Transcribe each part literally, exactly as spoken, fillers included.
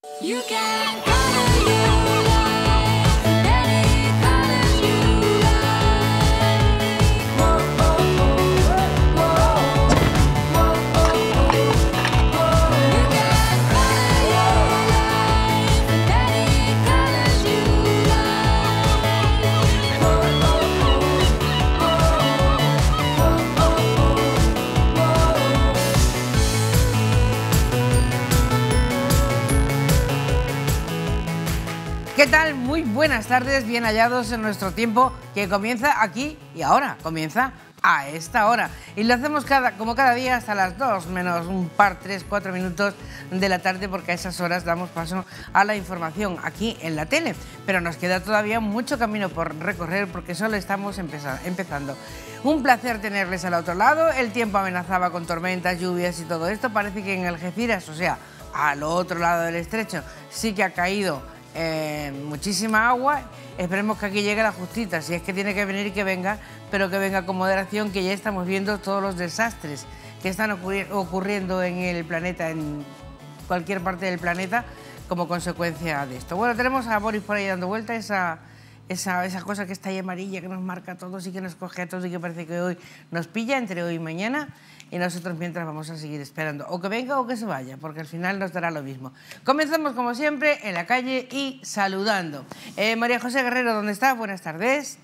You can color your life any color you like. Whoa, whoa, whoa, whoa, whoa, whoa, whoa. You can color your life any colors you like. Whoa, whoa, whoa, whoa, whoa, whoa. ¿Qué tal? Muy buenas tardes, bien hallados en nuestro tiempo que comienza aquí y ahora, comienza a esta hora. Y lo hacemos cada, como cada día hasta las dos menos un par, tres, cuatro minutos de la tarde, porque a esas horas damos paso a la información aquí en la tele. Pero nos queda todavía mucho camino por recorrer porque solo estamos empeza- empezando. Un placer tenerles al otro lado. El tiempo amenazaba con tormentas, lluvias y todo esto. Parece que en Algeciras, o sea, al otro lado del estrecho, sí que ha caído Eh, muchísima agua. Esperemos que aquí llegue la justita, si es que tiene que venir, que venga, pero que venga con moderación, que ya estamos viendo todos los desastres que están ocurri ocurriendo en el planeta, en cualquier parte del planeta, como consecuencia de esto. Bueno, tenemos a Boris por ahí dando vuelta, esa, esa, esa cosa que está ahí amarilla, que nos marca a todos y que nos coge a todos y que parece que hoy nos pilla, entre hoy y mañana. Y nosotros mientras vamos a seguir esperando, o que venga o que se vaya, porque al final nos dará lo mismo. Comenzamos como siempre en la calle y saludando. Eh, María José Guerrero, ¿dónde está? Buenas tardes.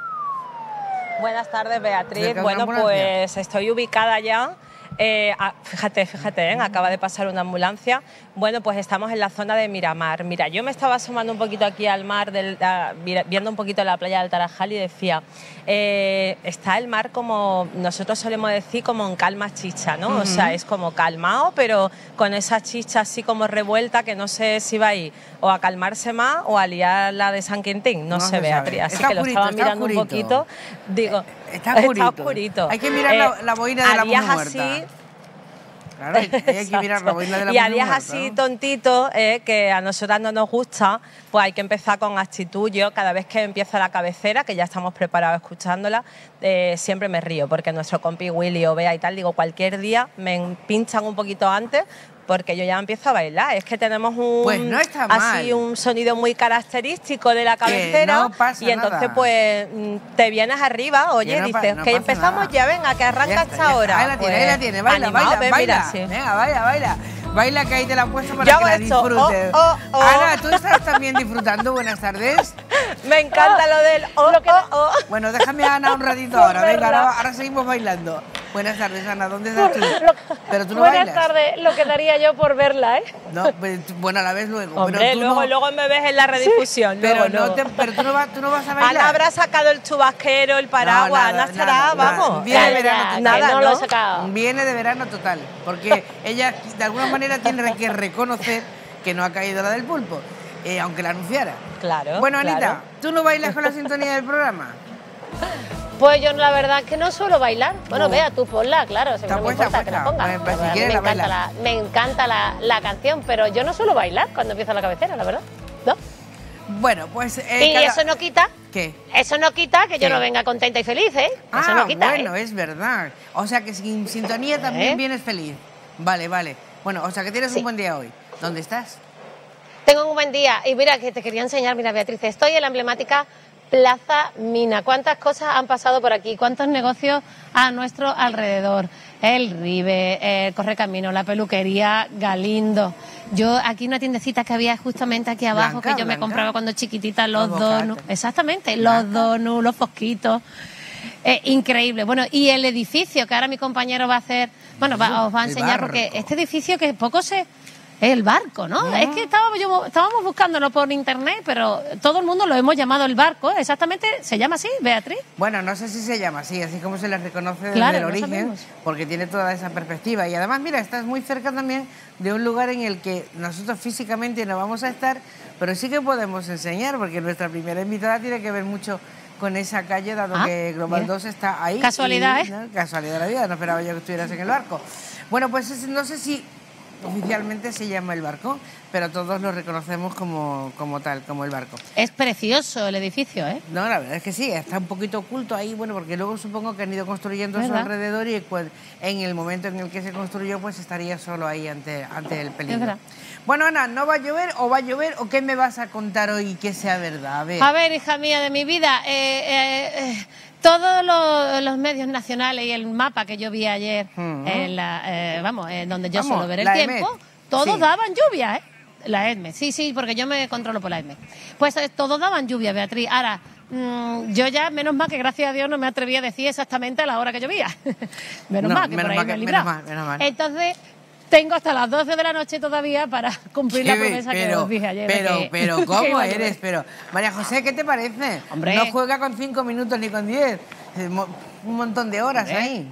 Buenas tardes, Beatriz. ¿Cerca de Bueno, una ambulancia? pues estoy ubicada ya. Eh, ah, fíjate, fíjate, ¿eh? Acaba de pasar una ambulancia. Bueno, pues estamos en la zona de Miramar. Mira, yo me estaba asomando un poquito aquí al mar, del, a, viendo un poquito la playa del Tarajal y decía, eh, está el mar como nosotros solemos decir, como en calma chicha, ¿no? Uh-huh. O sea, es como calmado, pero con esa chicha así como revuelta que no sé si va a ir o a calmarse más o a liar la de San Quintín, no, no se, se ve, Beatriz. Así está que oscurito, lo estaba mirando oscurito. un poquito. Digo, está oscurito. Está oscurito. Hay que mirar eh, la, la boina de la mujer muerta. Así, claro, hay, hay que mirar la boina de la y mujer a días muerta, así ¿no? tontitos, eh, que a nosotras no nos gusta, pues hay que empezar con actitud. Yo cada vez que empieza la cabecera, que ya estamos preparados escuchándola, eh, siempre me río, porque nuestro compi Willy o Bea y tal, digo, cualquier día me pinchan un poquito antes, porque yo ya empiezo a bailar. Es que tenemos un, pues no está mal. así un sonido muy característico de la cabecera, no pasa y entonces nada. Pues te vienes arriba, oye, no dices no que empezamos nada. ya, venga, que arranca hasta ahora. Ahí la tiene, pues, ahí la tiene, baila, animado, baila, ven, baila, mira, sí. venga, baila, baila. Baila, que ahí te la he puesto para Yo que la esto, disfrutes. oh, oh, oh. Ana, ¿tú estás también disfrutando? Buenas tardes. Me encanta lo del oh, Lo que- oh, oh. Bueno, déjame a Ana un ratito ahora. Venga, ahora, ahora seguimos bailando. Buenas tardes, Ana. ¿Dónde estás tú? Lo- Pero tú no Buenas bailas. tardes, lo que daría yo por verla, ¿eh? No, pues, bueno, a la vez luego. Hombre, pero tú luego, no, luego me ves en la redifusión. pero, luego, no luego. te, pero tú no, vas, tú no vas a bailar. Ana habrá sacado el chubasquero, el paraguas, No, nada, Ana estará, nada, nada. vamos. Viene Ya, verano ya, total. que Nada, no lo he ¿no? sacado. Viene de verano total, porque ella de alguna manera tiene que reconocer que no ha caído la del pulpo, eh, aunque la anunciara. Claro, Bueno, Anita, claro. ¿tú no bailas con la sintonía del programa? Pues yo la verdad es que no suelo bailar. Bueno, No. vea, tú ponla, claro, si Está no me puesta, importa que la puesta. ponga. Pues, pues, si A mí quieres me, la encanta baila. la, me encanta la, la canción, pero yo no suelo bailar cuando empieza la cabecera, la verdad. ¿No? Bueno, pues... eh, y cada- eso no quita, ¿Qué? eso no quita que yo ¿Qué? no venga contenta y feliz, ¿eh? Ah, Eso no quita, bueno, ¿eh? es verdad. O sea que sin sintonía también ¿Eh? vienes feliz. Vale, vale. Bueno, o sea que tienes Sí. un buen día hoy. ¿Dónde estás? Tengo un buen día y mira que te quería enseñar, mira Beatriz, estoy en la emblemática Plaza Mina. ¿Cuántas cosas han pasado por aquí? ¿Cuántos negocios a nuestro alrededor? El Ribe, el Correcamino, la peluquería Galindo. Yo aquí una tiendecita que había justamente aquí abajo, Blanca, que yo me Blanca. compraba cuando chiquitita, los Los donuts. bocates. Exactamente, Blanca. los donuts, los fosquitos. Eh, increíble. Bueno, y el edificio que ahora mi compañero va a hacer, bueno, va- os va a El enseñar, porque barco. este edificio que poco se... Es el barco, ¿no? Ah. Es que estábamos, yo- estábamos buscándolo por internet, pero todo el mundo lo hemos llamado el barco. Exactamente, ¿se llama así, Beatriz? Bueno, no sé si se llama así, así como se les reconoce desde Claro, el no origen, sabemos. porque tiene toda esa perspectiva. Y además, mira, estás muy cerca también de un lugar en el que nosotros físicamente no vamos a estar, pero sí que podemos enseñar, porque nuestra primera invitada tiene que ver mucho con esa calle, dado Ah, que Global mira. dos está ahí. Casualidad, y, ¿eh? ¿no? Casualidad de la vida, no esperaba yo que estuvieras en el barco. Bueno, pues es- no sé si oficialmente se llama el barco, pero todos lo reconocemos como, como tal, como el barco. Es precioso el edificio, ¿eh? No, la verdad es que sí, está un poquito oculto ahí, bueno, porque luego supongo que han ido construyendo a su ¿Verdad? alrededor y pues, en el momento en el que se construyó, pues estaría solo ahí ante, ante el peligro. Es verdad. Bueno, Ana, ¿no va a llover o va a llover o qué me vas a contar hoy que sea verdad? A ver. A ver, hija mía de mi vida, eh, eh, eh, todos los, los medios nacionales y el mapa que yo vi ayer, Ujú. en la, eh, vamos, en donde yo Vamos, suelo ver el la tiempo, EMET. todos Sí. daban lluvia, ¿eh? La EDME, sí, sí, porque yo me controlo por la EDME. Pues eh, todos daban lluvia, Beatriz. Ahora, mmm, yo ya, menos mal que gracias a Dios no me atreví a decir exactamente a la hora que llovía. menos No, mal que menos por ahí mal me he que- librado. menos mal, menos mal. Entonces, tengo hasta las doce de la noche todavía para cumplir la Sí, promesa que os dije ayer. de Pero, que- pero, que ¿cómo iba a llover. eres? Pero, María José, ¿qué te parece? Hombre. No juega con cinco minutos ni con diez. Es mo- Un montón de horas Hombre. ahí.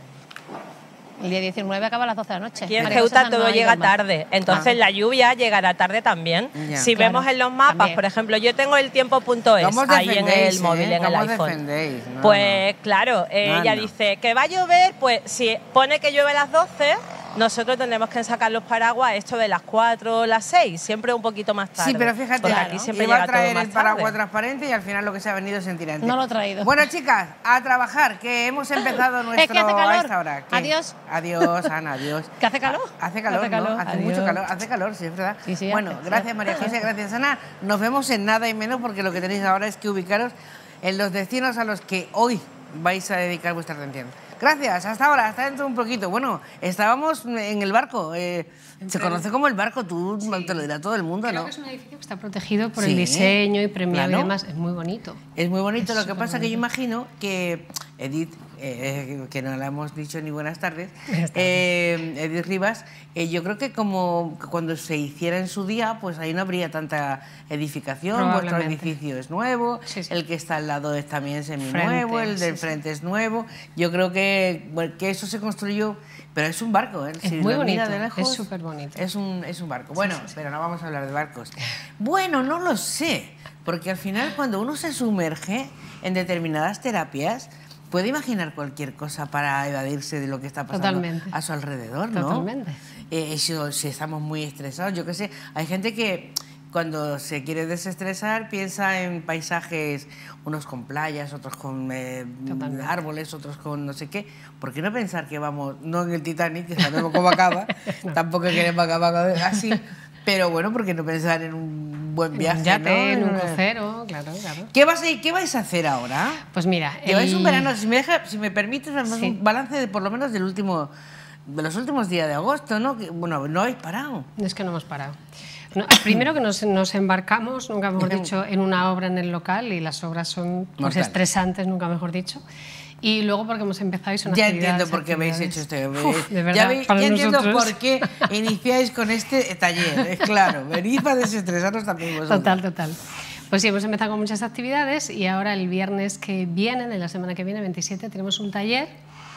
El día diecinueve acaba a las doce de la noche. Aquí en María José Ceuta San no todo ha ido llega al mar. tarde, entonces Ah. la lluvia llegará tarde también. Ya. Si Claro, vemos en los mapas, también. por ejemplo, yo tengo el tiempo punto es ¿Cómo os ahí en defendéis, el móvil, eh? en el ¿Cómo os iPhone. defendéis? No, Pues claro, eh, No, ella no. dice que va a llover, pues si pone que llueve a las doce, nosotros tendremos que sacar los paraguas esto de las cuatro o las seis, siempre un poquito más tarde. Sí, pero fíjate, porque aquí siempre iba a llega todo traer más el paraguas tarde. transparente y al final lo que se ha venido es en tirante. No lo he traído. Bueno, chicas, a trabajar, que hemos empezado nuestro Es que hace calor. a esta hora. ¿Qué? Adiós. Adiós, Ana, adiós. ¿Que hace calor? Hace calor, Hace ¿no? calor, Hace adiós. mucho calor, hace calor, sí, es verdad. Sí, sí, bueno, hace, gracias sí. María José, gracias Ana. Nos vemos en nada y menos porque lo que tenéis ahora es que ubicaros en los destinos a los que hoy vais a dedicar vuestra atención. Gracias, hasta ahora, hasta dentro de un poquito. Bueno, estábamos en el barco. eh, se conoce como el barco, tú te lo dirá todo el mundo, Creo ¿no? que es un edificio que está protegido por Sí, el diseño y premiado claro. y demás. Es muy bonito. Es muy bonito, Es lo que pasa que yo superbonito. imagino que Edith, eh, que no la hemos dicho ni buenas tardes, Buenas tardes. eh, Edith Rivas, eh, yo creo que como que cuando se hiciera en su día, pues ahí no habría tanta edificación, vuestro Probablemente. edificio es nuevo, Sí, sí. el que está al lado es también seminuevo, Frente, el del sí, sí. frente es nuevo, yo creo que, bueno, que eso se construyó, pero es un barco, ¿eh? Es Si muy lo mira bonito, de lejos, es superbonito. Es un, es un barco. Bueno, pero no vamos a hablar de barcos. Bueno, no lo sé, porque al final cuando uno se sumerge en determinadas terapias, puede imaginar cualquier cosa para evadirse de lo que está pasando Totalmente. a su alrededor, ¿no? Totalmente. Eh, si, si estamos muy estresados, yo qué sé, hay gente que cuando se quiere desestresar piensa en paisajes, unos con playas, otros con eh, Totalmente. árboles, otros con no sé qué. ¿Por qué no pensar que vamos, no en el Titanic, que sabemos cómo acaba, tampoco queremos acabar así, pero bueno, ¿por qué no pensar en un buen En viaje? un yate, ¿no? en un una- crucero, claro, claro. ¿Qué, vas a, ¿Qué vais a hacer ahora? Pues mira, Lleváis el- un verano, si me, deja, si me permites, hacemos Sí. un balance de por lo menos del último, de los últimos días de agosto, ¿no? Que, bueno, no habéis parado. Es que no hemos parado. No, primero que nos, nos embarcamos, nunca mejor dicho, en una obra en el local y las obras son pues, Mortal. estresantes, nunca mejor dicho. Y luego porque hemos empezado y son Ya actividades, entiendo por qué habéis hecho actividades. este. Uf, de verdad, ya ve- para ya entiendo nosotros. por qué iniciáis con este taller. Es claro, venís para desestresarnos también vosotros. Total, total. Pues sí, hemos empezado con muchas actividades y ahora el viernes que viene, de la semana que viene, veintisiete, tenemos un taller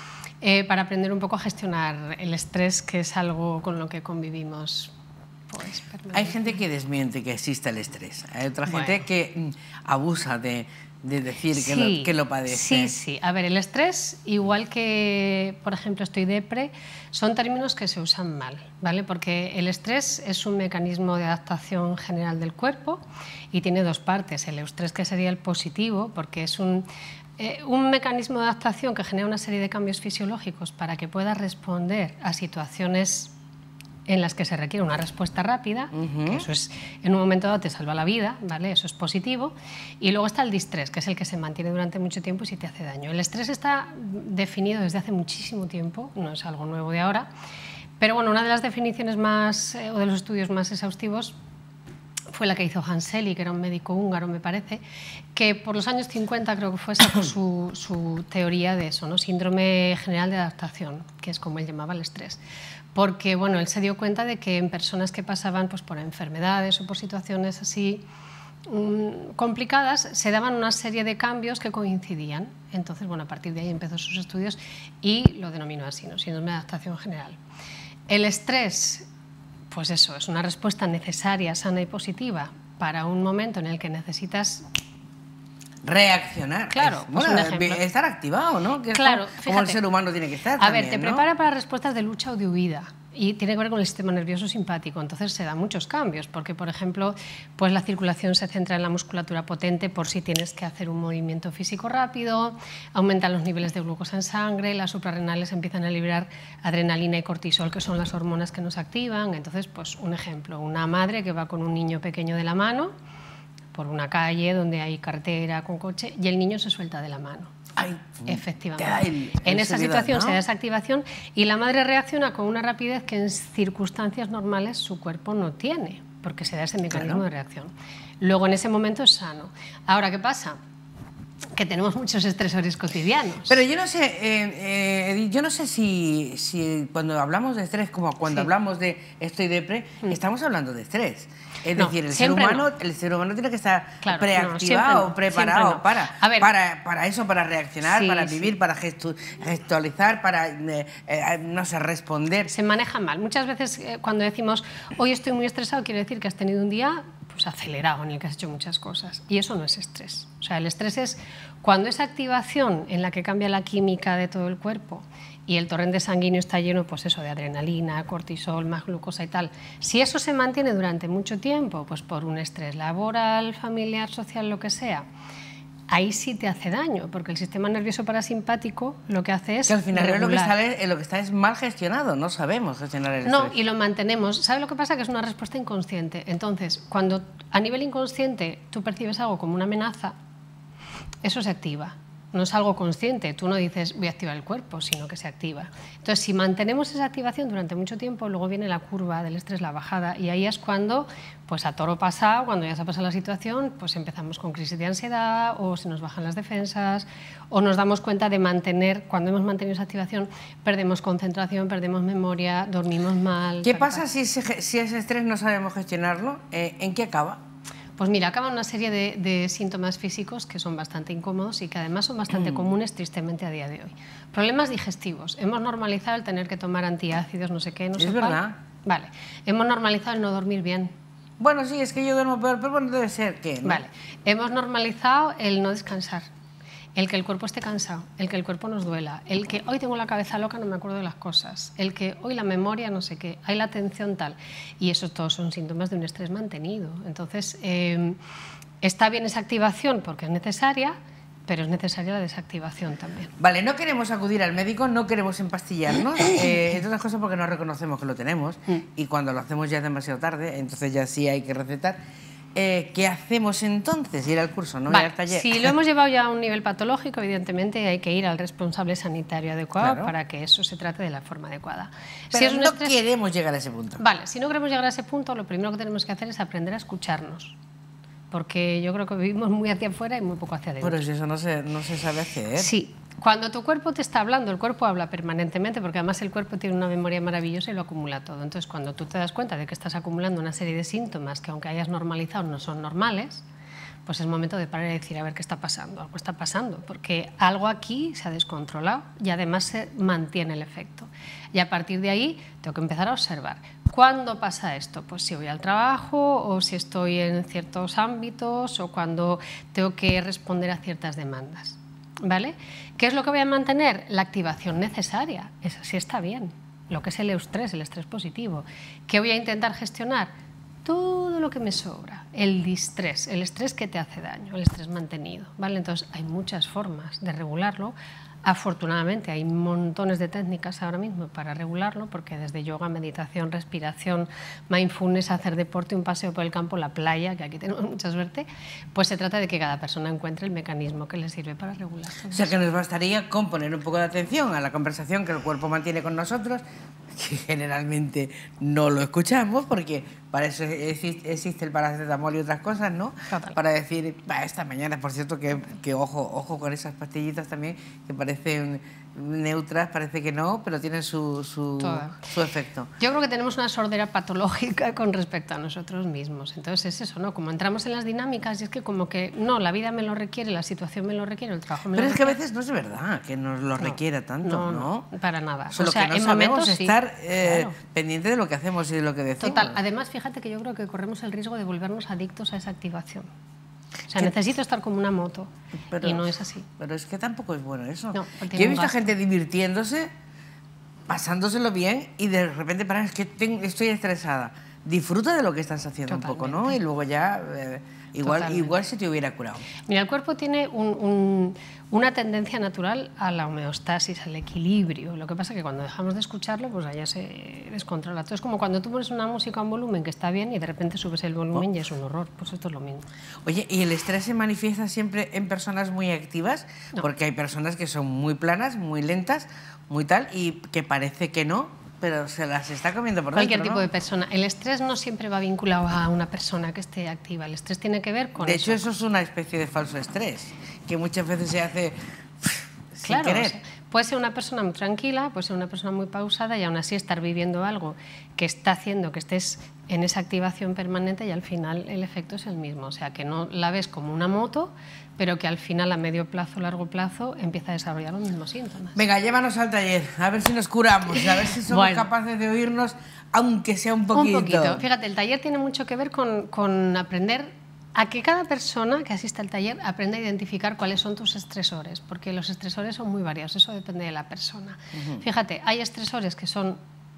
eh, para aprender un poco a gestionar el estrés, que es algo con lo que convivimos. Pues, Hay gente que desmiente que exista el estrés. Hay otra gente Bueno. que mm, abusa de, de decir que, Sí, lo, que lo padece. Sí, sí. A ver, el estrés, igual que, por ejemplo, estoy depre, son términos que se usan mal, ¿vale? Porque el estrés es un mecanismo de adaptación general del cuerpo y tiene dos partes. El eustrés, que sería el positivo, porque es un, eh, un mecanismo de adaptación que genera una serie de cambios fisiológicos para que pueda responder a situaciones en las que se requiere una respuesta rápida, Ujú. que eso es, en un momento dado te salva la vida, ¿vale? Eso es positivo. Y luego está el distrés, que es el que se mantiene durante mucho tiempo y sí te hace daño. El estrés está definido desde hace muchísimo tiempo, no es algo nuevo de ahora, pero bueno, una de las definiciones más, eh, o de los estudios más exhaustivos fue la que hizo Hans Selye, que era un médico húngaro, me parece, que por los años cincuenta creo que fue sacó su, su teoría de eso, ¿no? Síndrome general de adaptación, que es como él llamaba el estrés. Porque bueno, él se dio cuenta de que en personas que pasaban pues, por enfermedades o por situaciones así mmm, complicadas, se daban una serie de cambios que coincidían. Entonces, bueno, a partir de ahí empezó sus estudios y lo denominó así, ¿no? Síndrome de adaptación general. El estrés, pues eso, es una respuesta necesaria, sana y positiva para un momento en el que necesitas... Reaccionar. Claro, Es- pues bueno, un ejemplo. estar activado, ¿no? Que es Claro, como- como el fíjate. ser humano tiene que estar. A ver, también, te ¿no? prepara para respuestas de lucha o de huida. y tiene que ver con el sistema nervioso simpático. Entonces se dan muchos cambios, porque por ejemplo, pues la circulación se centra en la musculatura potente por si tienes que hacer un movimiento físico rápido, aumentan los niveles de glucosa en sangre, las suprarrenales empiezan a liberar adrenalina y cortisol, que son las hormonas que nos activan. Entonces, pues un ejemplo, una madre que va con un niño pequeño de la mano por una calle donde hay carretera con coche y el niño se suelta de la mano. Ay, Efectivamente. te da el- en el esa subidón, situación ¿no? se da esa activación y la madre reacciona con una rapidez que en circunstancias normales su cuerpo no tiene, porque se da ese mecanismo Claro. de reacción. Luego en ese momento es sano. Ahora, ¿qué pasa? Que tenemos muchos estresores cotidianos. Pero yo no sé, eh, eh, Edith, yo no sé si, si cuando hablamos de estrés, como cuando Sí. hablamos de estoy depre, estamos hablando de estrés. Es No, decir, el ser, siempre humano, no. el ser humano tiene que estar Claro, no, preactivado, siempre no, preparado siempre no. para, A ver. para, para eso, para reaccionar, Sí, para sí. vivir, para gestu- gestualizar, para, eh, eh, no sé, responder. Se maneja mal. Muchas veces eh, cuando decimos hoy estoy muy estresado, quiere decir que has tenido un día pues, acelerado en el que has hecho muchas cosas. Y eso no es estrés. O sea, el estrés es cuando esa activación en la que cambia la química de todo el cuerpo y el torrente sanguíneo está lleno pues eso, de adrenalina, cortisol, más glucosa y tal. Si eso se mantiene durante mucho tiempo, pues por un estrés laboral, familiar, social, lo que sea, ahí sí te hace daño, porque el sistema nervioso parasimpático lo que hace es Que al final es lo que, regular. sale, eh, lo que está es mal gestionado, no sabemos gestionar el No, estrés. y lo mantenemos. ¿Sabe lo que pasa? Que es una respuesta inconsciente. Entonces, cuando a nivel inconsciente tú percibes algo como una amenaza, eso se activa. No es algo consciente. Tú no dices voy a activar el cuerpo, sino que se activa. Entonces, si mantenemos esa activación durante mucho tiempo, luego viene la curva del estrés, la bajada, y ahí es cuando, pues a toro pasado, cuando ya se ha pasado la situación, pues empezamos con crisis de ansiedad o se nos bajan las defensas o nos damos cuenta de mantener, cuando hemos mantenido esa activación, perdemos concentración, perdemos memoria, dormimos mal. ¿Qué tal, pasa tal. si ese, si ese estrés no sabemos gestionarlo? Eh, ¿En qué acaba? Pues mira, acaban una serie de, de síntomas físicos que son bastante incómodos y que además son bastante comunes tristemente a día de hoy. Problemas digestivos. Hemos normalizado el tener que tomar antiácidos, no sé qué, no Es sé cuál. verdad. Vale. Hemos normalizado el no dormir bien. Bueno, sí, es que yo duermo peor, pero bueno, debe ser que... ¿no? Vale. Hemos normalizado el no descansar. El que el cuerpo esté cansado, el que el cuerpo nos duela, el que hoy tengo la cabeza loca, no me acuerdo de las cosas, el que hoy la memoria no sé qué, hay la atención tal. Y eso todos son síntomas de un estrés mantenido. Entonces, eh, está bien esa activación porque es necesaria, pero es necesaria la desactivación también. Vale, no queremos acudir al médico, no queremos empastillarnos, eh, entre otras cosas porque no reconocemos que lo tenemos y cuando lo hacemos ya es demasiado tarde, entonces ya sí hay que recetar. Eh, ¿Qué hacemos entonces? Ir al curso, no Vale, ir al taller. si lo hemos llevado ya a un nivel patológico, evidentemente hay que ir al responsable sanitario adecuado Claro. para que eso se trate de la forma adecuada. Pero si es un no estrés- queremos llegar a ese punto. Vale, si no queremos llegar a ese punto, lo primero que tenemos que hacer es aprender a escucharnos. Porque yo creo que vivimos muy hacia afuera y muy poco hacia adentro. Pero si eso no se, no se sabe hacer. Sí, cuando tu cuerpo te está hablando, el cuerpo habla permanentemente, porque además el cuerpo tiene una memoria maravillosa y lo acumula todo. Entonces, cuando tú te das cuenta de que estás acumulando una serie de síntomas que aunque hayas normalizado no son normales, pues es momento de parar y decir, a ver qué está pasando, algo está pasando, porque algo aquí se ha descontrolado y además se mantiene el efecto. Y a partir de ahí tengo que empezar a observar. ¿Cuándo pasa esto? Pues si voy al trabajo o si estoy en ciertos ámbitos o cuando tengo que responder a ciertas demandas. ¿Vale? ¿Qué es lo que voy a mantener? La activación necesaria. Eso sí está bien. Lo que es el eustrés, el estrés positivo. ¿Qué voy a intentar gestionar? Todo lo que me sobra. El distrés, el estrés que te hace daño, el estrés mantenido. ¿Vale? Entonces hay muchas formas de regularlo. Afortunadamente hay montones de técnicas ahora mismo para regularlo, porque desde yoga, meditación, respiración, mindfulness, hacer deporte, un paseo por el campo, la playa, que aquí tenemos mucha suerte, pues se trata de que cada persona encuentre el mecanismo que le sirve para regular todo O sea eso. que nos bastaría con poner un poco de atención a la conversación que el cuerpo mantiene con nosotros, que generalmente no lo escuchamos porque para eso exi- existe el paracetamol y otras cosas, ¿no? Total. Para decir, "Bah, esta mañana, por cierto, que, que ojo, ojo con esas pastillitas también, que parecen neutras, parece que no, pero tienen su, su, Todas. su efecto. Yo creo que tenemos una sordera patológica con respecto a nosotros mismos. Entonces es eso, ¿no? Como entramos en las dinámicas y es que como que, no, la vida me lo requiere, la situación me lo requiere, el trabajo me Pero lo es que a requiere. veces no es verdad que nos lo requiera tanto, ¿no? no, para nada. Solo O sea, que no en sabemos momentos sí, estar eh, claro. pendiente de lo que hacemos y de lo que decimos. Total. Además, fíjate que yo creo que corremos el riesgo de volvernos adictos a esa activación. O sea, ¿Qué? necesito estar como una moto Pero- y no es así. Pero es que tampoco es bueno eso. No, porque Yo he tiene un visto gasto. gente divirtiéndose pasándoselo bien y de repente, para, es que tengo- estoy estresada. Disfruta de lo que estás haciendo un poco, ¿no? Totalmente. Y luego ya, eh, igual, Totalmente. igual se te hubiera curado. Mira, el cuerpo tiene un- un- una tendencia natural a la homeostasis, al equilibrio. Lo que pasa es que cuando dejamos de escucharlo, pues allá se descontrola. Entonces, es como cuando tú pones una música a un volumen que está bien y de repente subes el volumen y es un horror. Pues esto es lo mismo. Oye, ¿y el estrés se manifiesta siempre en personas muy activas? No. Porque hay personas que son muy planas, muy lentas, muy tal, y que parece que no, pero se las está comiendo por Cualquier dentro, tipo ¿no? de persona. El estrés no siempre va vinculado a una persona que esté activa. El estrés tiene que ver con De eso. hecho, eso es una especie de falso estrés, que muchas veces se hace sin Claro, querer. o sea, puede ser una persona muy tranquila, puede ser una persona muy pausada y aún así estar viviendo algo que está haciendo que estés en esa activación permanente y al final el efecto es el mismo. O sea, que no la ves como una moto, pero que al final a medio plazo, largo plazo, empieza a desarrollar los mismos síntomas. Venga, llévanos al taller, a ver si nos curamos, a ver si somos Bueno. capaces de oírnos, aunque sea un poquito. Un poquito. Fíjate, el taller tiene mucho que ver con, con aprender a que cada persona que asista al taller aprenda a identificar cuáles son tus estresores, porque los estresores son muy variados, eso depende de la persona. Fíjate, hay estresores que son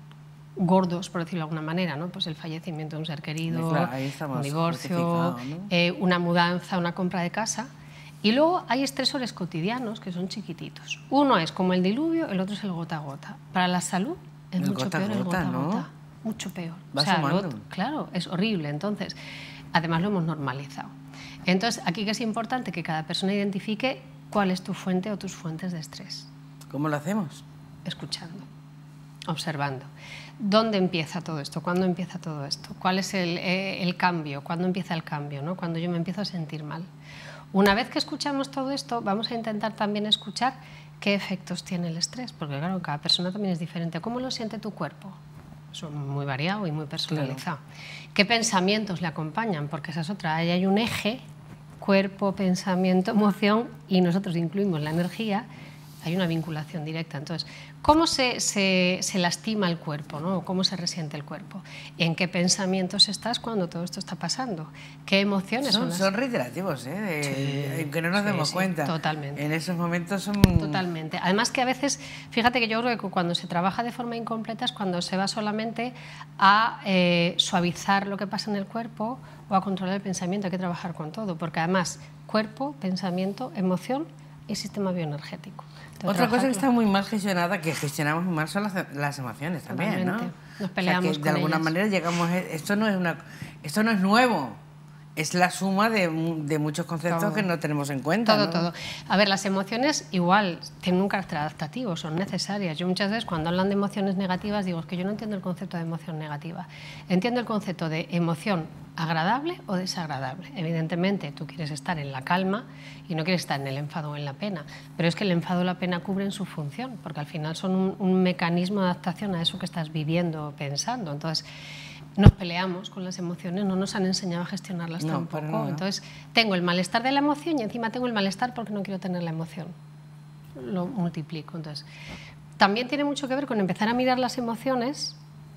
gordos, por decirlo de alguna manera, ¿no? Pues el fallecimiento de un ser querido, Claro, ahí estamos un divorcio, justificados, ¿no? eh, una mudanza, una compra de casa. Y luego hay estresores cotidianos que son chiquititos. Uno es como el diluvio, el otro es el gota a gota. Para la salud es El mucho gota a peor el gota, gota a ¿no? gota. Mucho peor. Va O sea, sumando. lo- claro, es horrible. Entonces, además lo hemos normalizado. Entonces, aquí que es importante que cada persona identifique cuál es tu fuente o tus fuentes de estrés. ¿Cómo lo hacemos? Escuchando, observando. ¿Dónde empieza todo esto? ¿Cuándo empieza todo esto? ¿Cuál es el, eh, el cambio? ¿Cuándo empieza el cambio? ¿no? Cuando yo me empiezo a sentir mal. Una vez que escuchamos todo esto, vamos a intentar también escuchar qué efectos tiene el estrés, porque claro, cada persona también es diferente. ¿Cómo lo siente tu cuerpo? Eso es muy variado y muy personalizado. ¿Qué pensamientos le acompañan? Porque esa es otra. Ahí hay un eje, cuerpo, pensamiento, emoción, y nosotros incluimos la energía, hay una vinculación directa. Entonces, ¿cómo se, se, se lastima el cuerpo, ¿no? ¿Cómo se resiente el cuerpo? ¿En qué pensamientos estás cuando todo esto está pasando? ¿Qué emociones son, Son, las son reiterativos, ¿eh? De- Sí, aunque no nos sí, demos sí, cuenta. totalmente. En esos momentos son... Totalmente. Además que a veces, fíjate que yo creo que cuando se trabaja de forma incompleta es cuando se va solamente a eh, suavizar lo que pasa en el cuerpo o a controlar el pensamiento. Hay que trabajar con todo, porque además cuerpo, pensamiento, emoción y sistema bioenergético. Tengo Otra cosa que trabajarlo. está muy mal gestionada, que gestionamos muy mal, son las, las emociones también, ¿no? Totalmente. Nos O sea, peleamos que de con alguna ellas. manera llegamos... a- Esto no es, una, esto no es nuevo, es la suma de, mu- de muchos conceptos Todo. que no tenemos en cuenta, Todo, ¿no? todo. A ver, las emociones igual tienen un carácter adaptativo, son necesarias. Yo muchas veces cuando hablan de emociones negativas digo, es que yo no entiendo el concepto de emoción negativa. Entiendo el concepto de emoción agradable o desagradable. Evidentemente, tú quieres estar en la calma y no quieres estar en el enfado o en la pena, pero es que el enfado o la pena cubren su función, porque al final son un, un mecanismo de adaptación a eso que estás viviendo o pensando. Entonces, nos peleamos con las emociones, no nos han enseñado a gestionarlas No, tampoco. para nada. Entonces, tengo el malestar de la emoción y encima tengo el malestar porque no quiero tener la emoción. Lo multiplico. Entonces, también tiene mucho que ver con empezar a mirar las emociones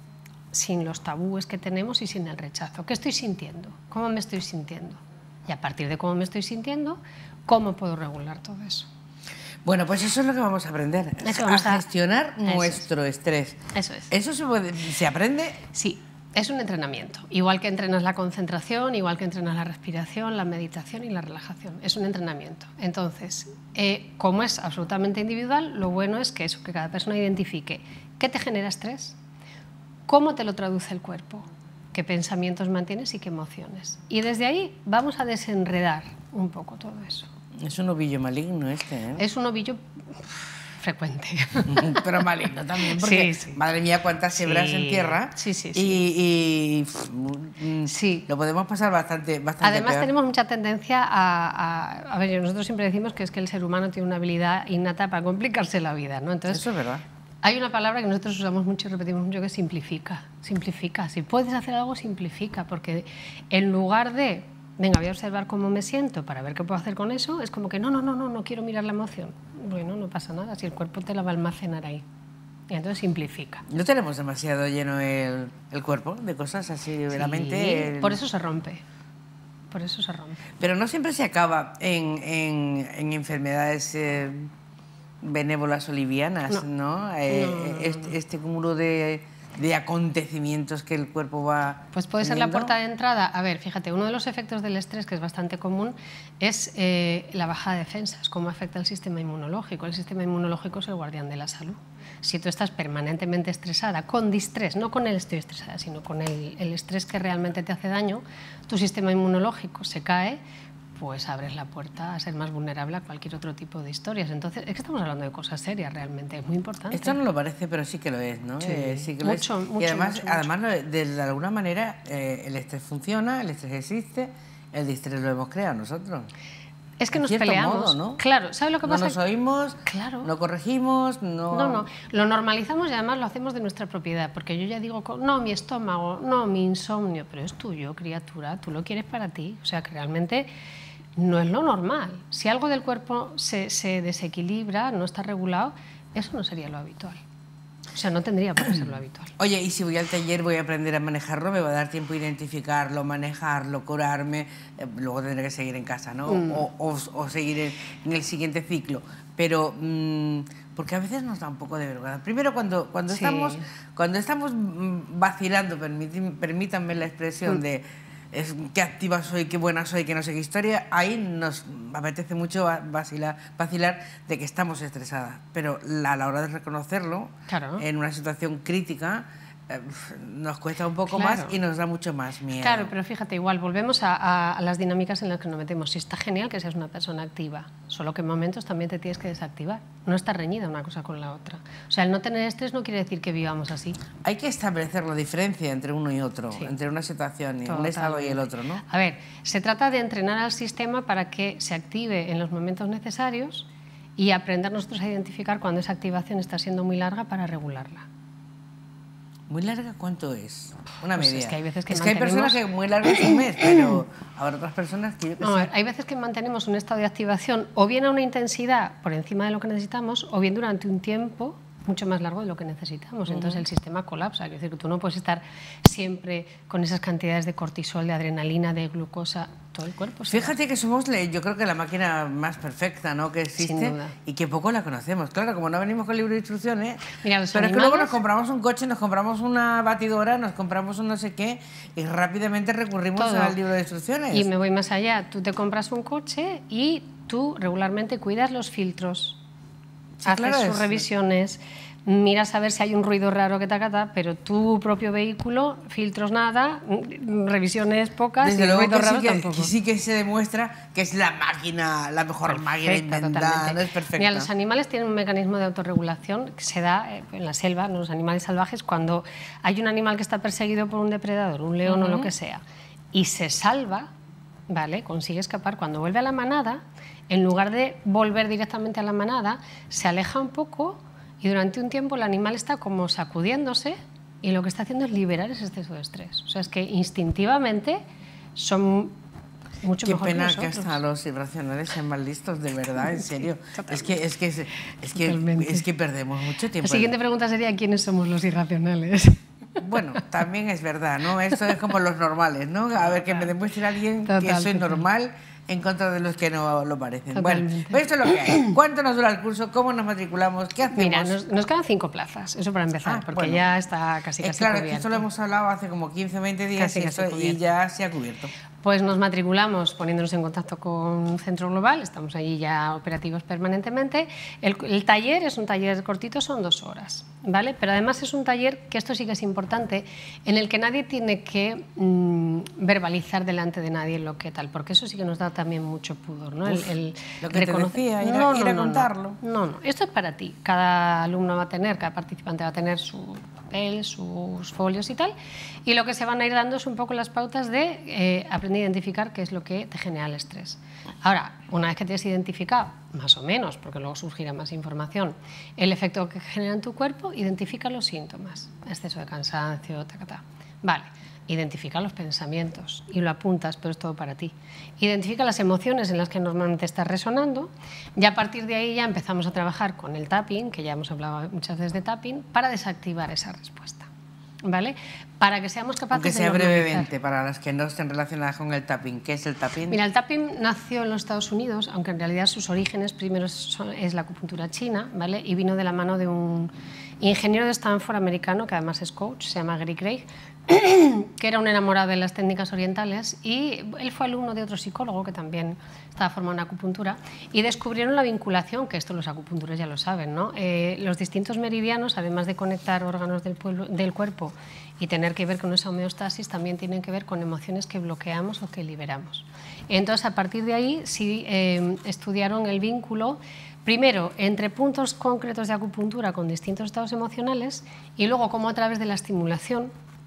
sin los tabúes que tenemos y sin el rechazo. ¿Qué estoy sintiendo? ¿Cómo me estoy sintiendo? Y a partir de cómo me estoy sintiendo, ¿cómo puedo regular todo eso? Bueno, pues eso es lo que vamos a aprender, Eso a vamos a- gestionar Eso es. nuestro estrés. Eso es. ¿Eso se, puede- se aprende? Sí, es un entrenamiento. Igual que entrenas la concentración, igual que entrenas la respiración, la meditación y la relajación. Es un entrenamiento. Entonces, eh, como es absolutamente individual, lo bueno es que eso, que cada persona identifique qué te genera estrés, cómo te lo traduce el cuerpo, qué pensamientos mantienes y qué emociones. Y desde ahí vamos a desenredar un poco todo eso. Es un ovillo maligno este, ¿eh? Es un ovillo frecuente. Pero maligno también, porque, Sí, sí. madre mía, cuántas hebras Sí. en tierra. Sí, sí, sí. Y, y, pff, mm, Sí. lo podemos pasar bastante, bastante Además peor. tenemos mucha tendencia a, a... A ver, nosotros siempre decimos que es que el ser humano tiene una habilidad innata para complicarse la vida, ¿no? Entonces, Eso es verdad. hay una palabra que nosotros usamos mucho y repetimos mucho que es simplifica. Simplifica. Si puedes hacer algo, simplifica. Porque en lugar de, venga, voy a observar cómo me siento para ver qué puedo hacer con eso, es como que no, no, no, no, no quiero mirar la emoción. Bueno, no pasa nada, si el cuerpo te la va a almacenar ahí. Y entonces simplifica. No tenemos demasiado lleno el, el cuerpo de cosas así, la Sí, mente... el- Por eso se rompe. Por eso se rompe. Pero no siempre se acaba en, en- en enfermedades eh, benévolas o livianas, ¿no? No. Eh, No, no, no, este, no. este cúmulo de, de acontecimientos que el cuerpo va Pues puede ser la teniendo. puerta de entrada. A ver, fíjate, uno de los efectos del estrés que es bastante común es eh, la baja de defensas, cómo afecta el sistema inmunológico. El sistema inmunológico es el guardián de la salud. Si tú estás permanentemente estresada, con distrés, no con el estoy estresada, sino con el, el estrés que realmente te hace daño, tu sistema inmunológico se cae, pues abres la puerta a ser más vulnerable a cualquier otro tipo de historias. Entonces, es que estamos hablando de cosas serias realmente, es muy importante. Esto no lo parece, pero sí que lo es, ¿no? Sí, Eh, sí que lo mucho, es. mucho, y además, mucho, además lo de, de alguna manera, eh, el estrés funciona, el estrés existe, el distrés lo hemos creado nosotros. Es que En nos cierto peleamos. modo, ¿no? Claro, ¿sabes lo que No pasa? nos oímos, Claro. no corregimos, no... No, no, lo normalizamos y además lo hacemos de nuestra propiedad, porque yo ya digo, co- no, mi estómago, no, mi insomnio, pero es tuyo, criatura, tú lo quieres para ti, o sea que realmente no es lo normal. Si algo del cuerpo se, se desequilibra, no está regulado, eso no sería lo habitual. O sea, no tendría por qué ser lo habitual. Oye, y si voy al taller voy a aprender a manejarlo, me va a dar tiempo a identificarlo, manejarlo, curarme, eh, luego tendré que seguir en casa, ¿no? Mm. O, o- o seguir en, en el siguiente ciclo. Pero, mm, porque a veces nos da un poco de vergüenza. Primero, cuando, cuando, Sí. estamos, cuando estamos mm, vacilando, permiti- permítanme la expresión Mm. de es, qué activa soy, qué buena soy, qué no sé qué historia, ahí nos apetece mucho va- vacilar, vacilar de que estamos estresadas. Pero la- a la hora de reconocerlo, Claro. en una situación crítica, eh, nos cuesta un poco Claro. más y nos da mucho más miedo. Claro, pero fíjate, igual volvemos a, a- a las dinámicas en las que nos metemos. Si está genial que seas una persona activa, solo que en momentos también te tienes que desactivar. No está reñida una cosa con la otra. O sea, el no tener estrés no quiere decir que vivamos así. Hay que establecer la diferencia entre uno y otro, Sí. entre una situación y un estado y el Totalmente. otro, ¿no? A ver, se trata de entrenar al sistema para que se active en los momentos necesarios y aprender nosotros a identificar cuando esa activación está siendo muy larga para regularla. ¿Muy larga cuánto es? Una Pues media. es que hay veces que Es que hay personas mantenemos- que muy larga es un mes, pero habrá otras personas que yo que No, sé. hay veces que mantenemos un estado de activación o bien a una intensidad por encima de lo que necesitamos o bien durante un tiempo mucho más largo de lo que necesitamos. Entonces el sistema colapsa. Es decir, que tú no puedes estar siempre con esas cantidades de cortisol, de adrenalina, de glucosa, todo el cuerpo. se Fíjate que somos, le- yo creo que la máquina más perfecta, ¿no? que existe Sin duda. y que poco la conocemos. Claro, como no venimos con libro de instrucciones, Mira, los pero es que luego animales- nos compramos un coche, nos compramos una batidora, nos compramos un no sé qué y rápidamente recurrimos Todo. al libro de instrucciones. Y me voy más allá. Tú te compras un coche y tú regularmente cuidas los filtros, Sí, haces claro, sus es- revisiones, miras a ver si hay un ruido raro que tacata, pero tu propio vehículo, filtros nada, mm, revisiones pocas Desde y luego ruido que sí raro que, tampoco. que sí que se demuestra que es la máquina, la mejor máquina Perfecta, inventada, totalmente. no es perfecta. Mira, los animales tienen un mecanismo de autorregulación que se da eh, en la selva, en los animales salvajes, cuando hay un animal que está perseguido por un depredador, un león o lo que sea, y se salva, ¿vale? Consigue escapar. Cuando vuelve a la manada, en lugar de volver directamente a la manada, se aleja un poco y durante un tiempo el animal está como sacudiéndose y lo que está haciendo es liberar ese exceso de estrés. O sea, es que instintivamente son mucho Qué mejor pena que que nosotros. hasta los irracionales sean más listos, de verdad, en serio. es que es que es, es que Totalmente. es que perdemos mucho tiempo. La siguiente pregunta sería ¿quiénes somos los irracionales? Bueno, también es verdad, ¿no? Esto es como los normales, ¿no? A ver, que me demuestre alguien que Total, soy total. normal en contra de los que no lo parecen. Totalmente. Bueno, pues esto es lo que hay. ¿Cuánto nos dura el curso? ¿Cómo nos matriculamos? ¿Qué hacemos? Mira, nos, nos quedan cinco plazas, eso para empezar, Ah, porque bueno. ya está casi Es casi claro, es que cubierto. esto lo hemos hablado hace como quince o veinte días Casi, y, casi esto- y cubierto. ya se ha cubierto. Pues nos matriculamos poniéndonos en contacto con Centro Global, estamos allí ya operativos permanentemente. El, el taller es un taller cortito, son dos horas, ¿vale? Pero además es un taller, que esto sí que es importante, en el que nadie tiene que mm, verbalizar delante de nadie lo que tal, porque eso sí que nos da también mucho pudor, ¿no? Uf, lo que te reconocer- decía, ir a- ir a contarlo. No, no, esto es para ti. Cada alumno va a tener, cada participante va a tener su papel, sus folios y tal, y lo que se van a ir dando es un poco las pautas de eh, aprender a identificar qué es lo que te genera el estrés. Ahora, una vez que tienes identificado, más o menos, porque luego surgirá más información, el efecto que genera en tu cuerpo, identifica los síntomas, exceso de cansancio, tacatá. Vale, identifica los pensamientos y lo apuntas, pero es todo para ti. Identifica las emociones en las que normalmente estás resonando y a partir de ahí ya empezamos a trabajar con el tapping, que ya hemos hablado muchas veces de tapping, para desactivar esa respuesta. ¿vale? Para que seamos capaces Aunque de sea normalizar. brevemente, para las que no estén relacionadas con el tapping. ¿Qué es el tapping? Mira, el tapping nació en los Estados Unidos, aunque en realidad sus orígenes primero son, es la acupuntura china, ¿vale? Y vino de la mano de un ingeniero de Stanford americano, que además es coach, se llama Gary Craig, que era un enamorado de las técnicas orientales, y él fue alumno de otro psicólogo que también estaba formado en acupuntura, y descubrieron la vinculación, que esto los acupuntores ya lo saben, ¿no? Eh, los distintos meridianos, además de conectar órganos del, pueblo, del cuerpo y tener que ver con esa homeostasis, también tienen que ver con emociones que bloqueamos o que liberamos. Entonces, a partir de ahí, sí eh, estudiaron el vínculo, primero, entre puntos concretos de acupuntura con distintos estados emocionales, y luego cómo a través de la estimulación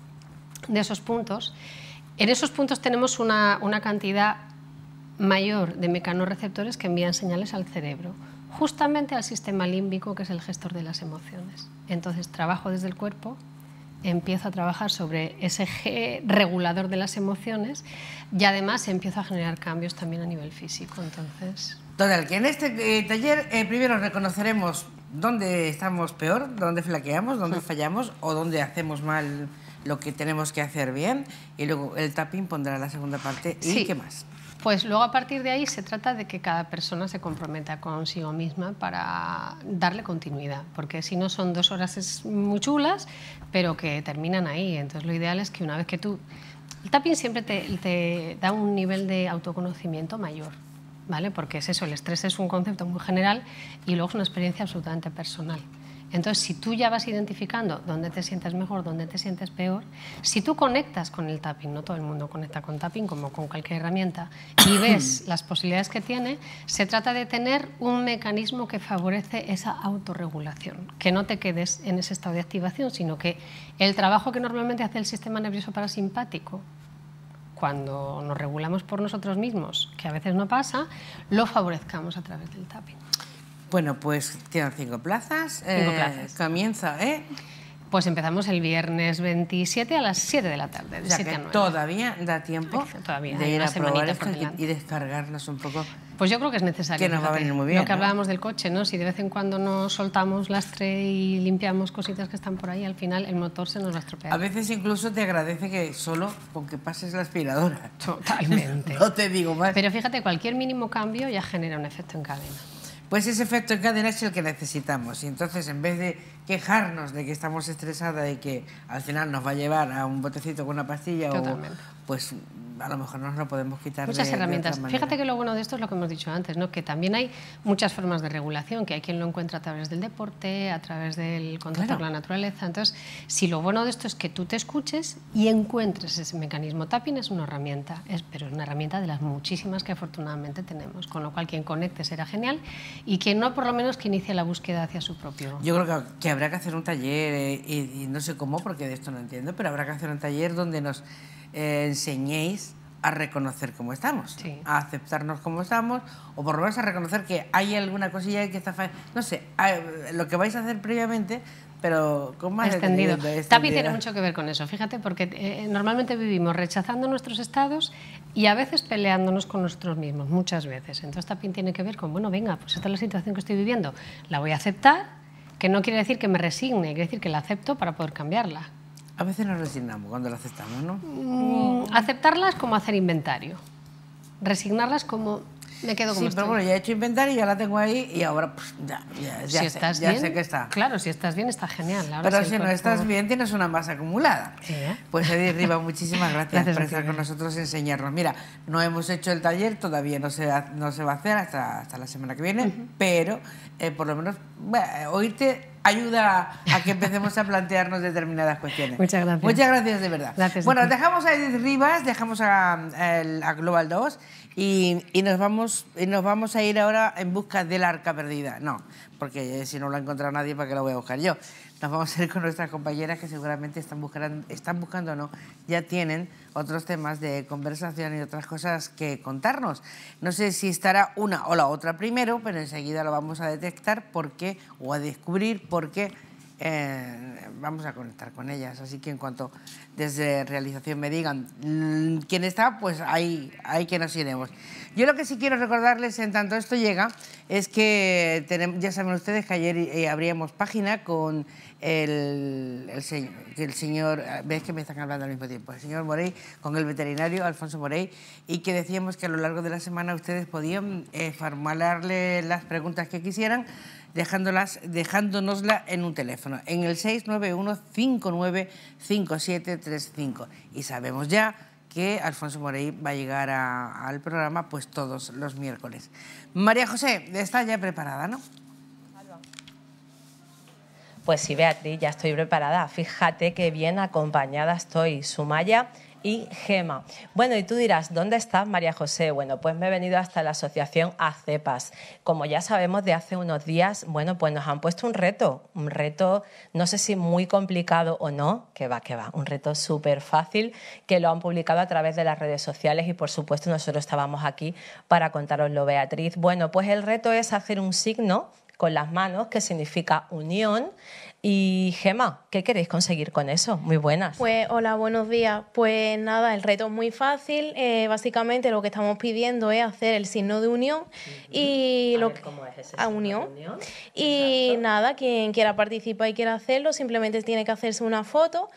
de esos puntos, en esos puntos tenemos una, una cantidad mayor de mecanorreceptores que envían señales al cerebro, justamente al sistema límbico, que es el gestor de las emociones. Entonces, trabajo desde el cuerpo, empiezo a trabajar sobre ese eje regulador de las emociones y además empiezo a generar cambios también a nivel físico. Entonces... Total, que en este eh, taller eh, primero reconoceremos dónde estamos peor, dónde flaqueamos, dónde fallamos o dónde hacemos mal lo que tenemos que hacer bien, y luego el tapping pondrá la segunda parte. ¿Y Sí. qué más? Pues luego a partir de ahí se trata de que cada persona se comprometa consigo misma para darle continuidad, porque si no son dos horas es muy chulas, pero que terminan ahí. Entonces lo ideal es que una vez que tú... El tapping siempre te, te da un nivel de autoconocimiento mayor, ¿vale? Porque es eso, el estrés es un concepto muy general y luego es una experiencia absolutamente personal. Entonces, si tú ya vas identificando dónde te sientes mejor, dónde te sientes peor, si tú conectas con el tapping, no todo el mundo conecta con tapping como con cualquier herramienta, y ves las posibilidades que tiene, se trata de tener un mecanismo que favorece esa autorregulación, que no te quedes en ese estado de activación, sino que el trabajo que normalmente hace el sistema nervioso parasimpático, cuando nos regulamos por nosotros mismos, que a veces no pasa, lo favorezcamos a través del tapping. Bueno, pues quedan cinco plazas. Cinco Eh, plazas. Comienza, ¿eh? Pues empezamos el viernes veintisiete a las siete de la tarde, de O sea siete que a nueve. todavía da tiempo Todavía, de hay ir una a probar semanita esto por y, delante. y descargarnos un poco. Pues yo creo que es necesario. Que nos va a fíjate, venir muy bien, Lo que ¿no? hablábamos del coche, ¿no? Si de vez en cuando nos soltamos lastre y limpiamos cositas que están por ahí, al final el motor se nos va a estropear. A veces incluso te agradece que solo con que pases la aspiradora. Totalmente. No te digo más. Pero fíjate, cualquier mínimo cambio ya genera un efecto en cadena. Pues ese efecto en cadena es el que necesitamos. Y entonces, en vez de quejarnos de que estamos estresadas y que al final nos va a llevar a un botecito con una pastilla, o, Totalmente. pues a lo mejor nos lo podemos quitar Muchas de, de herramientas. otra manera. Fíjate que lo bueno de esto es lo que hemos dicho antes, ¿no? Que también hay muchas formas de regulación, que hay quien lo encuentra a través del deporte, a través del contacto Claro. con la naturaleza. Entonces, si lo bueno de esto es que tú te escuches y encuentres ese mecanismo. Tapping es una herramienta, es, pero es una herramienta de las muchísimas que afortunadamente tenemos, con lo cual quien conecte será genial y quien no, por lo menos que inicie la búsqueda hacia su propio... Yo creo que, que habrá que hacer un taller, eh, y, y no sé cómo, porque de esto no entiendo, pero habrá que hacer un taller donde nos eh, enseñéis a reconocer cómo estamos, Sí. a aceptarnos como estamos, o por lo menos a reconocer que hay alguna cosilla que está fallando. No sé, a- lo que vais a hacer previamente, pero con más extendido. detenimiento, Tapping tiene extendida. mucho que ver con eso, fíjate, porque eh, normalmente vivimos rechazando nuestros estados y a veces peleándonos con nosotros mismos, muchas veces. Entonces Tapping tiene que ver con, bueno, venga, pues esta es la situación que estoy viviendo, la voy a aceptar, que no quiere decir que me resigne, quiere decir que la acepto para poder cambiarla. A veces nos resignamos cuando lo aceptamos, ¿no? Mm, aceptarlas como hacer inventario, resignarlas como me quedo como Sí, estoy. pero bueno, ya he hecho inventario, ya la tengo ahí y ahora pues, ya, ya, ya si sé, estás ya bien, sé que está. Claro, si estás bien está genial. Ahora Pero el si no cuerpo- estás bien, tienes una masa acumulada. Sí, ¿eh? Pues Edith Rivas, muchísimas gracias, Gracias por a ti, estar con Belén. nosotros y enseñarnos. Mira, no hemos hecho el taller, todavía no se, ha- no se va a hacer hasta, hasta la semana que viene, pero eh, por lo menos bueno, oírte ayuda a que empecemos a plantearnos determinadas cuestiones. Muchas gracias. Muchas gracias, de verdad. Gracias a bueno, ti. dejamos a Edith Rivas, dejamos a, a el- a Global dos y, y, nos vamos, y nos vamos a ir ahora en busca del arca perdida. No, porque si no lo ha encontrado nadie, ¿para qué lo voy a buscar yo? Nos vamos a ir con nuestras compañeras que seguramente están buscando, están buscando o no, ya tienen otros temas de conversación y otras cosas que contarnos. No sé si estará una o la otra primero, pero enseguida lo vamos a detectar porque, o a descubrir porque eh, vamos a conectar con ellas. Así que en cuanto desde realización me digan mm, quién está, pues ahí, ahí que nos iremos. Yo lo que sí quiero recordarles, en tanto esto llega, es que tenemos, ya saben ustedes que ayer eh, abríamos página con el, el, señor, el señor, ves que me están hablando al mismo tiempo, el señor Morey, con el veterinario Alfonso Morey, y que decíamos que a lo largo de la semana ustedes podían eh, formularle las preguntas que quisieran, dejándolas, dejándonosla en un teléfono, en el seis nueve uno, cinco nueve cinco siete tres cinco. Y sabemos ya que Alfonso Morey va a llegar a, al programa pues todos los miércoles. María José, está ya preparada, ¿no? Pues sí, Beatriz, ya estoy preparada. Fíjate qué bien acompañada estoy, Sumaya y Gema. Bueno, y tú dirás, ¿dónde estás, María José? Bueno, pues me he venido hasta la asociación ACEPAS. Como ya sabemos de hace unos días, bueno, pues nos han puesto un reto, un reto, no sé si muy complicado o no, que va, que va, un reto súper fácil, que lo han publicado a través de las redes sociales y, por supuesto, nosotros estábamos aquí para contároslo, Beatriz. Bueno, pues el reto es hacer un signo con las manos, que significa unión. Y Gema, ¿qué queréis conseguir con eso? Muy buenas. Pues hola, buenos días. Pues nada, el reto es muy fácil. Eh, básicamente lo que estamos pidiendo es hacer el signo de unión. Uh-huh. Y a lo ver, ¿cómo es ese a signo unión. de unión? Y Exacto. nada, quien quiera participar y quiera hacerlo, simplemente tiene que hacerse una foto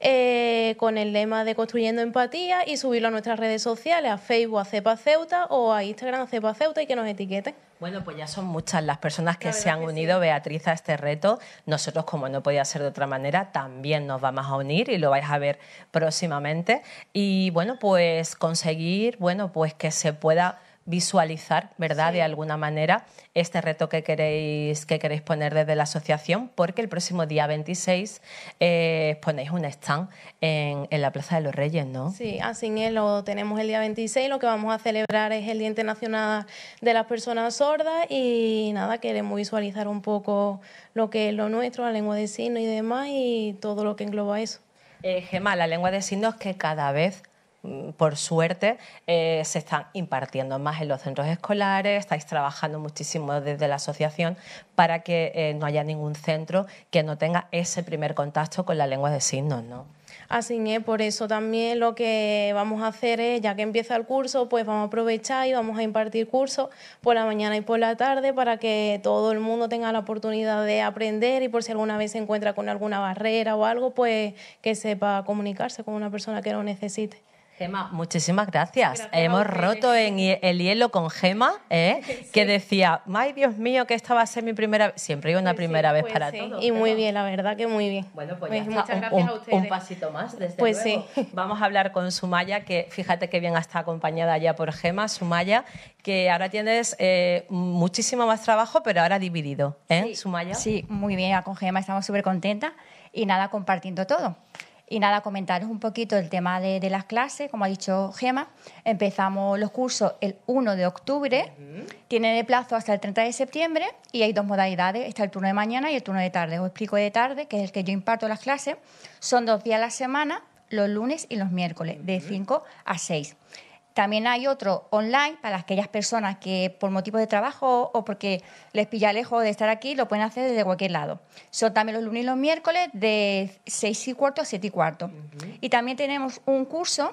eh, con el lema de Construyendo Empatía y subirlo a nuestras redes sociales, a Facebook ACEPAS Ceuta o a Instagram ACEPAS Ceuta, y que nos etiqueten. Bueno, pues ya son muchas las personas que La se han verdad que unido, sí. Beatriz, a este reto. Nosotros, como no podía ser de otra manera, también nos vamos a unir y lo vais a ver próximamente. Y bueno, pues conseguir, bueno, pues que se pueda visualizar, ¿verdad?, Sí. de alguna manera este reto que queréis, que queréis poner desde la asociación, porque el próximo día veintiséis eh, ponéis un stand en, en la Plaza de los Reyes, ¿no? Sí, así es, lo tenemos el día veintiséis. Lo que vamos a celebrar es el Día Internacional de las Personas Sordas y nada, queremos visualizar un poco lo que es lo nuestro, la lengua de signos y demás, y todo lo que engloba eso. Eh, Gema, la lengua de signos que cada vez, por suerte, eh, se están impartiendo más en los centros escolares, estáis trabajando muchísimo desde la asociación para que eh, no haya ningún centro que no tenga ese primer contacto con la lengua de signos, ¿no? Así es, por eso también lo que vamos a hacer es, ya que empieza el curso, pues vamos a aprovechar y vamos a impartir cursos por la mañana y por la tarde para que todo el mundo tenga la oportunidad de aprender, y por si alguna vez se encuentra con alguna barrera o algo, pues que sepa comunicarse con una persona que lo necesite. Gema, muchísimas gracias. Gracias a Hemos ustedes. roto en hie- el hielo con Gema, ¿eh? Sí. Que decía, ay Dios mío, que esta va a ser mi primera vez. Siempre hay una Pues sí, primera vez pues para sí. todos. Y muy Gema. bien, la verdad que muy bien. Bueno, pues, Pues ya muchas está. gracias un, a un- ustedes. un pasito más, desde Pues luego. sí. Vamos a hablar con Sumaya, que fíjate que bien está acompañada ya por Gema. Sumaya, que ahora tienes eh, muchísimo más trabajo, pero ahora dividido, ¿eh, Sí, Sumaya? Sí, muy bien, con Gema estamos súper contentas y nada, compartiendo todo. Y nada, comentaros un poquito el tema de, de las clases. Como ha dicho Gema, empezamos los cursos el uno de octubre, uh-huh. Tiene de plazo hasta el treinta de septiembre y hay dos modalidades, está el turno de mañana y el turno de tarde. Os explico de tarde, que es el que yo imparto las clases. Son dos días a la semana, los lunes y los miércoles, uh-huh. de cinco a seis. También hay otro online para aquellas personas que por motivos de trabajo o porque les pilla lejos de estar aquí, lo pueden hacer desde cualquier lado. Son también los lunes y los miércoles de seis y cuarto a siete y cuarto. Uh-huh. Y también tenemos un curso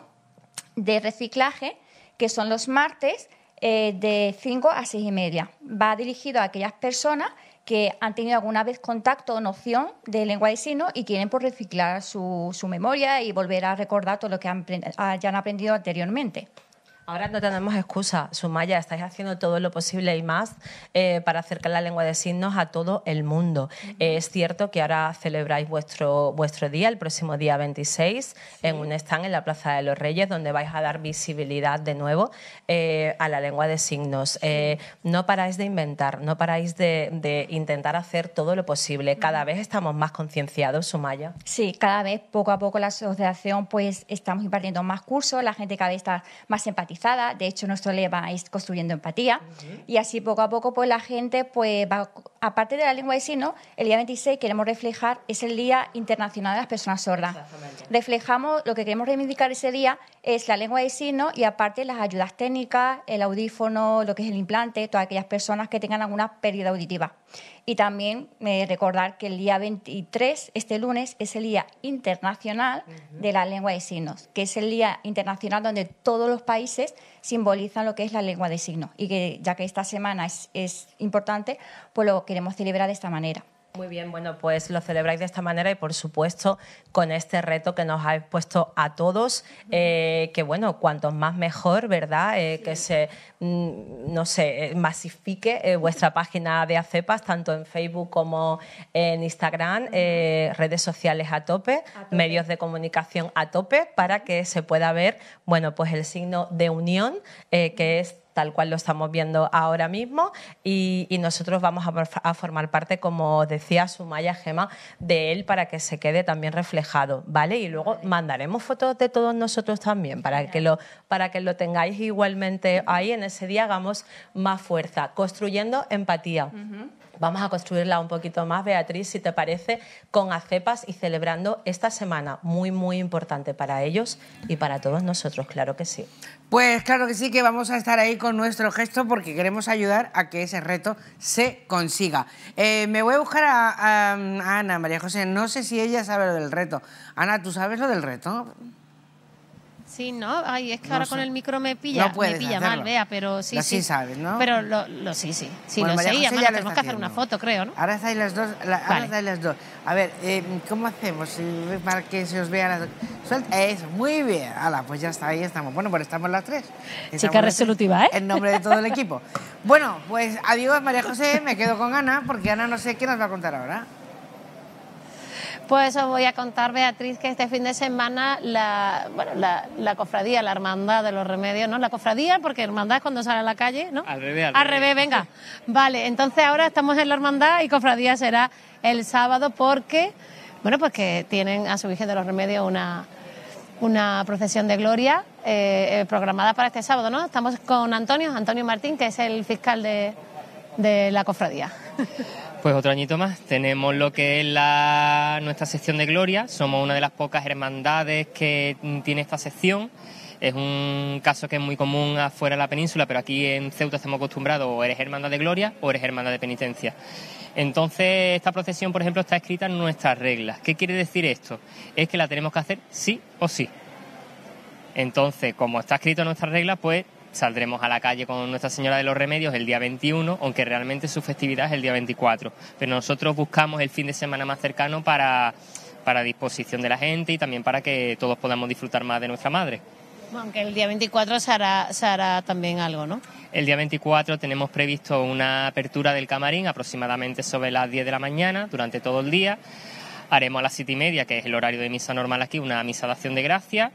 de reciclaje que son los martes eh, de cinco a seis y media. Va dirigido a aquellas personas que han tenido alguna vez contacto o noción de lengua de signos y quieren por reciclar su, su memoria y volver a recordar todo lo que han, hayan aprendido anteriormente. Ahora no tenemos excusa, Sumaya, estáis haciendo todo lo posible y más eh, para acercar la lengua de signos a todo el mundo. Uh-huh. Eh, es cierto que ahora celebráis vuestro, vuestro día, el próximo día veintiséis, sí. En un stand en la Plaza de los Reyes, donde vais a dar visibilidad de nuevo eh, a la lengua de signos. Eh, no paráis de inventar, no paráis de, de intentar hacer todo lo posible. Cada vez estamos más concienciados, Sumaya. Sí, cada vez, poco a poco, la asociación, pues estamos impartiendo más cursos, la gente cada vez está más empatizada. De hecho, nuestro lema es Construyendo Empatía. Uh-huh. Y así poco a poco pues la gente pues va aparte de la lengua de signos, el día veintiséis queremos reflejar, es el Día Internacional de las Personas Sordas. Reflejamos, lo que queremos reivindicar ese día es la lengua de signos y aparte las ayudas técnicas, el audífono, lo que es el implante, todas aquellas personas que tengan alguna pérdida auditiva. Y también eh, recordar que el día veintitrés, este lunes, es el Día Internacional uh-huh. de la Lengua de Signos, que es el día internacional donde todos los países simbolizan lo que es la lengua de signos. Y que ya que esta semana es, es importante, pues lo queremos celebrar de esta manera. Muy bien, bueno, pues lo celebráis de esta manera y, por supuesto, con este reto que nos habéis puesto a todos, eh, que, bueno, cuantos más mejor, ¿verdad? Eh, sí. Que se, mm, no sé, masifique eh, vuestra página de ACEPAS, tanto en Facebook como en Instagram, eh, redes sociales a tope, a tope, medios de comunicación a tope, para que se pueda ver, bueno, pues el signo de unión, eh, que es tal cual lo estamos viendo ahora mismo, y, y nosotros vamos a, a formar parte, como decía Sumaya, Gema, de él para que se quede también reflejado, ¿vale? Y luego mandaremos fotos de todos nosotros también para que lo, para que lo tengáis igualmente ahí en ese día, hagamos más fuerza, construyendo empatía. Uh-huh. Vamos a construirla un poquito más, Beatriz, si te parece, con ACEPAS y celebrando esta semana muy, muy importante para ellos y para todos nosotros, claro que sí. Pues claro que sí, que vamos a estar ahí con nuestro gesto porque queremos ayudar a que ese reto se consiga. Eh, me voy a buscar a, a, a Ana, María José, no sé si ella sabe lo del reto. Ana, ¿tú sabes lo del reto? Sí, ¿no? Ay, es que No ahora sé. con el micro me pilla, No puedes me pilla hacerlo. mal, Bea, pero sí, Lo sí. sí sabes, ¿no? Pero lo, lo sí, sí. Sí, Bueno, lo María sé. Y José además ya nos lo tenemos está que hacer una haciendo. foto, creo, ¿no? Ahora estáis las dos, la, ahora Vale. estáis las dos. A ver, eh, ¿cómo hacemos? Si- Para que se os vea las dos. Suelta. Eso, muy bien. Hala, pues ya está, ahí estamos. Bueno, pues estamos las tres. Estamos Chica las tres, resolutiva, ¿eh? En nombre de todo el equipo. Bueno, pues adiós, María José. Me quedo con Ana, porque Ana no sé qué nos va a contar ahora. Pues os voy a contar, Beatriz, que este fin de semana la, bueno, la, la cofradía, la hermandad de los remedios, ¿no? La cofradía, porque hermandad es cuando sale a la calle, ¿no? Al revés, al Al revés. revés, venga. Vale, entonces ahora estamos en la hermandad y cofradía será el sábado porque, bueno, pues que tienen a su Virgen de los Remedios una, una procesión de gloria eh, eh, programada para este sábado, ¿no? Estamos con Antonio, Antonio Martín, que es el fiscal de, de la cofradía. Pues otro añito más. Tenemos lo que es la, nuestra sección de gloria. Somos una de las pocas hermandades que tiene esta sección. Es un caso que es muy común afuera de la península, pero aquí en Ceuta estamos acostumbrados, o eres hermandad de gloria o eres hermandad de penitencia. Entonces, esta procesión, por ejemplo, está escrita en nuestras reglas. ¿Qué quiere decir esto? Es que la tenemos que hacer sí o sí. Entonces, como está escrito en nuestras reglas, pues saldremos a la calle con Nuestra Señora de los Remedios el día veintiuno, aunque realmente su festividad es el día veinticuatro. Pero nosotros buscamos el fin de semana más cercano para, para disposición de la gente y también para que todos podamos disfrutar más de nuestra Madre. Aunque el día veinticuatro se hará, se hará también algo, ¿no? El día veinticuatro tenemos previsto una apertura del camarín aproximadamente sobre las diez de la mañana durante todo el día. Haremos a las siete y media, que es el horario de misa normal aquí, una misa de acción de gracia.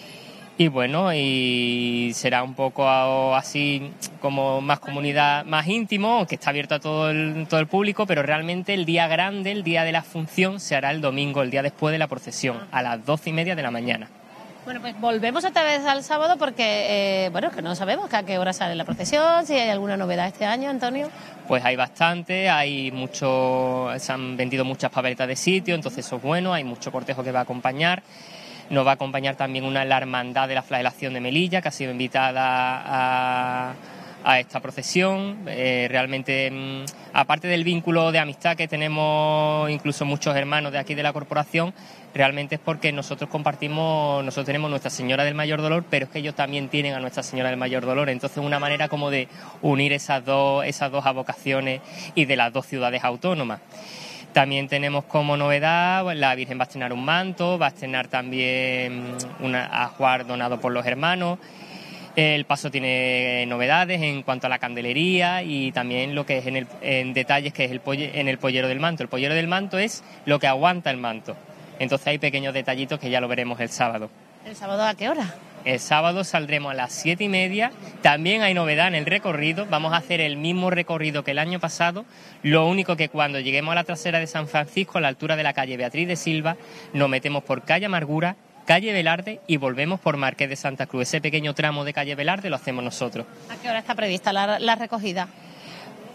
Y bueno, y será un poco así como más comunidad, más íntimo, que está abierto a todo el, todo el público, pero realmente el día grande, el día de la función, se hará el domingo, el día después de la procesión, a las doce y media de la mañana. Bueno, pues volvemos otra vez al sábado porque, eh, bueno, que no sabemos a qué hora sale la procesión, si hay alguna novedad este año, Antonio. Pues hay bastante, hay mucho, se han vendido muchas papeletas de sitio, entonces eso es bueno, hay mucho cortejo que va a acompañar. Nos va a acompañar también una la Hermandad de la Flagelación de Melilla, que ha sido invitada a, a esta procesión. Eh, realmente, mmm, aparte del vínculo de amistad que tenemos incluso muchos hermanos de aquí de la corporación, realmente es porque nosotros compartimos, nosotros tenemos Nuestra Señora del Mayor Dolor, pero es que ellos también tienen a Nuestra Señora del Mayor Dolor. Entonces, una manera como de unir esas dos, esas dos avocaciones y de las dos ciudades autónomas. También tenemos como novedad, la Virgen va a estrenar un manto, va a estrenar también un ajuar donado por los hermanos. El paso tiene novedades en cuanto a la candelería y también lo que es en, el, en detalles, que es el polle, en el pollero del manto. El pollero del manto es lo que aguanta el manto. Entonces hay pequeños detallitos que ya lo veremos el sábado. ¿El sábado a qué hora? El sábado saldremos a las siete y media. También hay novedad en el recorrido. Vamos a hacer el mismo recorrido que el año pasado. Lo único que cuando lleguemos a la trasera de San Francisco, a la altura de la calle Beatriz de Silva, nos metemos por calle Amargura, calle Velarde y volvemos por Marqués de Santa Cruz. Ese pequeño tramo de calle Velarde lo hacemos nosotros. ¿A qué hora está prevista la, la recogida?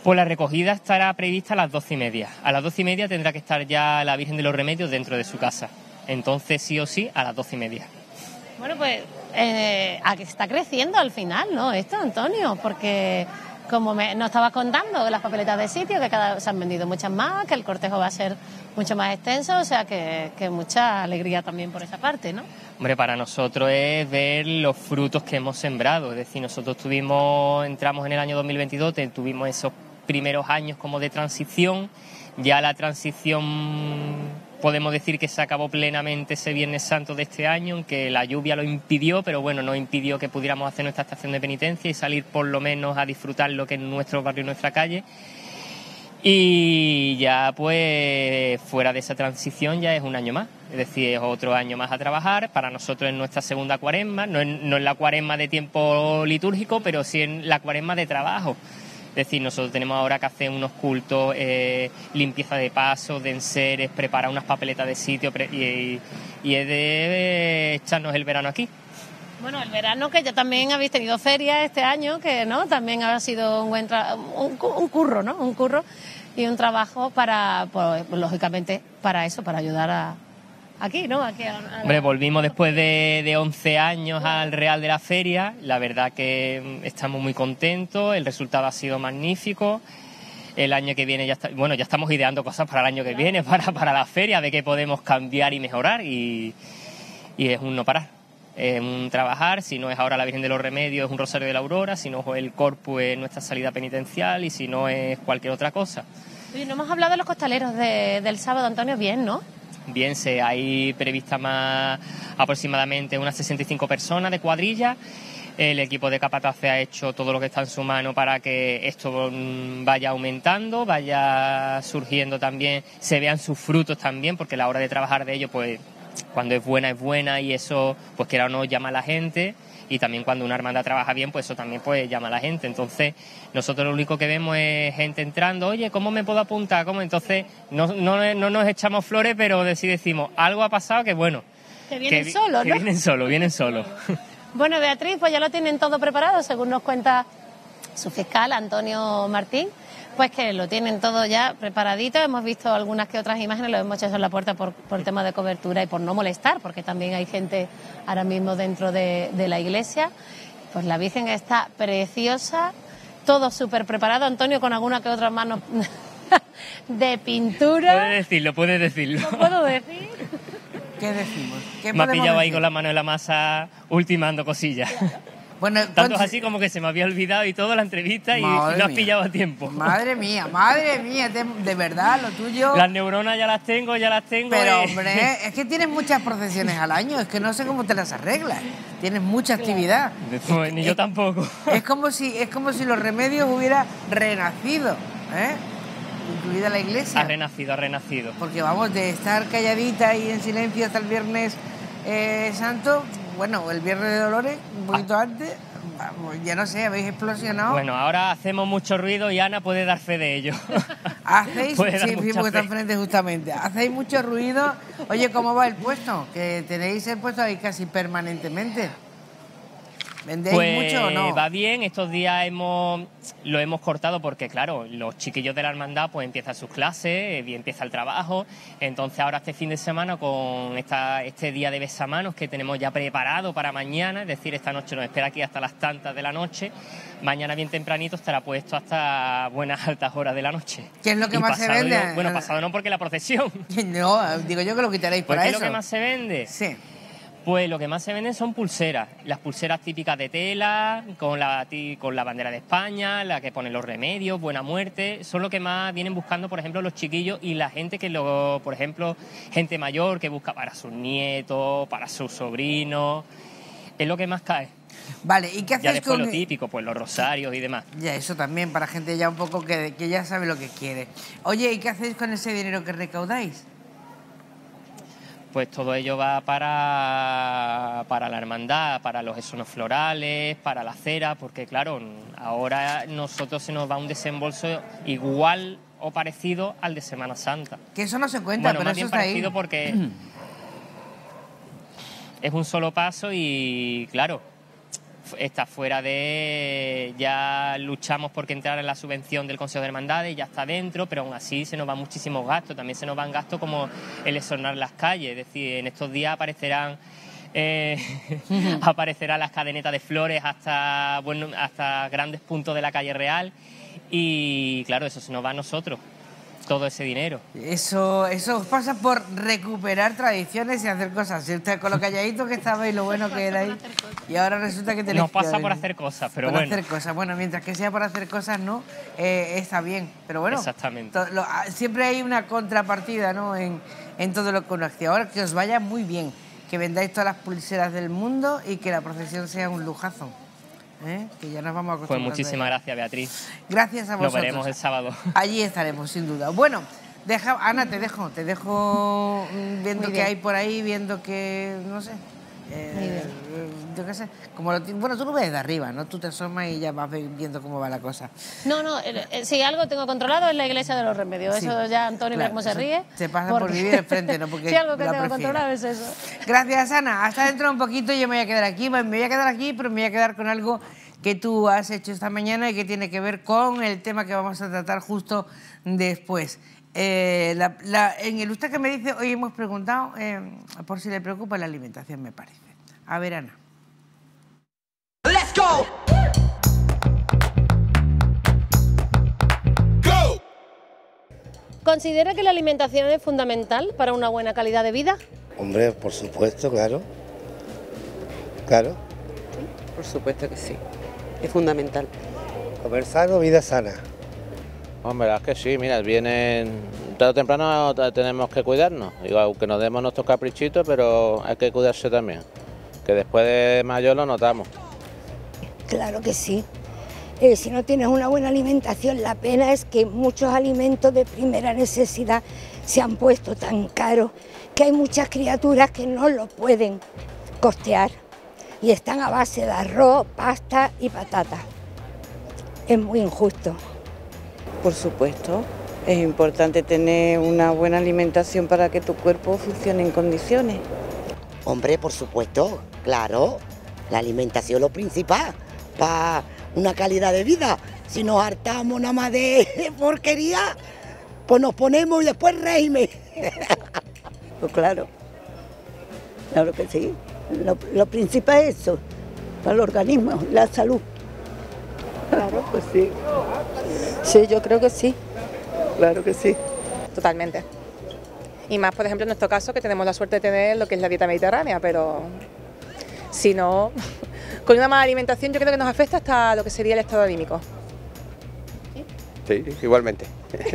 Pues la recogida estará prevista a las doce y media. A las doce y media tendrá que estar ya la Virgen de los Remedios dentro de su casa. Entonces, sí o sí, a las doce y media. Bueno, pues eh, a que está creciendo al final, ¿no? Esto, Antonio, porque como me, nos estabas contando, las papeletas de sitio, que cada se han vendido muchas más, que el cortejo va a ser mucho más extenso, o sea que, que mucha alegría también por esa parte, ¿no? Hombre, para nosotros es ver los frutos que hemos sembrado. Es decir, nosotros tuvimos, entramos en el año dos mil veintidós, tuvimos esos primeros años como de transición. Ya la transición podemos decir que se acabó plenamente ese Viernes Santo de este año, aunque la lluvia lo impidió, pero bueno, no impidió que pudiéramos hacer nuestra estación de penitencia y salir por lo menos a disfrutar lo que es nuestro barrio y nuestra calle. Y ya pues fuera de esa transición ya es un año más, es decir, es otro año más a trabajar. Para nosotros es nuestra segunda cuaresma, no es, no es la cuaresma de tiempo litúrgico, pero sí es la cuaresma de trabajo. Es decir, nosotros tenemos ahora que hacer unos cultos, eh, limpieza de pasos, de enseres, preparar unas papeletas de sitio pre y, y es de echarnos el verano aquí. Bueno, el verano, que ya también habéis tenido feria este año, que no también ha sido un buen tra un, un curro, ¿no? Un curro y un trabajo para, pues, lógicamente, para eso, para ayudar a aquí, ¿no? Aquí a, a la... Hombre, volvimos después de, de once años al Real de la Feria. La verdad que estamos muy contentos, el resultado ha sido magnífico. El año que viene ya está, bueno, ya estamos ideando cosas para el año que viene, para, para la feria, de qué podemos cambiar y mejorar, y, y es un no parar. Es un trabajar, si no es ahora la Virgen de los Remedios, es un Rosario de la Aurora, si no es el Corpus, es nuestra salida penitencial, y si no es cualquier otra cosa. Oye, no hemos hablado de los costaleros de, del sábado, Antonio, bien, ¿no? Bien, se hay prevista más aproximadamente unas sesenta y cinco personas de cuadrilla. El equipo de Capatace ha hecho todo lo que está en su mano para que esto vaya aumentando, vaya surgiendo también, se vean sus frutos también, porque a la hora de trabajar de ello, pues cuando es buena es buena, y eso, pues quiera o no, llama a la gente. Y también cuando una hermandad trabaja bien, pues eso también pues llama a la gente. Entonces, nosotros lo único que vemos es gente entrando, oye, ¿cómo me puedo apuntar? ¿Cómo? Entonces, no, no, no nos echamos flores, pero sí decimos, algo ha pasado que bueno. Que vienen que, solos, que ¿no? vienen solos, vienen solos. Bueno, Beatriz, pues ya lo tienen todo preparado, según nos cuenta su fiscal, Antonio Martín, pues que lo tienen todo ya preparadito. Hemos visto algunas que otras imágenes, lo hemos hecho en la puerta por, por tema de cobertura y por no molestar, porque también hay gente ahora mismo dentro de, de la iglesia. Pues la Virgen está preciosa, todo súper preparado, Antonio, con alguna que otra mano de pintura. Puedes decirlo, puedes decirlo. ¿Lo puedo decir? ¿Qué decimos? ¿Qué Me ha podemos pillado ahí decir? con la mano en la masa ultimando cosillas. Bueno, Tanto es ¿cuántos- así como que se me había olvidado y toda la entrevista y, y Madre no has mía. pillado a tiempo. Madre mía, madre mía, de, de verdad, lo tuyo... Las neuronas ya las tengo, ya las tengo. Pero, eh. hombre, es que tienes muchas procesiones al año, es que no sé cómo te las arreglas. Tienes mucha actividad. Pues ni yo tampoco. Es como si, es como si los remedios hubiera renacido, ¿eh? Incluida la iglesia. Ha renacido, ha renacido. Porque vamos, de estar calladita y en silencio hasta el Viernes eh, Santo, bueno, el Viernes de Dolores, un poquito antes, vamos, ya no sé, habéis explosionado. Bueno, ahora hacemos mucho ruido y Ana puede dar fe de ello. Hacéis, Puede dar sí, mucha sí, porque está fe. enfrente justamente. Hacéis mucho ruido. Oye, ¿cómo va el puesto? Que tenéis el puesto ahí casi permanentemente. ¿Vendéis Pues mucho o no? va bien, estos días hemos lo hemos cortado porque, claro, los chiquillos de la hermandad pues empiezan sus clases y empieza el trabajo. Entonces ahora este fin de semana con esta, este día de besamanos que tenemos ya preparado para mañana, es decir, esta noche nos espera aquí hasta las tantas de la noche, mañana bien tempranito estará puesto hasta buenas altas horas de la noche. ¿Qué es lo que Y más se pasado vende? no- bueno, pasado no porque la procesión. No, digo yo que lo quitaréis Pues para ¿qué es eso. lo que más se vende? Sí. Pues lo que más se venden son pulseras, las pulseras típicas de tela, con la, ti- con la bandera de España, la que ponen los remedios, Buena Muerte, son lo que más vienen buscando, por ejemplo, los chiquillos y la gente que, lo, por ejemplo, gente mayor que busca para sus nietos, para sus sobrinos, es lo que más cae. Vale, ¿y qué Ya hacéis después con...? lo típico, pues los rosarios y demás. Ya, eso también, para gente ya un poco que, que ya sabe lo que quiere. Oye, ¿y qué hacéis con ese dinero que recaudáis? Pues todo ello va para, para la hermandad, para los esonos florales, para la cera, porque claro, ahora nosotros se nos va un desembolso igual o parecido al de Semana Santa. Que eso no se cuenta, Bueno, pero más eso bien está ahí. parecido porque es un solo paso y claro, está fuera de... Ya luchamos porque entrar en la subvención del Consejo de Hermandades, ya está dentro, pero aún así se nos van muchísimos gastos. También se nos van gastos como el exornar las calles, es decir, en estos días aparecerán... Eh, aparecerán las cadenetas de flores hasta, bueno, hasta grandes puntos de la calle Real y claro, eso se nos va a nosotros, todo ese dinero. Eso, eso os pasa por recuperar tradiciones y hacer cosas. Si usted con lo calladito que estaba y lo bueno que era ahí, y ahora resulta que tenéis Nos pasa que- por hacer cosas, pero por bueno. hacer cosas. Bueno, mientras que sea por hacer cosas, no, eh, está bien. Pero bueno, Exactamente. to- lo- ah, siempre hay una contrapartida, ¿no? En, en todo lo que uno hace. Ahora que os vaya muy bien, que vendáis todas las pulseras del mundo y que la procesión sea un lujazo. ¿eh? Que ya nos vamos a Pues acostumbrar. muchísimas gracias, Beatriz. Gracias a Nos vosotros. veremos el sábado. Allí estaremos, sin duda. Bueno, deja, Ana, te dejo, te dejo mm, viendo Muy qué bien. hay por ahí, viendo que, no sé, eh, Muy bien. eh, yo qué sé, como lo ti- bueno, tú lo ves de arriba, ¿no? Tú te asomas y ya vas ve- viendo cómo va la cosa. No, no, eh, eh, si algo tengo controlado es la iglesia de los remedios. Sí. eso ya Antonio Claro, mira cómo se eso ríe. se pasa por porque- vivir enfrente, ¿no? Porque si algo que la tengo prefiere. controlado es eso. Gracias, Ana. Hasta dentro de un poquito yo me voy a quedar aquí. Me voy a quedar aquí, pero me voy a quedar con algo que tú has hecho esta mañana y que tiene que ver con el tema que vamos a tratar justo después. Eh, la- la- en el usted que me dice, hoy hemos preguntado eh, por si le preocupa la alimentación, me parece. A ver, Ana. Let's go. Go. ¿Considera que la alimentación es fundamental para una buena calidad de vida? Hombre, por supuesto, claro. Claro. Por supuesto que sí, es fundamental. Comer sano, vida sana. Hombre, es que sí, mira, vienen tarde o temprano t- tenemos que cuidarnos, digo, aunque nos demos nuestros caprichitos, pero hay que cuidarse también, que después de mayor lo notamos. Claro que sí. Eh, si no tienes una buena alimentación, la pena es que muchos alimentos de primera necesidad se han puesto tan caros que hay muchas criaturas que no lo pueden costear y están a base de arroz, pasta y patata. Es muy injusto. Por supuesto, es importante tener una buena alimentación para que tu cuerpo funcione en condiciones. Hombre, por supuesto, claro, la alimentación es lo principal para una calidad de vida. Si nos hartamos nada más de porquería, pues nos ponemos y después régimen. Pues claro, claro que sí. Lo, lo principal es eso, para el organismo, la salud. Claro, pues sí. Sí, yo creo que sí. Claro que sí. Totalmente. Y más, por ejemplo, en nuestro caso, que tenemos la suerte de tener lo que es la dieta mediterránea, pero si no, con una mala alimentación yo creo que nos afecta hasta lo que sería el estado anímico. Sí, igualmente.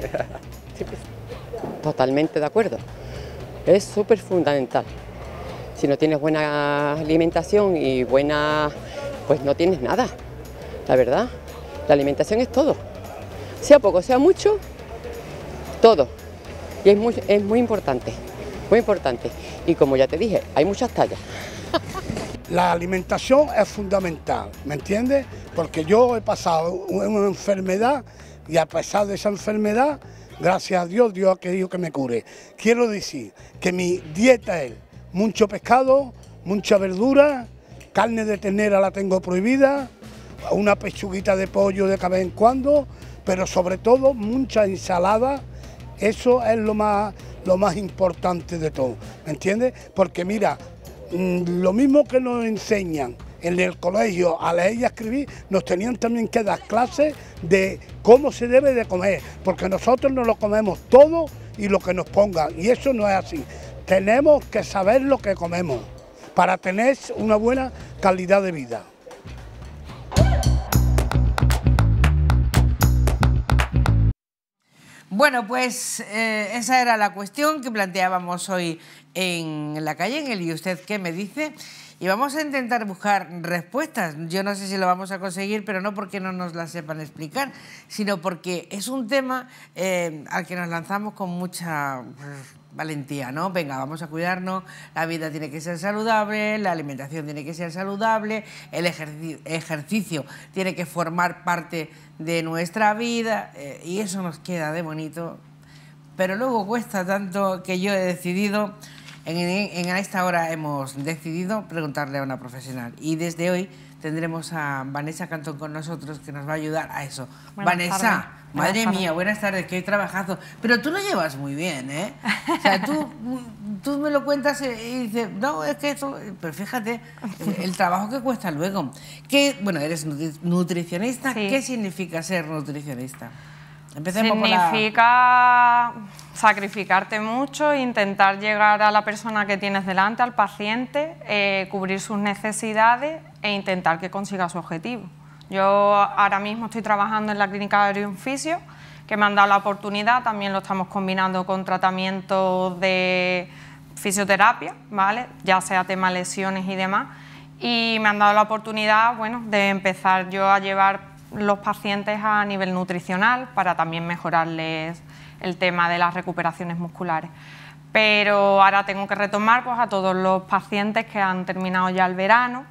Totalmente de acuerdo. Es súper fundamental. Si no tienes buena alimentación y buena, pues no tienes nada, la verdad. La alimentación es todo. Sea poco, sea mucho, todo. Y es muy, es muy importante, muy importante. Y como ya te dije, hay muchas tallas. La alimentación es fundamental, ¿me entiendes? Porque yo he pasado una enfermedad y a pesar de esa enfermedad, gracias a Dios, Dios ha querido que me cure. Quiero decir que mi dieta es mucho pescado, mucha verdura, carne de ternera la tengo prohibida, una pechuguita de pollo de vez en cuando, pero sobre todo mucha ensalada. Eso es lo más, lo más importante de todo, ¿me entiendes? Porque mira, lo mismo que nos enseñan en el colegio a leer y a escribir, nos tenían también que dar clases de cómo se debe de comer, porque nosotros nos lo comemos todo y lo que nos pongan, y eso no es así. Tenemos que saber lo que comemos para tener una buena calidad de vida. Bueno, pues eh, esa era la cuestión que planteábamos hoy en la calle, en el ¿y usted qué me dice? Y vamos a intentar buscar respuestas. Yo no sé si lo vamos a conseguir, pero no porque no nos las sepan explicar, sino porque es un tema eh, al que nos lanzamos con mucha pues, valentía, ¿no? Venga, vamos a cuidarnos, la vida tiene que ser saludable, la alimentación tiene que ser saludable, el ejercicio, ejercicio tiene que formar parte de nuestra vida eh, y eso nos queda de bonito, pero luego cuesta tanto que yo he decidido, en, en esta hora hemos decidido preguntarle a una profesional y desde hoy tendremos a Vanessa Cantón con nosotros, que nos va a ayudar a eso. Buenas Vanessa, tardes. madre Buenas mía, tardes. buenas tardes, qué trabajazo. Pero tú lo llevas muy bien, ¿eh? O sea, tú, tú me lo cuentas y dices, no, es que eso... Pero fíjate, el trabajo que cuesta luego. ¿Qué, bueno, eres nutri- nutricionista, Sí. ¿qué significa ser nutricionista? Empecemos por la... Significa sacrificarte mucho, intentar llegar a la persona que tienes delante, al paciente, eh, cubrir sus necesidades e intentar que consiga su objetivo. Yo ahora mismo estoy trabajando en la clínica de un fisio, que me han dado la oportunidad, también lo estamos combinando con tratamientos de fisioterapia, ¿vale? Ya sea tema lesiones y demás, y me han dado la oportunidad, bueno, de empezar yo a llevar los pacientes a nivel nutricional para también mejorarles el tema de las recuperaciones musculares. Pero ahora tengo que retomar pues, a todos los pacientes que han terminado ya el verano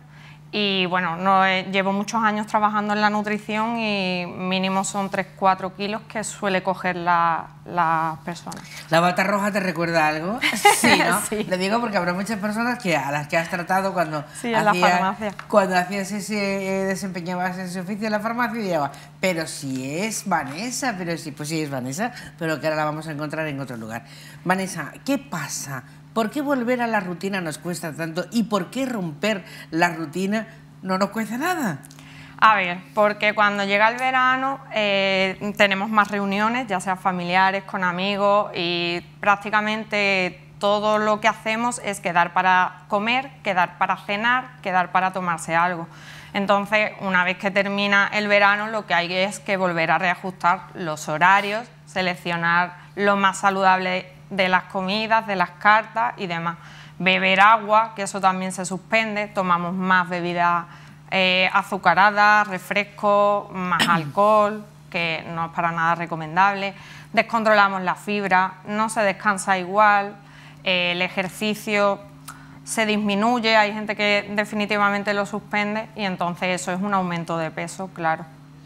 y bueno, no he- llevo muchos años trabajando en la nutrición y mínimo son tres cuatro kilos que suele coger la- las personas. ¿La bata roja te recuerda algo? Sí, ¿no? Sí. Lo digo porque habrá muchas personas que a las que has tratado cuando, Sí, en la hacía- farmacia. cuando hacías ese, eh, desempeñabas ese oficio en la farmacia y llevaba, pero si es Vanessa, pero sí, pues sí es Vanessa, pero que ahora la vamos a encontrar en otro lugar. Vanessa, ¿qué pasa? ¿Por qué volver a la rutina nos cuesta tanto? ¿Y por qué romper la rutina no nos cuesta nada? A ver, porque cuando llega el verano eh, tenemos más reuniones, ya sea familiares, con amigos, y prácticamente todo lo que hacemos es quedar para comer, quedar para cenar, quedar para tomarse algo. Entonces, una vez que termina el verano, lo que hay es que volver a reajustar los horarios, seleccionar lo más saludable de las comidas, de las cartas y demás. Beber agua, que eso también se suspende, tomamos más bebidas eh, azucaradas, refrescos, más alcohol, que no es para nada recomendable. Descontrolamos la fibra, no se descansa igual, eh, el ejercicio se disminuye, hay gente que definitivamente lo suspende y entonces eso es un aumento de peso, claro.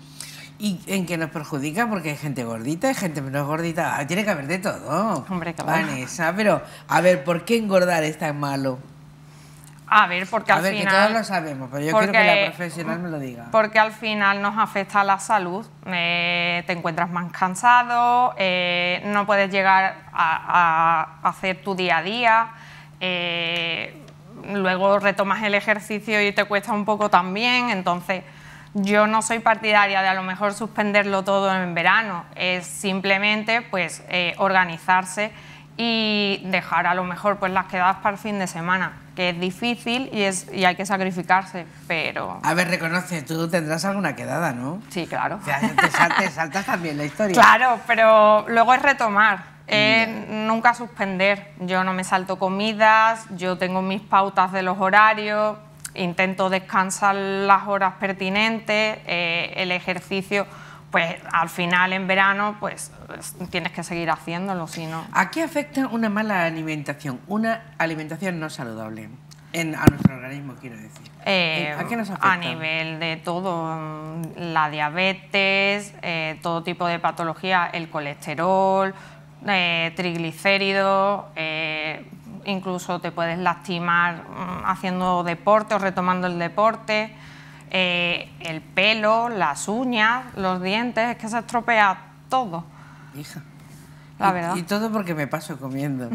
¿Y en qué nos perjudica? Porque hay gente gordita, hay gente menos gordita. Ah, tiene que haber de todo. Hombre, claro. Vanessa, pero a ver, ¿por qué engordar es tan malo? A ver, porque A al ver, que final... todos lo sabemos, pero yo porque- quiero que la profesional me lo diga. Porque al final nos afecta a la salud, eh, te encuentras más cansado, eh, no puedes llegar a, a hacer tu día a día, eh, luego retomas el ejercicio y te cuesta un poco también, entonces yo no soy partidaria de a lo mejor suspenderlo todo en verano, es simplemente pues eh, organizarse y dejar a lo mejor pues las quedadas para el fin de semana, que es difícil y, es, y hay que sacrificarse, pero... A ver, reconoce, tú tendrás alguna quedada, ¿no? Sí, claro. O sea, te, sal- te saltas también la historia. Claro, pero luego es retomar, es nunca suspender. Yo no me salto comidas, yo tengo mis pautas de los horarios, intento descansar las horas pertinentes, eh, el ejercicio, pues al final en verano pues tienes que seguir haciéndolo, si no... ¿A qué afecta una mala alimentación, una alimentación no saludable? En, a nuestro organismo, quiero decir. Eh, ¿A qué nos afecta? A nivel de todo, mm, la diabetes, eh, todo tipo de patología, el colesterol, eh, triglicéridos, eh, incluso te puedes lastimar mm, haciendo deporte o retomando el deporte, eh, el pelo, las uñas, los dientes, es que se estropea todo. Hija. La y, verdad. y todo porque me paso comiendo.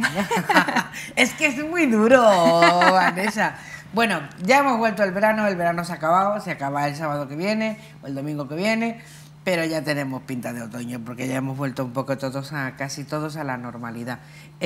Es que es muy duro, Vanessa. Bueno, ya hemos vuelto al verano, el verano se ha acabado, se acaba el sábado que viene o el domingo que viene, pero ya tenemos pinta de otoño porque ya hemos vuelto un poco todos a, casi todos a la normalidad.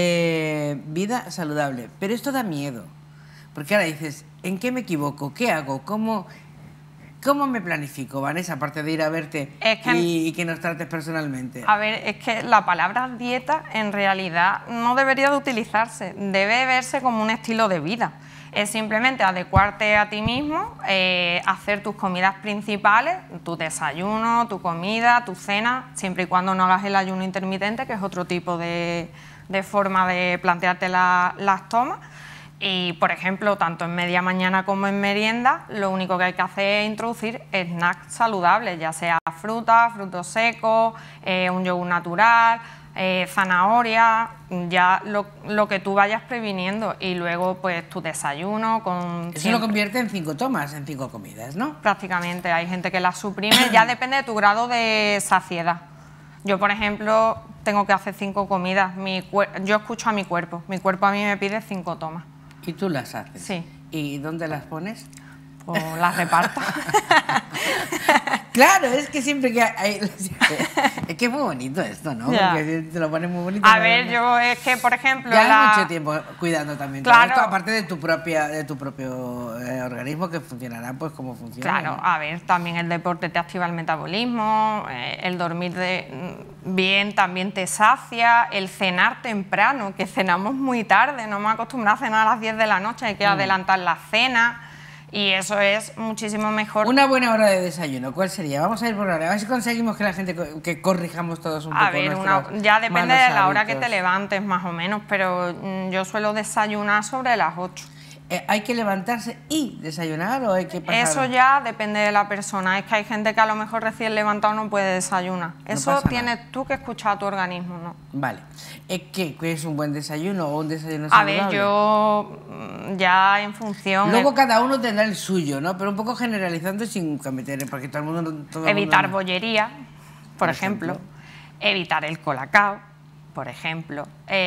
Eh, vida saludable, pero esto da miedo, porque ahora dices, ¿en qué me equivoco? ¿Qué hago? ¿Cómo, cómo me planifico, Vanessa, aparte de ir a verte Es que- y, y que nos trates personalmente? A ver, es que la palabra dieta en realidad no debería de utilizarse, debe verse como un estilo de vida. Es simplemente adecuarte a ti mismo, eh, hacer tus comidas principales, tu desayuno, tu comida, tu cena, siempre y cuando no hagas el ayuno intermitente, que es otro tipo de, de forma de plantearte la- las tomas. Y, por ejemplo, tanto en media mañana como en merienda, lo único que hay que hacer es introducir snacks saludables, ya sea fruta, frutos secos, eh, un yogur natural, eh, zanahoria, ya lo, lo que tú vayas previniendo, y luego pues tu desayuno con... Eso siempre- lo convierte en cinco tomas, en cinco comidas, ¿no? Prácticamente, hay gente que la suprime, ya depende de tu grado de saciedad. Yo, por ejemplo, tengo que hacer cinco comidas, mi cuer- yo escucho a mi cuerpo, mi cuerpo a mí me pide cinco tomas. ¿Y tú las haces? Sí. ¿Y dónde las pones? Pues las reparto. Claro, es que siempre que hay... Es que es muy bonito esto, ¿no? Ya. Porque te lo pones muy bonito. A ¿no? ver, yo es que, por ejemplo... Llevas la- mucho tiempo cuidando también todo Claro. esto, aparte de tu propia, de tu propio eh, organismo, que funcionará pues como funciona. Claro, ¿no? a ver, también el deporte te activa el metabolismo, eh, el dormir de, mm, bien también te sacia, el cenar temprano, que cenamos muy tarde, no me acostumbrado a cenar a las diez de la noche, hay que Mm. adelantar la cena, y eso es muchísimo mejor. Una buena hora de desayuno, ¿cuál sería? Vamos a ir por hora, a ver si conseguimos que la gente, co- que corrijamos todos un poco A ver, una- nuestros ya depende malos de la hora que hábitos. te levantes más o menos, pero mm, yo suelo desayunar sobre las ocho. Eh, ¿Hay que levantarse y desayunar o hay que pasar? Eso ya depende de la persona. Es que hay gente que a lo mejor recién levantado no puede desayunar. Eso pasa tienes tú que escuchar a tu organismo, ¿no? Vale. Eh, ¿Qué, ¿Qué es un buen desayuno o un desayuno A saludable? ver, yo mm, ya en función... Luego cada uno tendrá el suyo, ¿no? Pero un poco generalizando sin meter, porque todo el mundo... Todo el evitar mundo... bollería, por, Por ejemplo. ejemplo. Evitar el colacao, por ejemplo.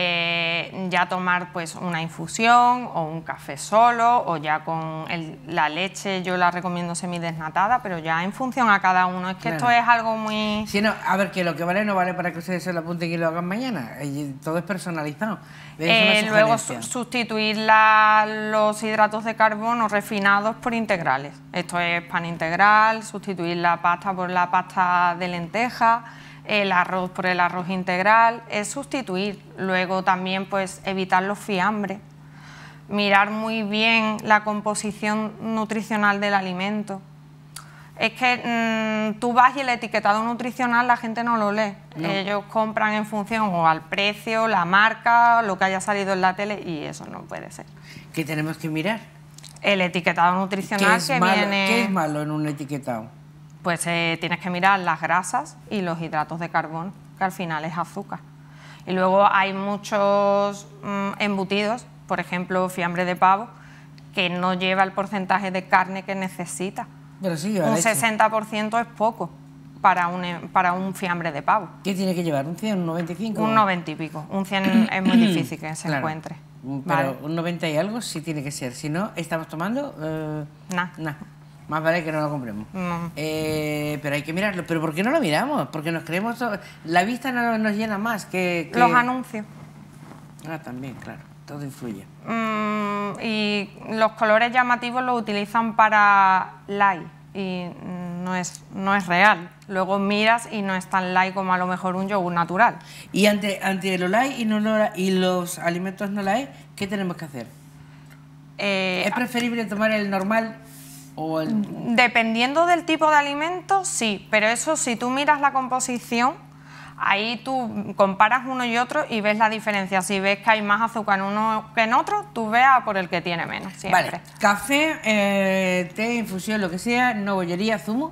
Eh, ya tomar pues una infusión o un café solo, o ya con el- la leche, yo la recomiendo semidesnatada, pero ya en función a cada uno. Es que Claro. esto es algo muy... Sí, no, a ver, que lo que vale no vale para que ustedes se lo apunten y lo hagan mañana. Eh, Todo es personalizado. Es Eh, una luego sugerencia. su- sustituir la- los hidratos de carbono refinados por integrales. Esto es pan integral, sustituir la pasta por la pasta de lenteja, el arroz por el arroz integral, es sustituir. Luego también pues evitar los fiambres, mirar muy bien la composición nutricional del alimento. Es que mm, tú vas y el etiquetado nutricional la gente no lo lee. No. Ellos compran en función o al precio, la marca, lo que haya salido en la tele, y eso no puede ser. ¿Qué tenemos que mirar? El etiquetado ¿Qué nutricional es, que malo, viene... ¿Qué es malo en un etiquetado? Pues eh, tienes que mirar las grasas y los hidratos de carbono, que al final es azúcar. Y luego hay muchos mm, embutidos, por ejemplo, fiambre de pavo, que no lleva el porcentaje de carne que necesita. Pero sí lleva Un leche. sesenta por ciento es poco para un, em- para un fiambre de pavo. ¿Qué tiene que llevar? ¿Un cien, un noventa y cinco? Un noventa y pico. Un cien es muy difícil que se Claro. encuentre. Pero Vale. un noventa y algo sí tiene que ser. Si no, ¿estamos tomando? Eh, Nah. nah. Más vale que no lo compremos. No. Eh, pero hay que mirarlo. ¿Pero por qué no lo miramos? Porque nos creemos... todo- La vista no nos llena más que... que- Los anuncios. Ah, también, claro. Todo influye. Mm, y los colores llamativos los utilizan para like y mm, no es, no es real. Luego miras y no es tan like como a lo mejor un yogur natural. Y ante, ante lo light y, no lo- y los alimentos no light, ¿qué tenemos que hacer? Eh, ¿Es preferible tomar el normal o el...? Dependiendo del tipo de alimento, sí, pero eso si tú miras la composición, ahí tú comparas uno y otro y ves la diferencia. Si ves que hay más azúcar en uno que en otro, tú veas por el que tiene menos, siempre. Vale, café, eh, té, infusión, lo que sea, no bollería, zumo.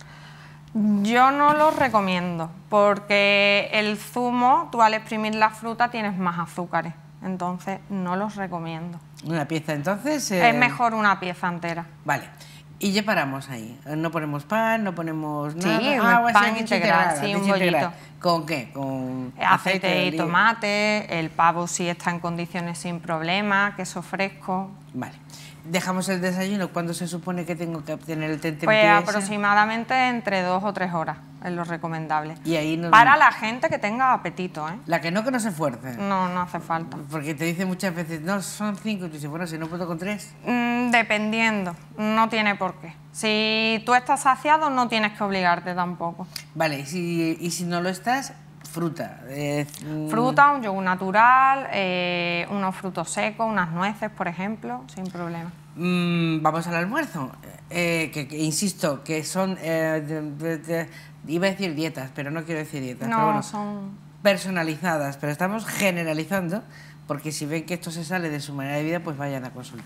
Yo no lo recomiendo, porque el zumo, tú al exprimir la fruta tienes más azúcares, entonces no los recomiendo. Una pieza, entonces... eh, Es mejor una pieza entera. Vale. Y ya paramos ahí. No ponemos pan, no ponemos nada. Sí, un Agua, pan sí, leche integral, integrada, sí, un leche integral. bollito. ¿Con qué? Con Aceite de y oliva. tomate, el pavo sí está en condiciones sin problema, queso fresco. Vale. Dejamos el desayuno. ¿Cuándo se supone que tengo que obtener el tentempié Pues ese? aproximadamente entre dos o tres horas es lo recomendable. Y ahí nos... Para la gente que tenga apetito, ¿eh? La que no, que no se esfuerce. No, no hace falta. Porque te dicen muchas veces, no, son cinco. Y tú dices, bueno, si no puedo con tres. Mm, dependiendo, no tiene por qué. Si tú estás saciado, no tienes que obligarte tampoco. Vale, y si, y si no lo estás, fruta. Eh, mm, Fruta, un yogur natural, eh, unos frutos secos, unas nueces, por ejemplo, sin problema. mm, vamos al almuerzo. Eh, que, que insisto, que son... eh, de- de- de- iba a decir dietas, pero no quiero decir dietas. No, pero bueno, son... personalizadas, pero estamos generalizando, porque si ven que esto se sale de su manera de vida, pues vayan a consultar.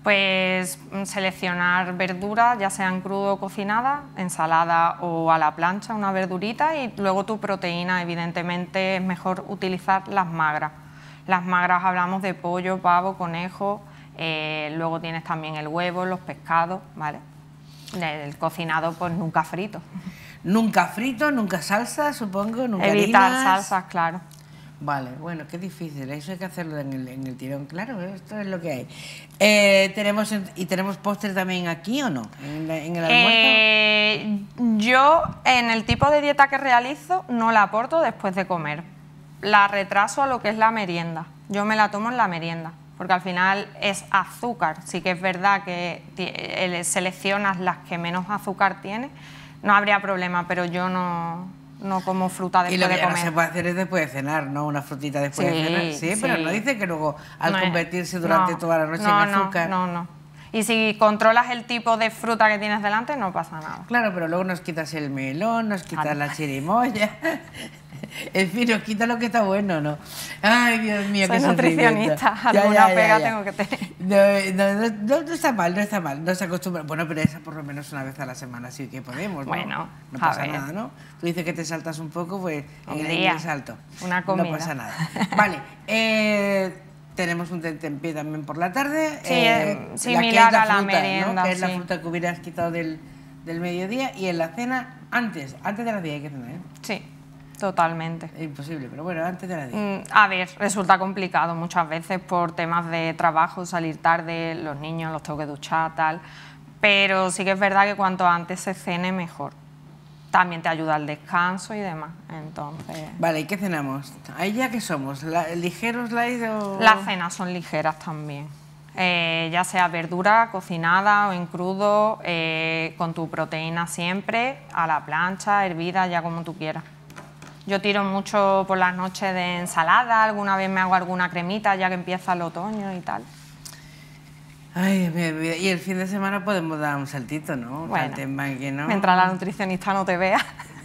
Pues seleccionar verduras, ya sean crudo o cocinadas, ensalada o a la plancha, una verdurita, y luego tu proteína. Evidentemente es mejor utilizar las magras. Las magras hablamos de pollo, pavo, conejo, eh, luego tienes también el huevo, los pescados, ¿vale? El cocinado pues nunca frito. Nunca frito, nunca salsa, supongo, nunca Evitar harinas. salsas, claro. Vale, bueno, qué difícil, eso hay que hacerlo en el, en el tirón, claro, esto es lo que hay. Eh, tenemos ¿Y tenemos postre también aquí o no? ¿En, la- en el almuerzo? Eh, yo, en el tipo de dieta que realizo, no la aporto después de comer. La retraso a lo que es la merienda. Yo me la tomo en la merienda, porque al final es azúcar. Sí que es verdad que ti- eh, seleccionas las que menos azúcar tiene, no habría problema, pero yo no, no como fruta Y después lo que de ya no comer. se puede hacer es después de cenar, ¿no? Una frutita después de Sí, cenar. Sí, pero sí. no dice que luego al No es- convertirse durante no, toda la noche no, en no, azúcar. No, no. Y si controlas el tipo de fruta que tienes delante, no pasa nada. Claro, pero luego nos quitas el melón, nos quitas Ah, la chirimoya. En fin, nos quita lo que está bueno, ¿no? Ay, Dios mío, Soy qué sufrimiento. nutricionista, Ya, alguna ya, ya, pega ya. tengo que tener. No, no, no, no, no está mal, no está mal, no se acostumbra. Bueno, pero esa por lo menos una vez a la semana sí que podemos, ¿no? Bueno, no a pasa ver. nada, ¿no? Tú dices que te saltas un poco, pues Un en el, día, en el salto. una comida. No pasa nada. Vale, eh, tenemos un tentempié también por la tarde. Sí, eh, eh, la similar que es a la fruta, ¿no? merienda, Que es la sí. fruta que hubieras quitado del, del mediodía, y en la cena, antes, antes de las diez hay que cenar, ¿eh? Sí, totalmente. Es imposible, pero bueno, antes de las diez. Mm, A ver, resulta complicado muchas veces por temas de trabajo, salir tarde, los niños los tengo que duchar, tal. Pero sí que es verdad que cuanto antes se cene, mejor. También te ayuda al descanso y demás. Entonces, Vale, ¿y qué cenamos? ¿Ahí ya qué somos? ¿La- ¿Ligeros, light o...? las cenas son ligeras también. Eh, ya sea verdura cocinada o en crudo, eh, con tu proteína siempre, a la plancha, hervida, ya como tú quieras. Yo tiro mucho por las noches de ensalada, alguna vez me hago alguna cremita ya que empieza el otoño y tal. Ay, mi vida. Y el fin de semana podemos dar un saltito, ¿no? Un Bueno, saltimbanqui, ¿no? Mientras la nutricionista no te vea.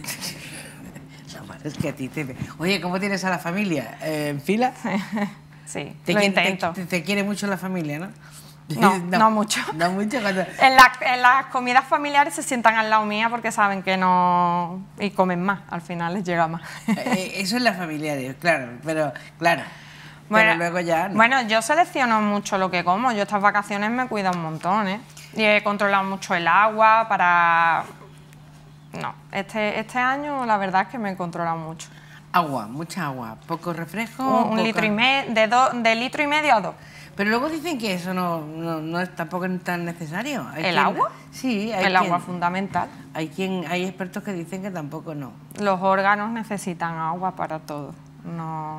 No, es que a ti te ve. Oye, ¿cómo tienes a la familia? Eh, ¿En fila? Sí, Te lo quiere- intento. Te, te quiere mucho la familia, ¿no? No, no mucho. No mucho. Cuando... En, la- en las comidas familiares se sientan al lado mía porque saben que no... y comen más, al final les llega más. Eh, eso es la familiares, claro, pero claro. Bueno, pero luego ya... no. Bueno, yo selecciono mucho lo que como. Yo estas vacaciones me cuido un montón, ¿eh? Y he controlado mucho el agua para... No, este, este año la verdad es que me he controlado mucho. Agua, mucha agua, poco refresco. Un, un poca- litro y medio, de, do- de litro y medio a dos. Pero luego dicen que eso no, no, no es tampoco tan necesario. Hay ¿El quien- agua? Sí, hay El quien- agua fundamental. Hay quien, hay expertos que dicen que tampoco no. Los órganos necesitan agua para todo. No...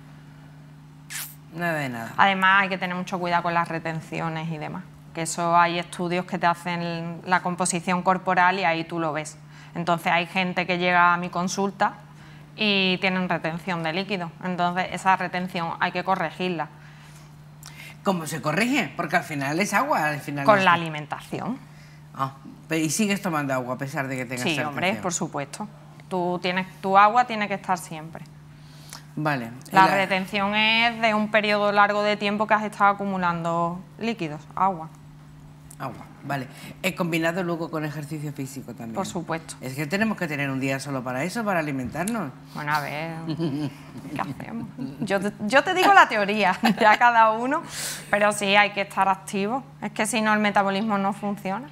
Nada de nada. Además hay que tener mucho cuidado con las retenciones y demás. Que eso hay estudios que te hacen la composición corporal y ahí tú lo ves. Entonces hay gente que llega a mi consulta y tienen retención de líquido. Entonces esa retención hay que corregirla. ¿Cómo se corrige? Porque al final es agua. Al final Con es- la alimentación. Ah, pero y sigues tomando agua a pesar de que tengas Sí, esa hombre, retención? por supuesto. Tú tienes, tu agua tiene que estar siempre. Vale. La Y la- retención es de un periodo largo de tiempo que has estado acumulando líquidos, agua. Agua, vale. He combinado luego con ejercicio físico también. Por supuesto. Es que tenemos que tener un día solo para eso, para alimentarnos. Bueno, a ver, ¿qué hacemos? Yo te, yo te digo la teoría, ya cada uno, pero sí hay que estar activo. Es que si no el metabolismo no funciona.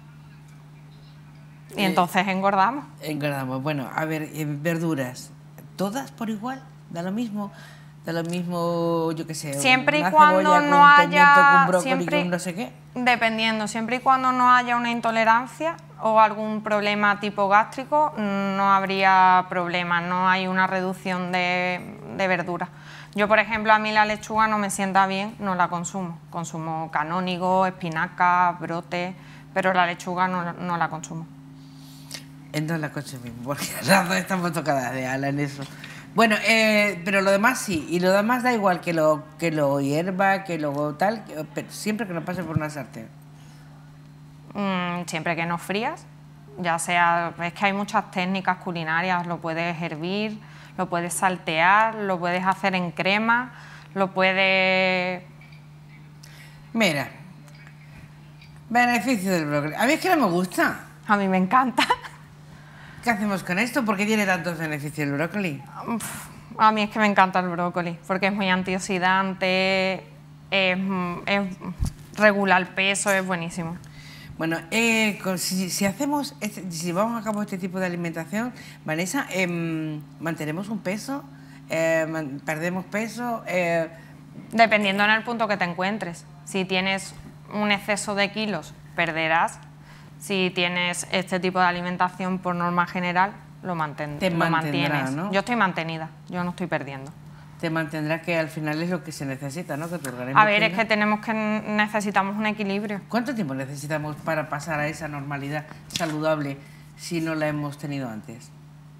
Y Eh, entonces engordamos. Engordamos. Bueno, a ver, eh, verduras, ¿todas por igual? ¿Da lo mismo? ¿Da lo mismo, yo qué sé? Siempre y una cuando cebolla con no un pimiento, haya- con brócoli, siempre- con no sé qué? Dependiendo, siempre y cuando no haya una intolerancia o algún problema tipo gástrico, no habría problema, no hay una reducción de, de verduras. Yo, por ejemplo, a mí la lechuga no me sienta bien, no la consumo. Consumo canónigo, espinaca, brote, pero la lechuga no, no la consumo. Entonces la consumimos, porque las dos estamos tocadas de ala en eso. Bueno, eh, pero lo demás sí, y lo demás da igual que lo, que lo hierva, que lo tal, que- pero siempre que no pase por una sartén. Mm, siempre que no frías, ya sea, es que hay muchas técnicas culinarias, lo puedes hervir, lo puedes saltear, lo puedes hacer en crema, lo puedes... Mira, Beneficio del brócoli. A mí es que no me gusta. A mí me encanta. ¿Qué hacemos con esto? ¿Por qué tiene tantos beneficios el brócoli? A mí es que me encanta el brócoli, porque es muy antioxidante, es, es regula el peso, es buenísimo. Bueno, eh, si, si hacemos, este, si vamos a cabo este tipo de alimentación, Vanessa, eh, ¿mantenemos un peso? Eh, man, ¿Perdemos peso? Eh... Dependiendo en el punto que te encuentres. Si tienes un exceso de kilos, perderás. Si tienes este tipo de alimentación por norma general, lo, mantén, Te lo mantienes. ¿No? Yo estoy mantenida, yo no estoy perdiendo. Te mantendrá, que al final es lo que se necesita, ¿no? Que tu organismo A ver, tenga... es que tenemos que necesitamos un equilibrio. ¿Cuánto tiempo necesitamos para pasar a esa normalidad saludable si no la hemos tenido antes?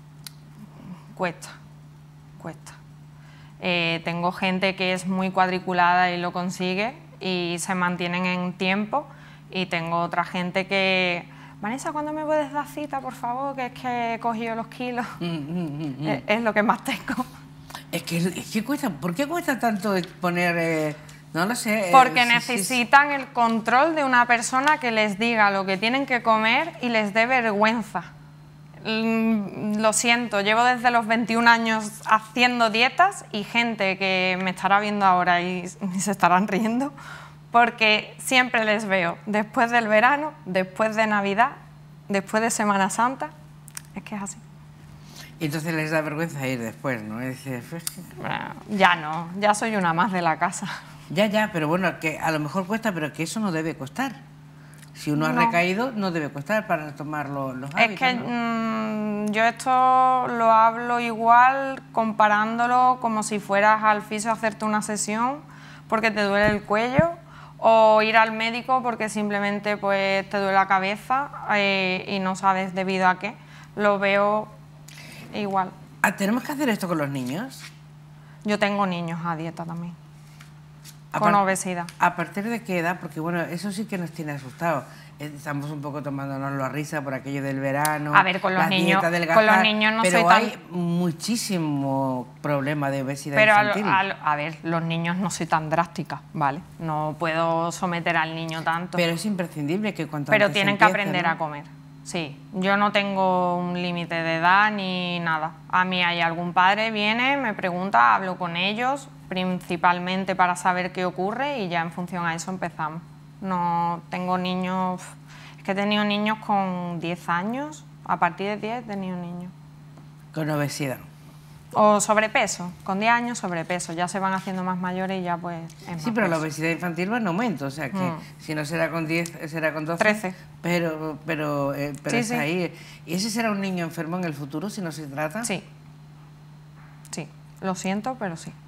Cuesta, cuesta. Eh, tengo gente que es muy cuadriculada y lo consigue y se mantienen en tiempo, y tengo otra gente que... Vanessa, ¿cuándo me puedes dar cita, por favor? Que es que he cogido los kilos. Mm, mm, mm. Es, es lo que más tengo. Es que, es que cuesta, ¿por qué cuesta tanto poner, eh, no lo sé? Eh, Porque sí, necesitan sí, el control de una persona que les diga lo que tienen que comer y les dé vergüenza. Mm, lo siento, llevo desde los veintiún años haciendo dietas, y gente que me estará viendo ahora y, y se estarán riendo, porque siempre les veo después del verano, después de Navidad, después de Semana Santa. Es que es así. Y entonces les da vergüenza ir después, ¿no? Y dice, bueno, ya no, ya soy una más de la casa. Ya, ya, pero bueno, que a lo mejor cuesta, pero que eso no debe costar. Si uno No. ha recaído, no debe costar para tomar lo, los hábitos, Es que ¿no? mmm, yo esto lo hablo igual comparándolo como si fueras al fisio a hacerte una sesión porque te duele el cuello, o ir al médico porque simplemente pues, te duele la cabeza eh, y no sabes debido a qué. Lo veo igual. ¿Tenemos que hacer esto con los niños? Yo tengo niños a dieta también, A con par- obesidad. ¿A partir de qué edad? Porque bueno, eso sí que nos tiene asustados. Estamos un poco tomándonos la risa por aquello del verano. A ver, con los las niños- dietas del con los gazar, niños no pero soy tan- hay muchísimo problema de obesidad Pero a, infantil. a- a ver, los niños no soy tan drástica, ¿vale? No puedo someter al niño tanto. Pero es imprescindible que cuanto Pero antes tienen que empiece, aprender ¿no? a comer. Sí, yo no tengo un límite de edad ni nada. A mí hay algún padre, viene, me pregunta, hablo con ellos, principalmente para saber qué ocurre, y ya en función a eso empezamos. No tengo niños, es que he tenido niños con diez años, a partir de diez he tenido niños. Con obesidad. O sobrepeso, con diez años sobrepeso, ya se van haciendo más mayores y ya pues es más Sí, pero la peso. obesidad infantil va en aumento, o sea que Mm. si no será con diez, será con doce. trece. Pero, pero, eh, pero Sí, está sí. ahí. ¿Y ese será un niño enfermo en el futuro si no se trata? Sí. Sí, lo siento, pero sí.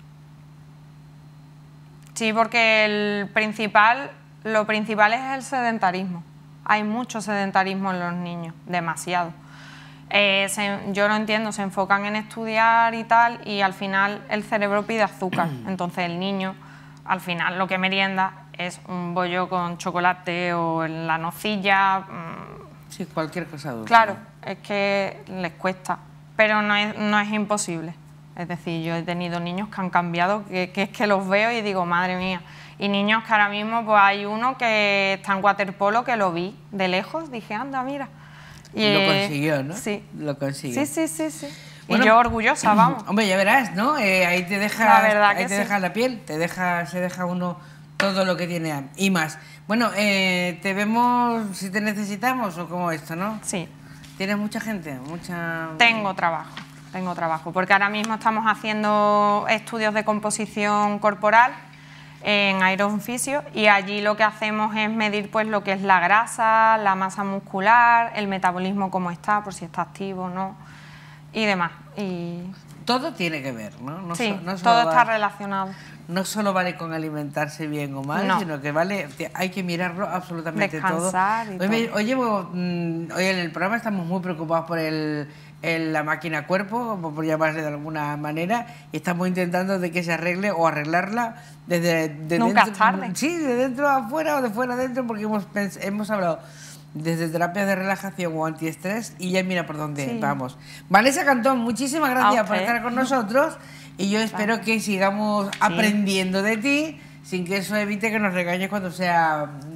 Sí, porque el principal, lo principal es el sedentarismo. Hay mucho sedentarismo en los niños, demasiado. Eh, se- yo no entiendo, se enfocan en estudiar y tal, y al final el cerebro pide azúcar. Entonces el niño, al final, lo que merienda es un bollo con chocolate o en la nocilla. mm, Sí, cualquier cosa dulce. Claro, es que les cuesta, pero no es, no es imposible. Es decir, yo he tenido niños que han cambiado, que, que es que los veo y digo, madre mía. Y niños que ahora mismo, pues hay uno que está en waterpolo, que lo vi de lejos, dije, anda, mira. Y, Lo eh, consiguió, ¿no? Sí. Lo consiguió. Sí, sí, sí, sí. Bueno, y yo orgullosa, vamos. Hombre, ya verás, ¿no? Eh, ahí te deja, La verdad ahí que te sí. deja la piel, te deja, se deja uno todo lo que tiene y más. Bueno, eh, te vemos si te necesitamos o como esto, ¿no? Sí. ¿Tienes mucha gente? Mucha... Tengo trabajo, tengo trabajo, porque ahora mismo estamos haciendo estudios de composición corporal en Iron Physio, y allí lo que hacemos es medir pues lo que es la grasa, la masa muscular, el metabolismo cómo está, por si está activo o no, y demás. Y Todo tiene que ver, ¿no? No sí, so- no solo todo va- está relacionado. No solo vale con alimentarse bien o mal, No. sino que vale, te- hay que mirarlo absolutamente Descansar todo. y Hoy, me- todo. hoy llevo, mm, hoy en el programa estamos muy preocupados por el, el- la máquina cuerpo, por, por llamarle de alguna manera, y estamos intentando de que se arregle o arreglarla desde de Nunca dentro, es tarde. Sí, de dentro a afuera o de fuera a dentro, porque hemos, pens- hemos hablado desde terapias de relajación o antiestrés, y ya mira por dónde Sí. vamos. Vanessa Cantón, muchísimas gracias por usted. estar con nosotros, y yo espero Gracias. que sigamos aprendiendo de ti, sin que eso evite que nos regañes cuando sea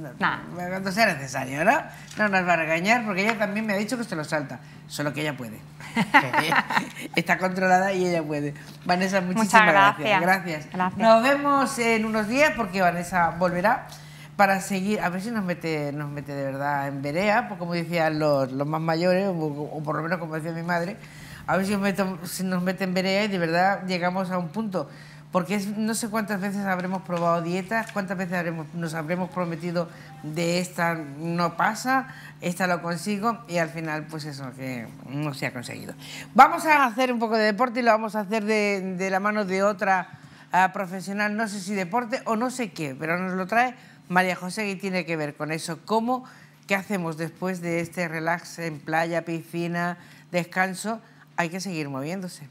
cuando sea necesario, ¿no? No nos va a regañar porque ella también me ha dicho que se lo salta, solo que ella puede. Está controlada y ella puede. Vanessa, muchísimas gracias. Gracias. gracias. Nos vemos en unos días porque Vanessa volverá para seguir, a ver si nos mete, nos mete de verdad en Berea, pues como decían los, los más mayores, o, o por lo menos como decía mi madre, a ver si nos, meto, si nos mete en Berea y de verdad llegamos a un punto. Porque es, no sé cuántas veces habremos probado dietas, cuántas veces habremos, nos habremos prometido de esta no pasa, esta lo consigo y al final pues eso, que no se ha conseguido. Vamos a hacer un poco de deporte y lo vamos a hacer de, de la mano de otra uh, profesional, no sé si deporte o no sé qué, pero nos lo trae María José y tiene que ver con eso. ¿Cómo, qué hacemos después de este relax en playa, piscina, descanso? Hay que seguir moviéndose.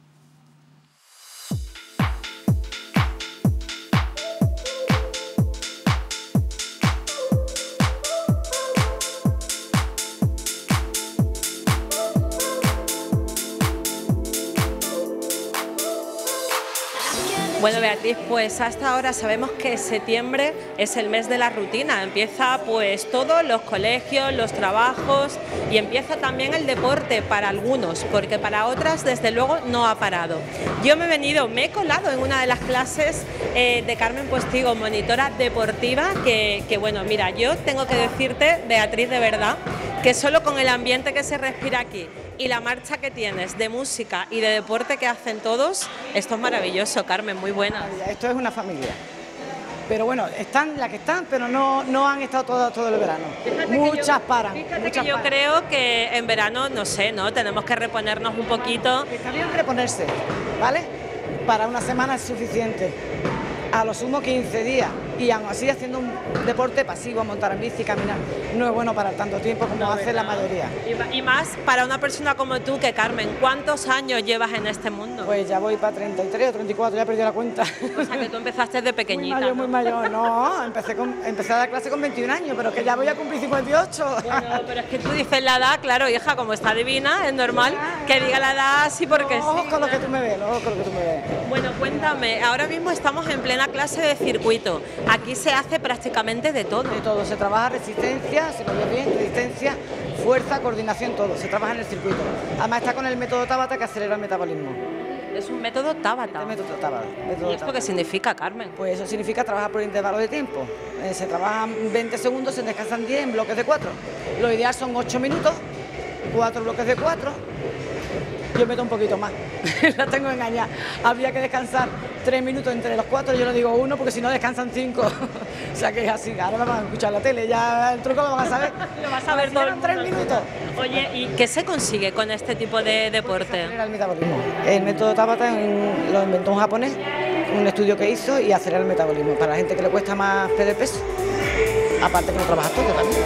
Bueno, Beatriz, pues hasta ahora sabemos que septiembre es el mes de la rutina. Empieza pues todos los colegios, los trabajos y empieza también el deporte para algunos, porque para otras desde luego no ha parado. Yo me he venido, me he colado en una de las clases eh, de Carmen Postigo, monitora deportiva, que, que bueno, mira, yo tengo que decirte, Beatriz, de verdad, que solo con el ambiente que se respira aquí y la marcha que tienes de música y de deporte que hacen todos, esto es maravilloso, Carmen, muy buena. Esto es una familia. Pero bueno, están las que están, pero no, no han estado todo, todo el verano. Fíjate muchas yo, paran. Fíjate muchas que yo paran. creo que en verano, no sé, ¿no? Tenemos que reponernos un poquito. Está bien reponerse, ¿vale? Para una semana es suficiente. A lo sumo quince días. Y aún así haciendo un deporte pasivo, montar en bici, caminar, no es bueno para tanto tiempo como no, hace ¿verdad? La mayoría. Y, y más para una persona como tú, que Carmen, ¿cuántos años llevas en este mundo? Pues ya voy para treinta y tres o treinta y cuatro, ya perdí la cuenta. O sea que tú empezaste de pequeñita. Muy mayor, ¿no? muy mayor, no, empecé, con, empecé a dar clase con veintiún años, pero que ya voy a cumplir cincuenta y ocho. Bueno, pero es que tú dices la edad, claro, hija, como está divina, es normal que diga la edad así porque los ojos sí. con lo que tú me ves, los ojos con lo que tú me ves. Bueno, cuéntame, ahora mismo estamos en plena clase de circuito. Aquí se hace prácticamente de todo. De todo, se trabaja resistencia, se lo ve bien, resistencia, fuerza, coordinación, todo. Se trabaja en el circuito. Además está con el método Tabata que acelera el metabolismo. Es un método Tabata. El método Tabata. Método ¿Y esto Tabata. qué significa, Carmen? Pues eso significa trabajar por intervalo de tiempo. Eh, se trabajan veinte segundos, se descansan diez en bloques de cuatro. Lo ideal son ocho minutos, cuatro bloques de cuatro. Yo meto un poquito más, la tengo engañada. Habría que descansar tres minutos entre los cuatro, yo le digo uno porque si no descansan cinco. O sea que es así, ahora me van a escuchar la tele, ya el truco lo van a saber. Lo vas a ver todo el mundo. tres minutos. Oye, ¿y qué se consigue con este tipo de deporte? Acelera el metabolismo. El método Tabata lo inventó un japonés, un estudio que hizo y acelera el metabolismo. Para la gente que le cuesta más perder peso, aparte que no trabaja todo también.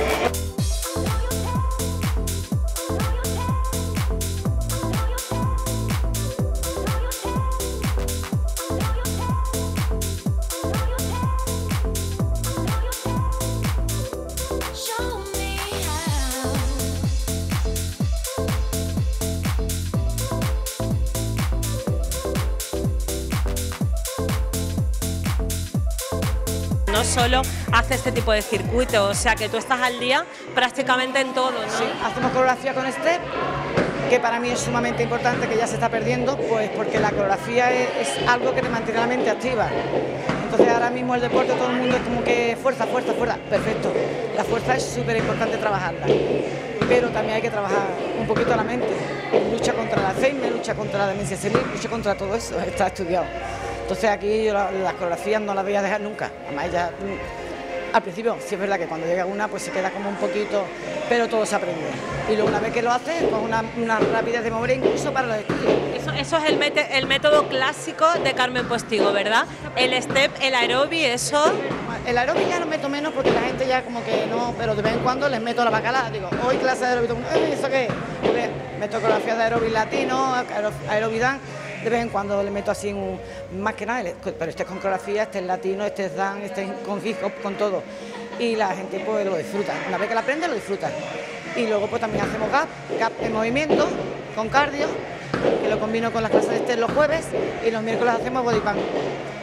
No solo hace este tipo de circuito, o sea que tú estás al día prácticamente en todo, ¿no? Sí, hacemos coreografía con step, que para mí es sumamente importante, que ya se está perdiendo, pues porque la coreografía es, es algo que te mantiene la mente activa. Entonces ahora mismo el deporte, todo el mundo es como que fuerza, fuerza, fuerza, perfecto. La fuerza es súper importante trabajarla, pero también hay que trabajar un poquito la mente. Lucha contra el Alzheimer, lucha contra la demencia senil, lucha contra todo eso, está estudiado. Entonces aquí yo la, las coreografías no las voy a dejar nunca. Además ya, al principio sí es verdad que cuando llega una pues se queda como un poquito, pero todo se aprende. Y luego una vez que lo haces, pues una, una rapidez de mover incluso para los estudios. Eso, eso es el, mete, el método clásico de Carmen Postigo, ¿verdad? El step, el aerobi, eso... El aerobi ya lo meto menos porque la gente ya como que no, pero de vez en cuando les meto la bacalada. Digo, hoy clase de aerobi, ¿eso qué? Porque meto coreografía de aerobi latino, aerobi dance. De vez en cuando le meto así, un, más que nada, pero este es con coreografía, este es latino, este es dance, este es con hip hop, con todo. Y la gente pues lo disfruta, una vez que la aprende lo disfruta. Y luego pues también hacemos gap, gap en movimiento, con cardio, que lo combino con las clases de este los jueves y los miércoles hacemos body pump.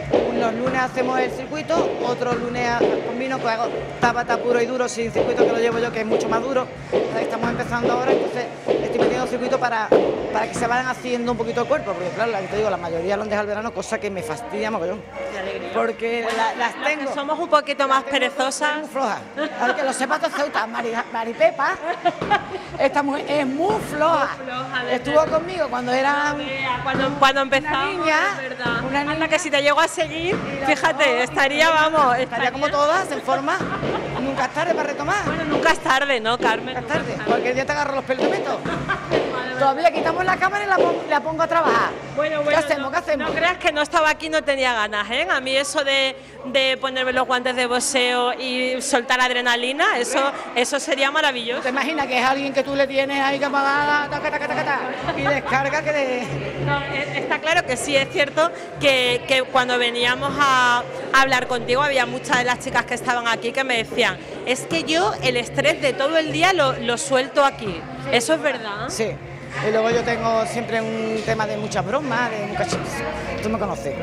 Los lunes hacemos el circuito, otros lunes combino, pues hago tabata puro y duro sin circuito, que lo llevo yo, que es mucho más duro. Estamos empezando ahora, entonces estoy metiendo circuito para, para que se vayan haciendo un poquito el cuerpo, porque claro, te digo, la mayoría lo han dejado al verano, cosa que me fastidia mogollón. Porque la, las tengo. Que somos un poquito más perezosas. Muy flojas. A ver, que lo sepas, Ceuta, Mari, Maripepa, esta mujer es muy floja. Muy floja, de Estuvo verdad. conmigo cuando era Cuando, cuando empezamos, una niña, es verdad. una niña Anda, que si te llego a seguir, fíjate, estaría, vamos, estaría como todas, en forma. Nunca es tarde para retomar. Bueno, nunca es tarde, ¿no, Carmen? Nunca es tarde. Cualquier día te agarro los pelos y te meto. Todavía quitamos la cámara y la pongo, la pongo a trabajar. Bueno, bueno, ¿Qué hacemos? no, ¿Qué hacemos? No creas que no estaba aquí, no tenía ganas, ¿eh? A mí eso de, de ponerme los guantes de boxeo y soltar adrenalina, eso, eso sería maravilloso. ¿Te imaginas que es alguien que tú le tienes ahí que pagar taca, taca, taca, taca, y descarga que de... No, está claro que sí, es cierto que, que cuando veníamos a, a hablar contigo había muchas de las chicas que estaban aquí que me decían, es que yo el estrés de todo el día lo, lo suelto aquí. ¿Eso es verdad? Sí. Y luego yo tengo siempre un tema de muchas bromas, de muchas chistes. Tú me conoces.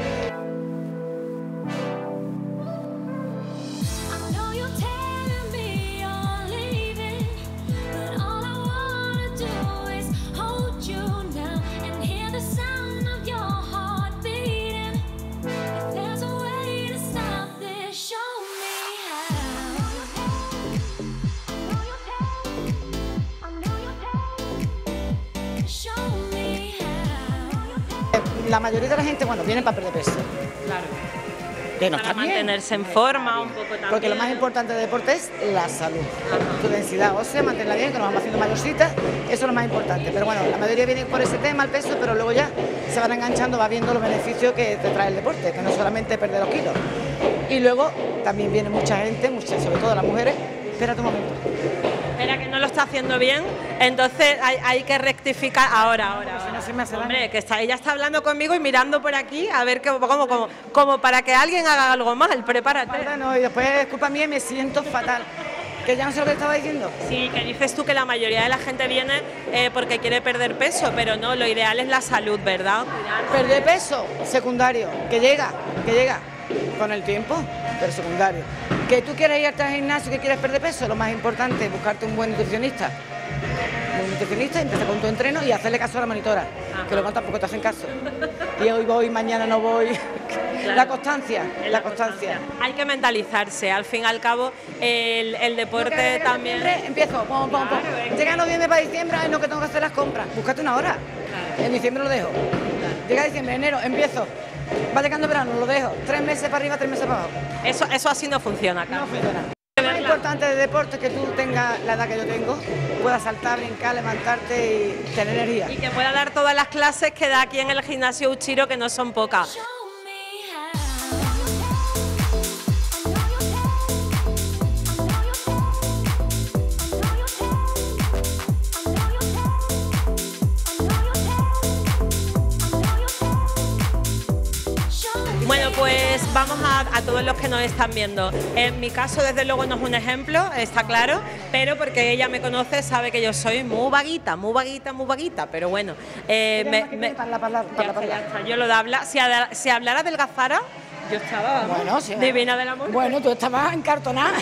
La mayoría de la gente, bueno, viene para perder peso. Claro. Que no Para está bien. mantenerse en forma un poco también. Porque lo más importante del deporte es la salud. Tu densidad ósea, mantenerla bien, que nos vamos haciendo mayorcitas, eso es lo más importante. Pero bueno, la mayoría viene por ese tema, el peso, pero luego ya se van enganchando, va viendo los beneficios que te trae el deporte, que no solamente perder los kilos. Y luego también viene mucha gente, muchas, sobre todo las mujeres, espérate un momento. Espera, que no lo está haciendo bien, entonces hay, hay que rectificar ahora, ahora. Si no se me hace daño. Hombre, que está, ella está hablando conmigo y mirando por aquí a ver que, como, como, como para que alguien haga algo mal, prepárate. Bueno, y después es culpa mía y me siento fatal. Que ya no sé lo que estaba diciendo. Sí, que dices tú que la mayoría de la gente viene eh, porque quiere perder peso, pero no, lo ideal es la salud, ¿verdad? Perder peso, secundario, que llega, que llega con el tiempo, pero secundario. Que tú quieres irte al gimnasio, que quieres perder peso, lo más importante es buscarte un buen nutricionista. Un buen nutricionista, empezar con tu entreno y hacerle caso a la monitora, Ajá. que luego tampoco te hacen caso. Y hoy voy, mañana no voy. Claro. La constancia, la, la constancia. constancia. Hay que mentalizarse, al fin y al cabo el, el deporte que, que también... Empiezo, pom, pom, pom. Claro, llega noviembre para diciembre, ay no, que tengo que hacer las compras. Búscate una hora. Claro. En diciembre lo dejo. Claro. Llega diciembre, enero, empiezo. Va llegando verano, lo dejo. Tres meses para arriba, tres meses para abajo. Eso, eso así no funciona, Carmen. No funciona. Lo más importante del deporte es que tú tengas la edad que yo tengo, puedas saltar, brincar, levantarte y tener energía. Y que pueda dar todas las clases que da aquí en el gimnasio Uchiro, que no son pocas. Bueno, pues vamos a, a todos los que nos están viendo. En mi caso, desde luego, no es un ejemplo, está claro, pero porque ella me conoce, sabe que yo soy muy vaguita, muy vaguita, muy vaguita, pero bueno. Eh, me, me, parla, parla, parla, parla. Ya está, yo lo de hablar, si, a, si hablara del Gazara, yo estaba bueno, sí, divina del amor. Bueno, tú estabas encartonada.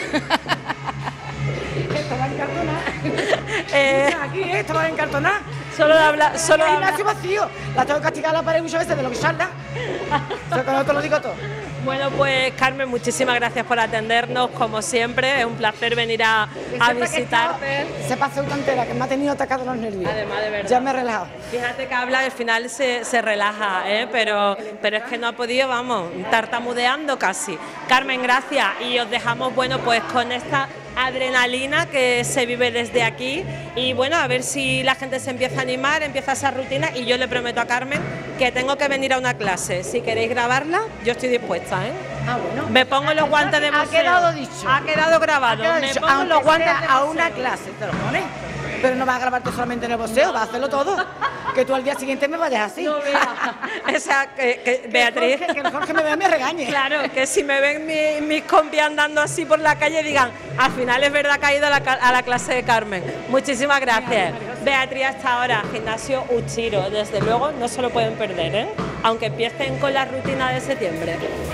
Estabas encartonada. Eh, Aquí, ¿eh? Estabas encartonada. Solo de hablar, solo de hablar. vacío. La tengo que castigar a la pared muchas veces de lo que salga. Eso con te lo digo todo. Bueno, pues Carmen, muchísimas gracias por atendernos, como siempre. Es un placer venir a, a visitarte. Se pasó una entera, que me ha tenido atacado los nervios. Además, de verdad. Ya me he relajado. Fíjate que habla y al final se, se relaja, ¿eh? pero, pero es que no ha podido, vamos, tartamudeando casi. Carmen, gracias. Y os dejamos, bueno, pues con esta adrenalina que se vive desde aquí y bueno, a ver si la gente se empieza a animar, empieza esa rutina y yo le prometo a Carmen que tengo que venir a una clase. Si queréis grabarla, yo estoy dispuesta, ¿eh? Ah, bueno. Me pongo los guantes de boxeo. Ha quedado dicho. Ha quedado grabado. Ha quedado Me dicho. pongo Aunque los guantes sea de a boxeo. una clase, te lo pones. Pero no vas a grabarte solamente en el boxeo, vas a hacerlo todo. Que tú al día siguiente me vayas así. No, o sea, que, que Beatriz... Que el Jorge, que el Jorge me vea y me regañe. Claro, que si me ven mi, mis compis andando así por la calle digan, al final es verdad que ha ido a la, a la clase de Carmen. Muchísimas gracias. Beatriz, hasta ahora, gimnasio Uchiro. Desde luego, no se lo pueden perder, ¿eh? aunque empiecen con la rutina de septiembre.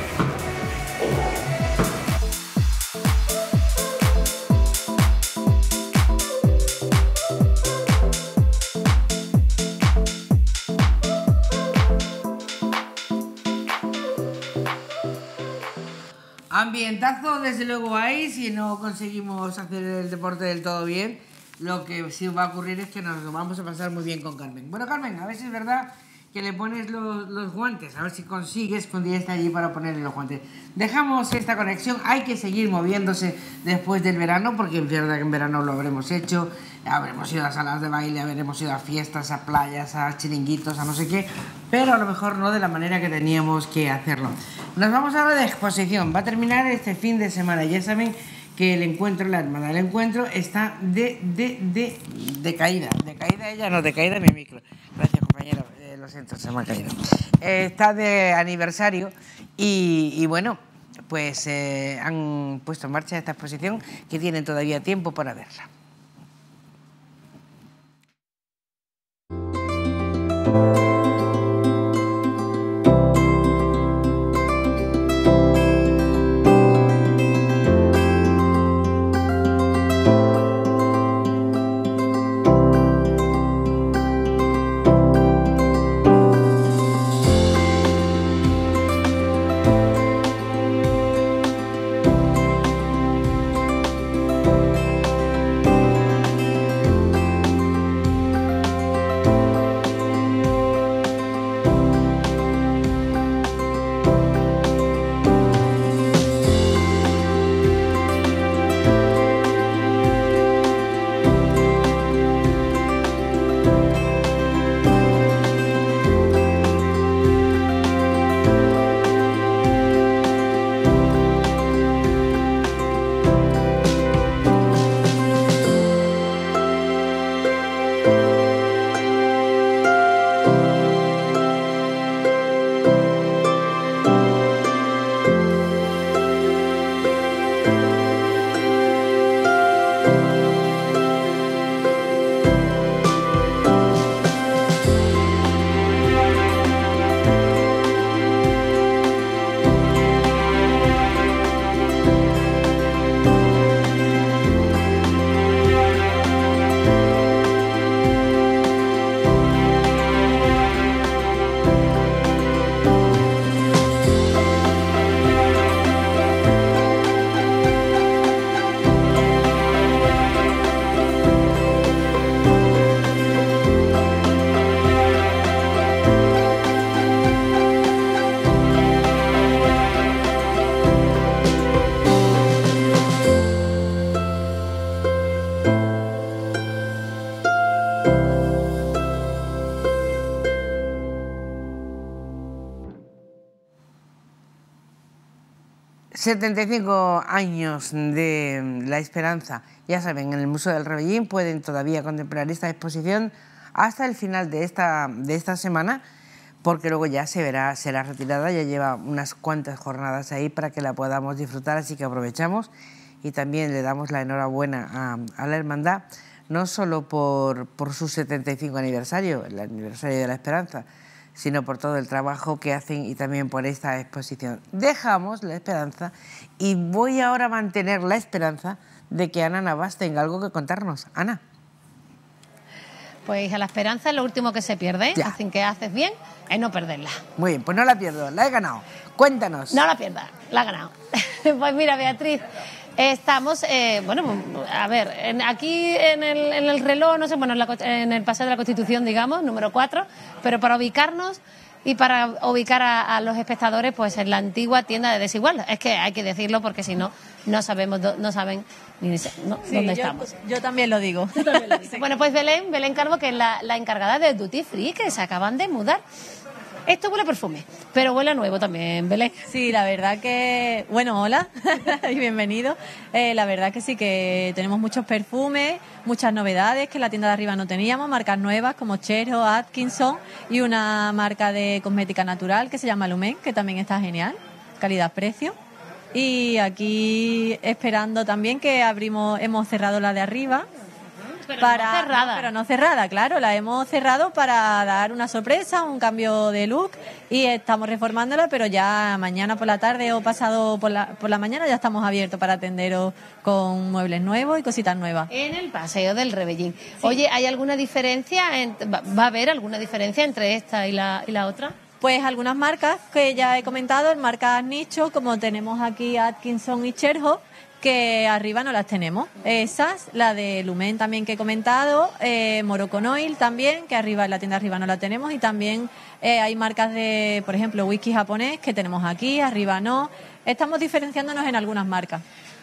Ambientazo, desde luego hay, si no conseguimos hacer el deporte del todo bien, lo que sí va a ocurrir es que nos lo vamos a pasar muy bien con Carmen. Bueno, Carmen, a ver si es verdad que le pones los, los guantes, a ver si consigues que un día esté allí para ponerle los guantes. Dejamos esta conexión, hay que seguir moviéndose después del verano, porque es verdad que en verano lo habremos hecho, habremos ido a salas de baile, habremos ido a fiestas, a playas, a chiringuitos, a no sé qué, pero a lo mejor no de la manera que teníamos que hacerlo. Nos vamos ahora de exposición, va a terminar este fin de semana, ya saben que el encuentro, la hermana del encuentro, está de, de, de, de caída, de caída ella, no, de caída mi micro. Gracias, compañero, eh, lo siento, se me ha caído. Eh, está de aniversario y, y bueno, pues eh, han puesto en marcha esta exposición que tienen todavía tiempo para verla. setenta y cinco años de La Esperanza. Ya saben, en el Museo del Rebellín pueden todavía contemplar esta exposición hasta el final de esta, de esta semana, porque luego ya se verá, será retirada, ya lleva unas cuantas jornadas ahí para que la podamos disfrutar, así que aprovechamos y también le damos la enhorabuena a, a la hermandad, no solo por, por su setenta y cinco aniversario, el aniversario de La Esperanza, sino por todo el trabajo que hacen y también por esta exposición. Dejamos La Esperanza y voy ahora a mantener la esperanza de que Ana Navas tenga algo que contarnos. Ana. Pues a la esperanza es lo último que se pierde, ya. Así que haces bien en no perderla. Muy bien, pues no la pierdo, la he ganado. Cuéntanos. No la pierdas, la he ganado. Pues mira, Beatriz, estamos, eh, bueno, a ver, en, aquí en el, en el reloj, no sé, bueno, en, la, en el Paseo de la Constitución, digamos, número cuatro, pero para ubicarnos y para ubicar a, a los espectadores, pues en la antigua tienda de Desigual. Es que hay que decirlo porque si no, no sabemos, no saben ni no, sí, dónde yo, estamos. Yo también lo digo. También lo digo. Bueno, pues Belén, Belén Calvo, que es la, la encargada de Duty Free, que se acaban de mudar. Esto huele a perfume, pero huele a nuevo también, Belén. Sí, la verdad que... Bueno, hola y bienvenido. Eh, la verdad que sí, que tenemos muchos perfumes, muchas novedades que en la tienda de arriba no teníamos, marcas nuevas como Cherho, Atkinson y una marca de cosmética natural que se llama Lumen, que también está genial, calidad-precio. Y aquí esperando también que abrimos, hemos cerrado la de arriba Pero para, no cerrada. no, pero no cerrada, claro, la hemos cerrado para dar una sorpresa, un cambio de look y estamos reformándola, pero ya mañana por la tarde o pasado por la, por la mañana ya estamos abiertos para atenderos con muebles nuevos y cositas nuevas. En el Paseo del Rebellín. Oye, ¿hay alguna diferencia? En, va, ¿Va a haber alguna diferencia entre esta y la, y la otra? Pues algunas marcas que ya he comentado, marcas nicho, como tenemos aquí Atkinson y Cherho, que arriba no las tenemos. Esas, la de Lumen también que he comentado, eh, Morocco Oil también, que arriba en la tienda arriba no la tenemos, y también eh, hay marcas de, por ejemplo, whisky japonés que tenemos aquí, arriba no. Estamos diferenciándonos en algunas marcas.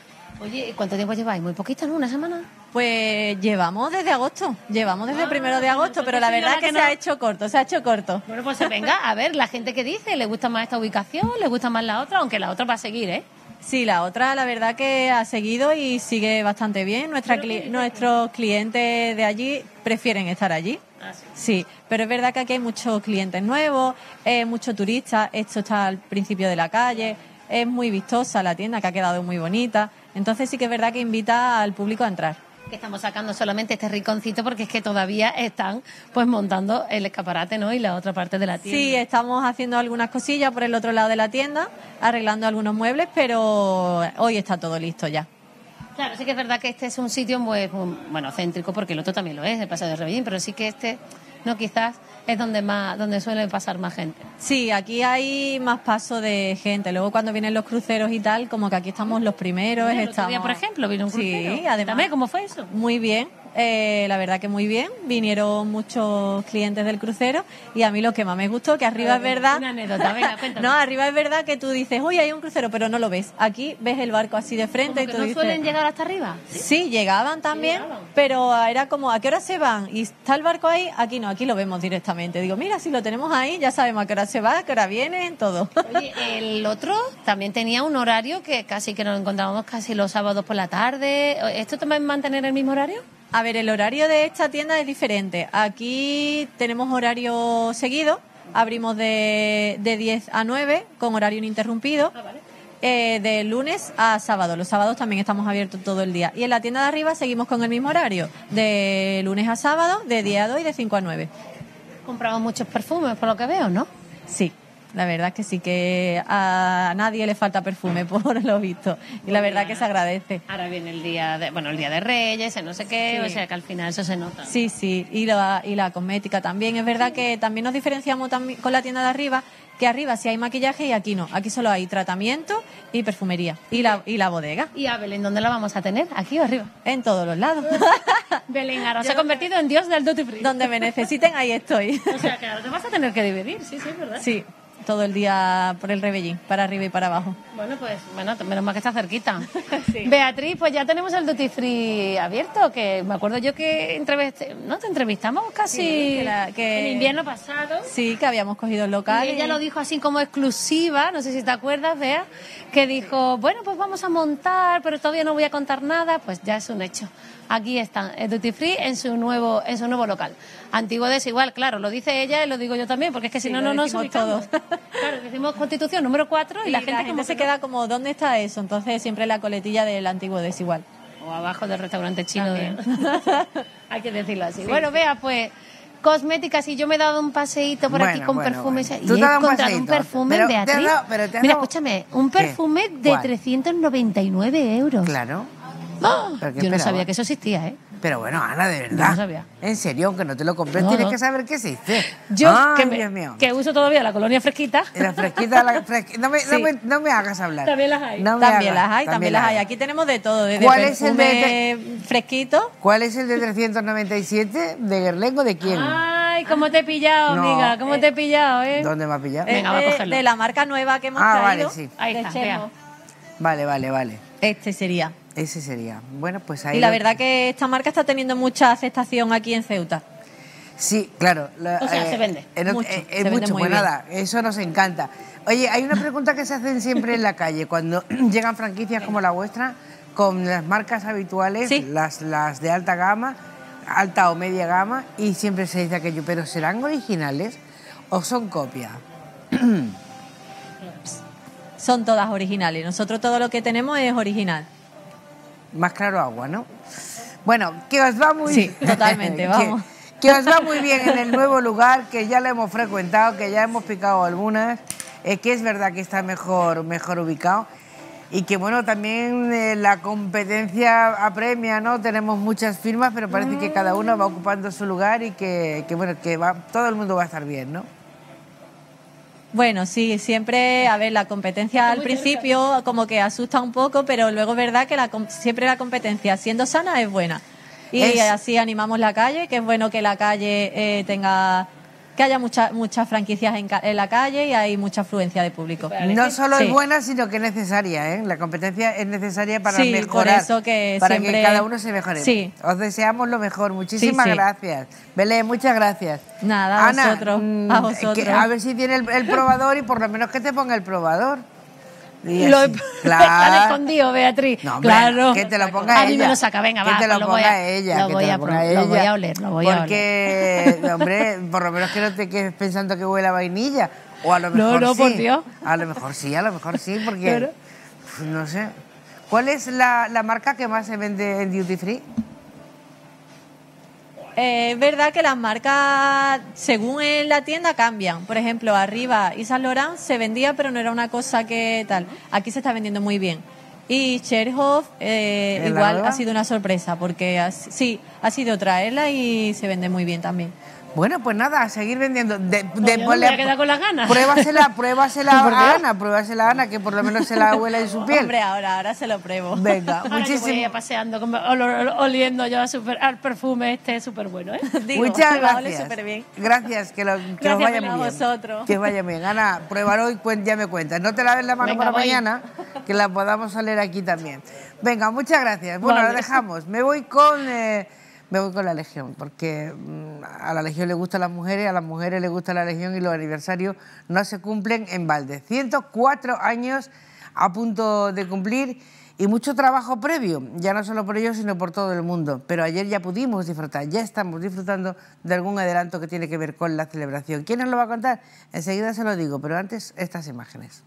Oye, ¿cuánto tiempo lleváis? ¿Muy poquito, no? ¿Una semana? Pues llevamos desde agosto, llevamos desde el primero de agosto, pero la verdad es que, que no. se ha hecho corto, se ha hecho corto. Bueno, pues venga, a ver, la gente que dice, ¿le gusta más esta ubicación? ¿Le gusta más la otra? Aunque la otra va a seguir, ¿eh? Sí, la otra, la verdad que ha seguido y sigue bastante bien. Nuestra cli- nuestros clientes de allí prefieren estar allí. Ah, sí. Sí, pero es verdad que aquí hay muchos clientes nuevos, eh, muchos turistas. Esto está al principio de la calle, es muy vistosa la tienda, que ha quedado muy bonita. Entonces sí que es verdad que invita al público a entrar. Que estamos sacando solamente este rinconcito porque es que todavía están pues montando el escaparate, ¿no? Y la otra parte de la tienda. Sí, estamos haciendo algunas cosillas por el otro lado de la tienda, arreglando algunos muebles, pero hoy está todo listo ya. Claro, sí que es verdad que este es un sitio pues, muy, bueno, céntrico, porque el otro también lo es, el Paseo de Rebellín, pero sí que este, no, quizás es donde más, donde suele pasar más gente. Sí, aquí hay más paso de gente. Luego cuando vienen los cruceros y tal, como que aquí estamos los primeros. Bueno, el estamos... otro día, por ejemplo, vino un crucero. Sí, además. Cuéntame, ¿cómo fue eso? Muy bien. Eh, la verdad que muy bien, vinieron muchos clientes del crucero y a mí lo que más me gustó, que arriba es verdad, una anécdota, venga, cuéntame. no, arriba es verdad que tú dices, uy, hay un crucero, pero no lo ves, aquí ves el barco así de frente y que tú no dices, suelen llegar hasta arriba. Sí, sí llegaban también, sí, llegaban. Pero era como, ¿a qué hora se van? Y está el barco ahí, aquí no, aquí lo vemos directamente, digo, mira, si lo tenemos ahí, ya sabemos a qué hora se va, a qué hora viene, todo. Oye, el otro también tenía un horario que casi que nos encontrábamos casi los sábados por la tarde, ¿esto también mantener el mismo horario? A ver, el horario de esta tienda es diferente. Aquí tenemos horario seguido, abrimos de, de diez a nueve con horario ininterrumpido, ah, vale. eh, de lunes a sábado. Los sábados también estamos abiertos todo el día. Y en la tienda de arriba seguimos con el mismo horario, de lunes a sábado, de diez a dos y de cinco a nueve. Compramos muchos perfumes, por lo que veo, ¿no? Sí. La verdad es que sí, que a nadie le falta perfume por lo visto y la verdad que se agradece. Ahora viene el día de, bueno, el día de Reyes, el no sé qué, Sí. o sea que al final eso se nota. Sí, sí, y la, y la cosmética también. Es verdad que también nos diferenciamos también con la tienda de arriba, que arriba sí hay maquillaje y aquí no. Aquí solo hay tratamiento y perfumería y la, y la bodega. ¿Y a Belén dónde la vamos a tener? ¿Aquí o arriba? En todos los lados. Belén ahora se ha convertido en dios del duty free. Donde me necesiten, ahí estoy. O sea que ahora te vas a tener que dividir, sí, sí, ¿verdad? Sí. Todo el día por el Rebellín, para arriba y para abajo. Bueno, pues, bueno, menos mal que está cerquita. Sí. Beatriz, pues ya tenemos el Duty Free abierto, que me acuerdo yo que entrevist... ¿no? te entrevistamos casi sí, que la, que... en invierno pasado. Sí, que habíamos cogido el local. Y ella y... lo dijo así como exclusiva, no sé si te acuerdas, Bea, que dijo, bueno, pues vamos a montar, pero todavía no voy a contar nada, pues ya es un hecho. Aquí están, el Duty Free en su nuevo en su nuevo local. Antiguo Desigual, claro, lo dice ella y lo digo yo también, porque es que si sí, no, no nos ubicamos. Todos. Claro, decimos Constitución número cuatro y, y la gente, la gente como se no... queda como, ¿dónde está eso? Entonces siempre la coletilla del Antiguo Desigual. O abajo del restaurante chino. De... Hay que decirlo así. Sí, bueno, sí. Vea, pues... Cosméticas, y yo me he dado un paseíto por bueno, aquí con bueno, perfumes bueno. y he encontrado un, un perfume, pero Beatriz. Te dado, pero te Mira, dado... escúchame, un perfume ¿Qué? de ¿Cuál? trescientos noventa y nueve euros. Claro. ¡Oh! Yo esperaba? no sabía que eso existía, ¿eh? Pero bueno, Ana, de verdad. No sabía. En serio, aunque no te lo compres, no, tienes no. que saber qué existe. Yo, Ay, que, me, Dios mío. que uso todavía la colonia fresquita. La fresquita, la fresquita. No, me, sí. no, me, no me hagas hablar. También las hay. No también hagas, las hay, también las hay. Aquí tenemos de todo, desde ¿Cuál es el de fresquito? ¿Cuál es el de trescientos noventa y siete? ¿De Guerlain o de quién? Ay, cómo te he pillado, no, amiga, cómo eh, te he pillado, ¿eh? ¿Dónde me has pillado? Eh, Venga, va a cogerlo. De la marca nueva que hemos ah, traído. Vale, sí. Ahí está, vea. Vale, vale, vale. Este sería. Ese sería. Bueno, pues ahí. Y la lo... verdad que esta marca está teniendo mucha aceptación aquí en Ceuta. Sí, claro. La, o sea, eh, se vende. Eh, mucho. Eh, se eh, vende mucho, muy pues bien. Nada, eso nos encanta. Oye, hay una pregunta que se hacen siempre en la calle cuando llegan franquicias como la vuestra con las marcas habituales, ¿Sí? las, las de alta gama, alta o media gama, y siempre se dice aquello, ¿pero serán originales o son copias? Son todas originales. Nosotros todo lo que tenemos es original. Más claro agua, ¿no? Bueno, que os va muy Sí, totalmente, vamos. Que, que os va muy bien en el nuevo lugar, que ya lo hemos frecuentado, que ya hemos picado algunas, eh, que es verdad que está mejor, mejor ubicado. Y que bueno, también eh, la competencia apremia, ¿no? Tenemos muchas firmas, pero parece que cada uno va ocupando su lugar y que, que bueno, que va, todo el mundo va a estar bien, ¿no? Bueno, sí, siempre, a ver, la competencia al principio como que asusta un poco, pero luego es verdad que la, siempre la competencia, siendo sana, es buena. Y es... así animamos la calle, que es bueno que la calle eh, tenga... que haya muchas muchas franquicias en, en la calle y hay mucha afluencia de público. No solo sí. es buena, sino que es necesaria, ¿eh? La competencia es necesaria para sí, mejorar, por eso que para siempre... que cada uno se mejore. Sí. Os deseamos lo mejor. Muchísimas sí, sí. gracias. Belén, muchas gracias. Nada, a Ana, vosotros. Mmm, a vosotros. Que, a ver si tiene el, el probador y por lo menos que te ponga el probador. Y Lo así. Claro. Claro. escondido, Beatriz. No, hombre, claro. que te lo ponga a ella. mí me lo saca, venga, que va. te lo pues ponga voy a, ella. Lo que voy, te a, lo ponga lo ella. voy a oler, lo voy Porque, a oler. hombre, por lo menos que no te quedes pensando que huele a vainilla. O a lo No, mejor no, sí. por Dios. A lo mejor sí, a lo mejor sí, porque... Claro. Pues, no sé. ¿Cuál es la, la marca que más se vende en Duty Free? Eh, es verdad que las marcas, según en la tienda, cambian. Por ejemplo, arriba Yves Saint Laurent se vendía, pero no era una cosa que tal. Aquí se está vendiendo muy bien. Y Cherhoff eh, igual nueva? ha sido una sorpresa, porque ha, sí, ha sido traerla y se vende muy bien también. Bueno, pues nada, a seguir vendiendo. De, No, de, yo no me voy a quedar con las ganas. Pruébasela, pruébasela ¿Por qué? a Ana, pruébasela a Ana, que por lo menos se la huela en su piel. Hombre, ahora, ahora se lo pruebo. Venga, Ahora muchísimo. yo voy a ir paseando, como- ol- ol- oliendo yo a super, al perfume este súper bueno, ¿eh? Digo, Muchas se va a oler gracias. súper bien. Gracias, que, lo, que os Gracias, vaya Belén, muy a bien. vosotros. Que os vaya muy bien. Ana, pruébalo y cuen- ya me cuentas. No te laves la mano Venga, para voy. mañana, que la podamos oler aquí también. Venga, muchas gracias. Bueno, Vale. lo dejamos. Me voy con... eh, Me voy con la Legión, porque mm, a la Legión le gustan las mujeres, a las mujeres les gusta la Legión y los aniversarios no se cumplen en balde. ciento cuatro años a punto de cumplir y mucho trabajo previo, ya no solo por ellos, sino por todo el mundo. Pero ayer ya pudimos disfrutar, ya estamos disfrutando de algún adelanto que tiene que ver con la celebración. ¿Quién nos lo va a contar? Enseguida se lo digo, pero antes estas imágenes.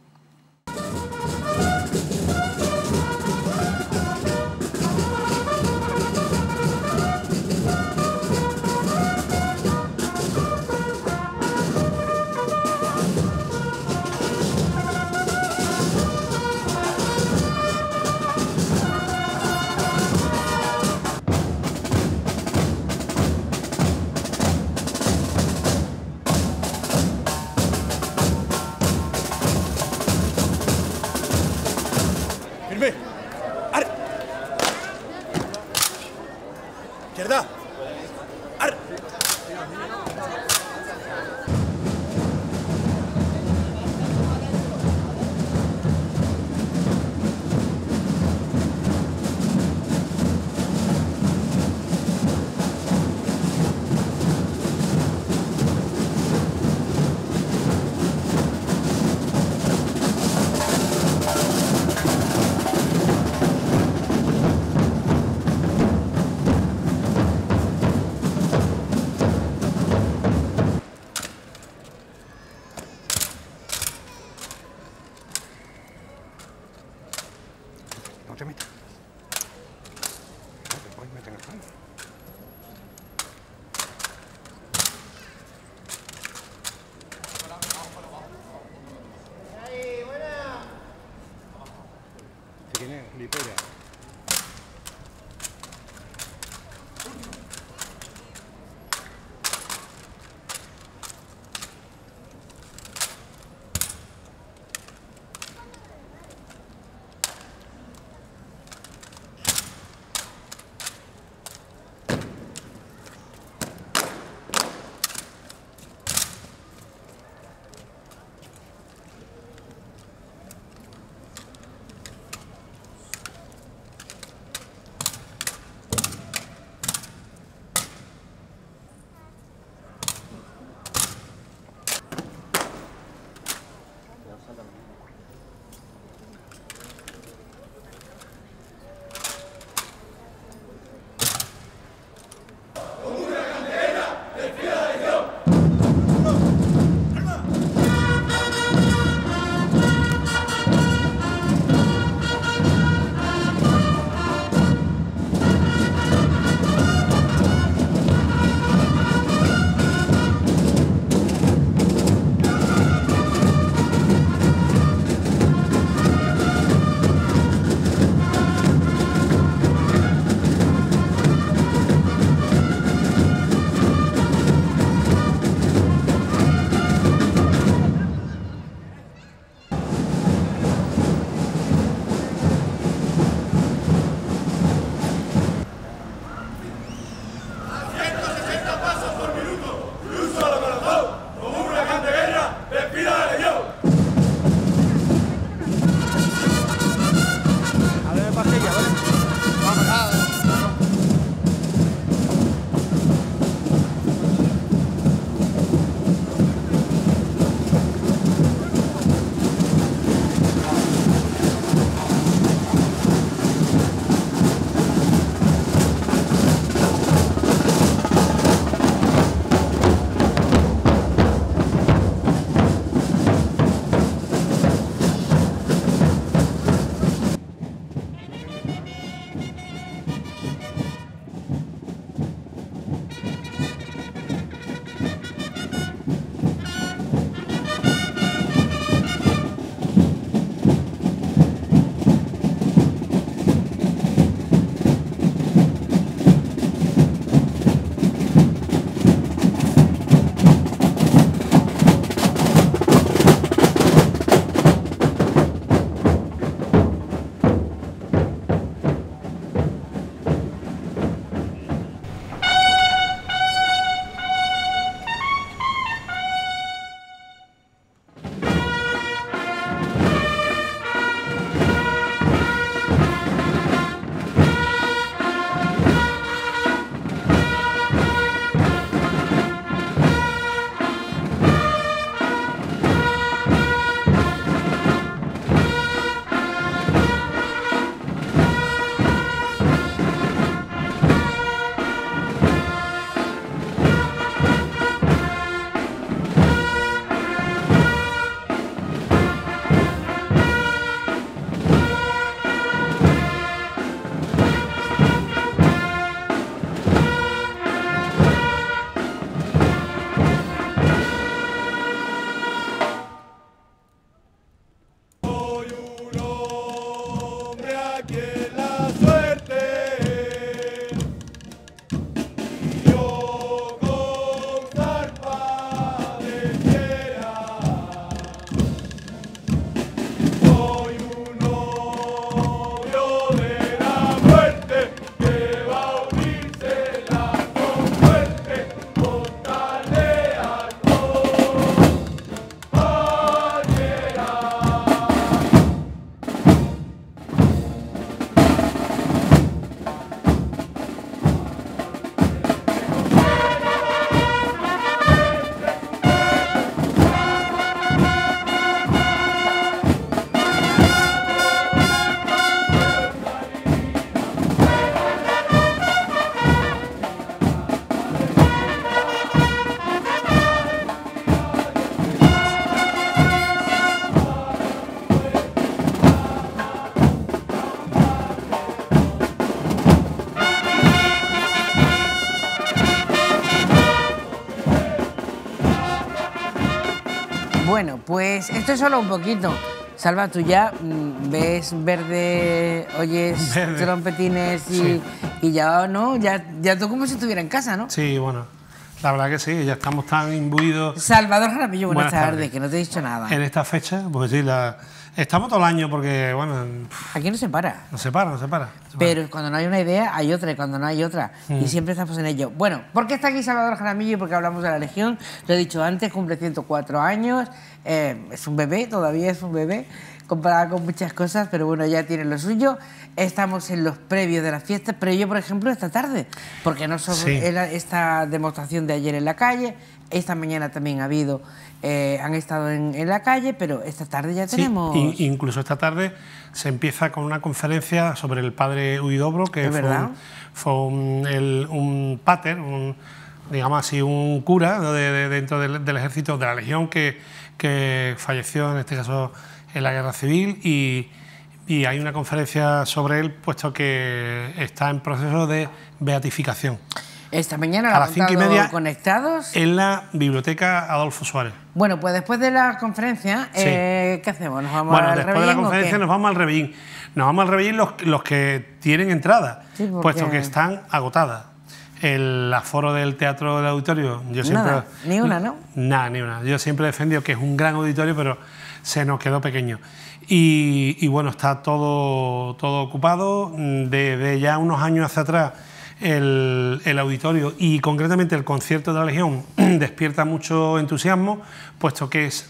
Bueno, pues esto es solo un poquito. Salva, tú ya mm, ves verde, oyes Verde. trompetines y, Sí. y ya, ¿no? Ya, ya tú como si estuviera en casa, ¿no? Sí, bueno, la verdad que sí, ya estamos tan imbuidos. Salvador Jaramillo, buenas, Buenas tardes, tardes. que no te he dicho nada. En esta fecha, pues sí, la... estamos todo el año porque, bueno... Aquí no se para. No se para, no se para. Pero cuando no hay una idea, hay otra, y cuando no hay otra. Mm. Y siempre estamos en ello. Bueno, ¿por qué está aquí Salvador Jaramillo? Porque hablamos de la Legión. Lo he dicho antes, cumple ciento cuatro años. Eh, es un bebé, todavía es un bebé, comparado con muchas cosas, pero bueno, ya tiene lo suyo. Estamos en los previos de las fiestas, pero yo, por ejemplo, esta tarde, porque no solo Sí. era esta demostración de ayer en la calle, esta mañana también ha habido, eh, han estado en, en la calle, pero esta tarde ya Sí, tenemos... in- incluso esta tarde se empieza con una conferencia sobre el padre Huidobro, que ¿Es fue, verdad? un, fue un, el- un pater, un, digamos así, un cura ¿no? de, de- dentro del, del ejército de la Legión que, que falleció, en este caso, en la Guerra Civil, y, y hay una conferencia sobre él, puesto que está en proceso de beatificación. Esta mañana A la las cinco y han media conectados. en la Biblioteca Adolfo Suárez. Bueno, pues después de la conferencia, Sí. eh, ¿qué hacemos? ¿Nos vamos Bueno, al después de la Rebellín o conferencia qué? nos vamos al Rebellín. Nos vamos al Rebellín los, los que tienen entrada, Sí, porque- puesto que están agotadas. El aforo del Teatro del Auditorio, yo siempre... Nada, ni una, ¿no? Nada, ni una. Yo siempre he defendido que es un gran auditorio, pero se nos quedó pequeño. Y, y bueno, está todo, todo ocupado. De, de ya unos años hacia atrás, el, el auditorio y concretamente el concierto de la Legión despierta mucho entusiasmo, puesto que es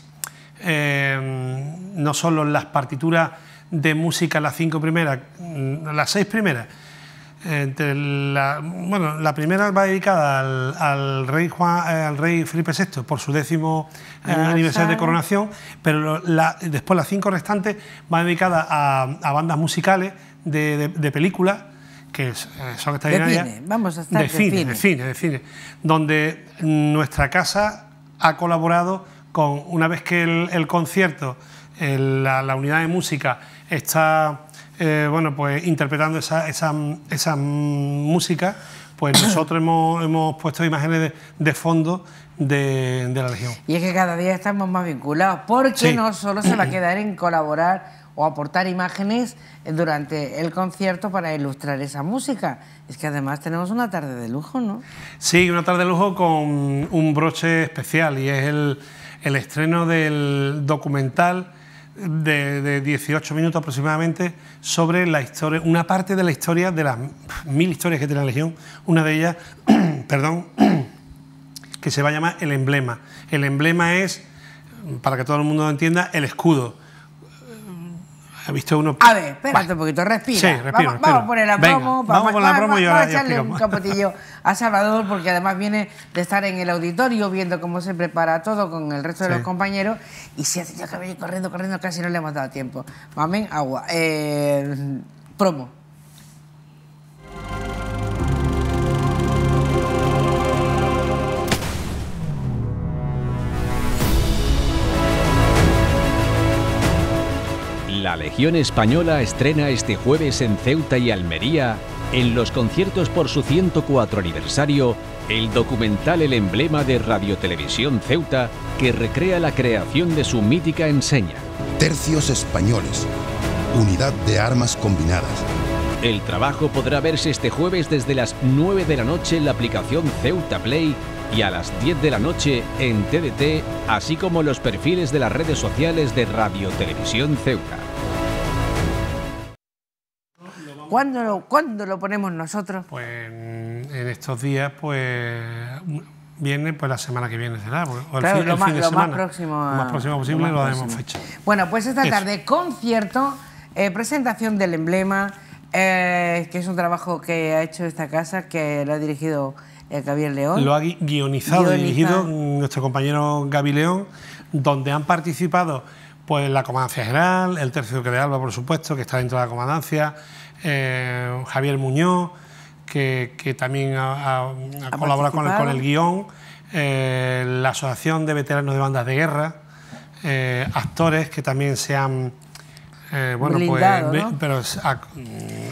eh, no solo las partituras de música, las cinco primeras, las seis primeras. Entre la, bueno, la primera va dedicada al, al, rey Juan, eh, al rey Felipe sexto por su décimo eh, aniversario de coronación, pero lo- la, después las cinco restantes van dedicadas a, a bandas musicales de, de, de películas, que es- eh, son extraordinarias. De cine, vamos a estar de de cine, cine. de cine, de cine, donde nuestra casa ha colaborado con, una vez que el, el concierto, el- la, la unidad de música está eh, bueno, pues interpretando esa, esa, esa música, pues nosotros hemos, hemos puesto imágenes de, de fondo de, de la Legión. Y es que cada día estamos más vinculados, porque Sí. no solo se va a quedar en colaborar o aportar imágenes durante el concierto para ilustrar esa música. Es que además tenemos una tarde de lujo, ¿no? Sí, una tarde de lujo con un broche especial y es el, el estreno del documental de, de dieciocho minutos aproximadamente sobre la historia, una parte de la historia de las mil historias que tiene la Legión, una de ellas, perdón, que se va a llamar El Emblema. El emblema es, para que todo el mundo lo entienda, el escudo. ¿Ha visto uno? A ver, espérate un poquito, respira. Sí, respiro, vamos, respiro. vamos a poner la Venga, promo. vamos con la promo y ahora vamos a ya echarle un explicamos. capotillo a Salvador, porque además viene de estar en el auditorio viendo cómo se prepara todo con el resto de Sí. los compañeros y se hace ya que venir corriendo, corriendo, casi no le hemos dado tiempo. Mamen, agua. Eh, promo. La Legión Española estrena este jueves en Ceuta y Almería, en los conciertos por su ciento cuatro aniversario, el documental El Emblema de Radiotelevisión Ceuta, que recrea la creación de su mítica enseña. Tercios españoles. Unidad de armas combinadas. El trabajo podrá verse este jueves desde las nueve de la noche en la aplicación Ceuta Play y a las diez de la noche en T D T, así como los perfiles de las redes sociales de Radiotelevisión Ceuta. ¿Cuándo lo, ¿Cuándo lo ponemos nosotros? Pues en estos días, pues viene pues la semana que viene será, o el, Claro, fin, lo el más- fin de lo más semana. próximo a- lo más próximo lo posible más lo daremos próximo. fecha. Bueno, pues esta Eso. tarde concierto, eh, presentación del emblema, eh, que es un trabajo que ha hecho esta casa, que lo ha dirigido eh, Gabriel León. Lo ha gui- guionizado y Guioniza. dirigido nuestro compañero Gaby León, donde han participado pues la Comandancia General, el Tercio Duque de Alba, por supuesto, que está dentro de la Comandancia, eh, Javier Muñoz, que, que también ha, ha- ha colaborado con el, con el guión, eh, la Asociación de Veteranos de Bandas de Guerra, eh, actores que también se han... eh, bueno, Blindado, pues, ¿no? ve- pero ha,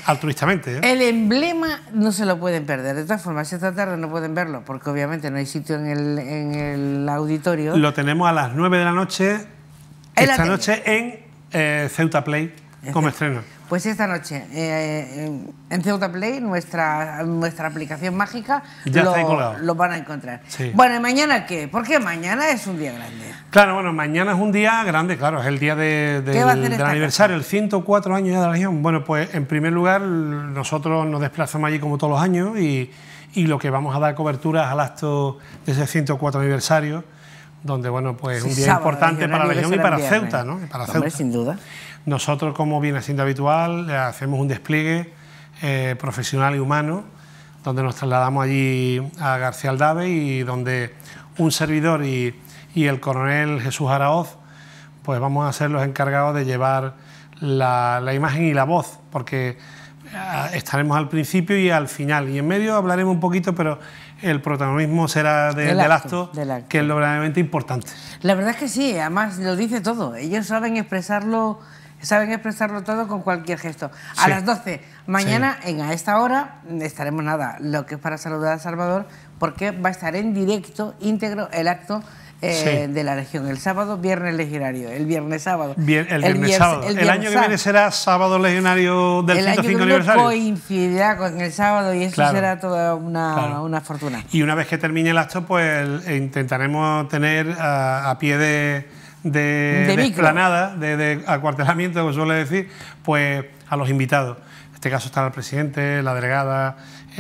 altruistamente. ¿eh? El emblema no se lo pueden perder. De todas formas, esta tarde no pueden verlo porque obviamente no hay sitio en el, en el auditorio. Lo tenemos a las nueve de la noche, En la esta tele. noche en eh, Ceuta Play, como estreno. Pues esta noche eh, en, en Ceuta Play, nuestra, nuestra aplicación mágica, Ya lo, está ahí colgado. lo van a encontrar. Sí. Bueno, ¿y mañana qué? Porque mañana es un día grande. Claro, bueno, mañana es un día grande, claro, es el día de, de- ¿Qué va a hacer del esta aniversario, el ciento cuatro años ya de la Legión. Bueno, pues en primer lugar, nosotros nos desplazamos allí como todos los años y, y lo que vamos a dar cobertura es al acto de ese ciento cuatro aniversario, donde, bueno, pues es Sí, un día sábado, importante para la legionario, Legión y que para será el Ceuta, viernes. ¿no? Y para Hombre, Ceuta. sin duda. Nosotros, como viene siendo habitual, eh, hacemos un despliegue eh, profesional y humano, donde nos trasladamos allí a García Aldave y donde un servidor y, y el coronel Jesús Araoz, pues vamos a ser los encargados de llevar la, la imagen y la voz, porque eh, estaremos al principio y al final, y en medio hablaremos un poquito, pero el protagonismo será de- Del del, acto, acto, del acto. que es lo verdaderamente importante. La verdad es que sí, además lo dice todo. Ellos saben expresarlo, saben expresarlo todo con cualquier gesto. A Sí. las doce, mañana en a esta hora estaremos nada, lo que es para saludar a Salvador, porque va a estar en directo, íntegro, el acto eh, Sí. de la Legión. El sábado, viernes legionario, el viernes sábado. Bien, el viernes vier- sábado. El, viernes año que sábado. viene será sábado legionario del El año ciento que cinco viene aniversario. coincidirá con el sábado y eso Claro. será toda una, Claro. una fortuna. Y una vez que termine el acto, pues eh, intentaremos tener a, a pie de, de, De de micro. explanada, de, de acuartelamiento, como suele decir, pues a los invitados. En este caso estará el presidente, la delegada,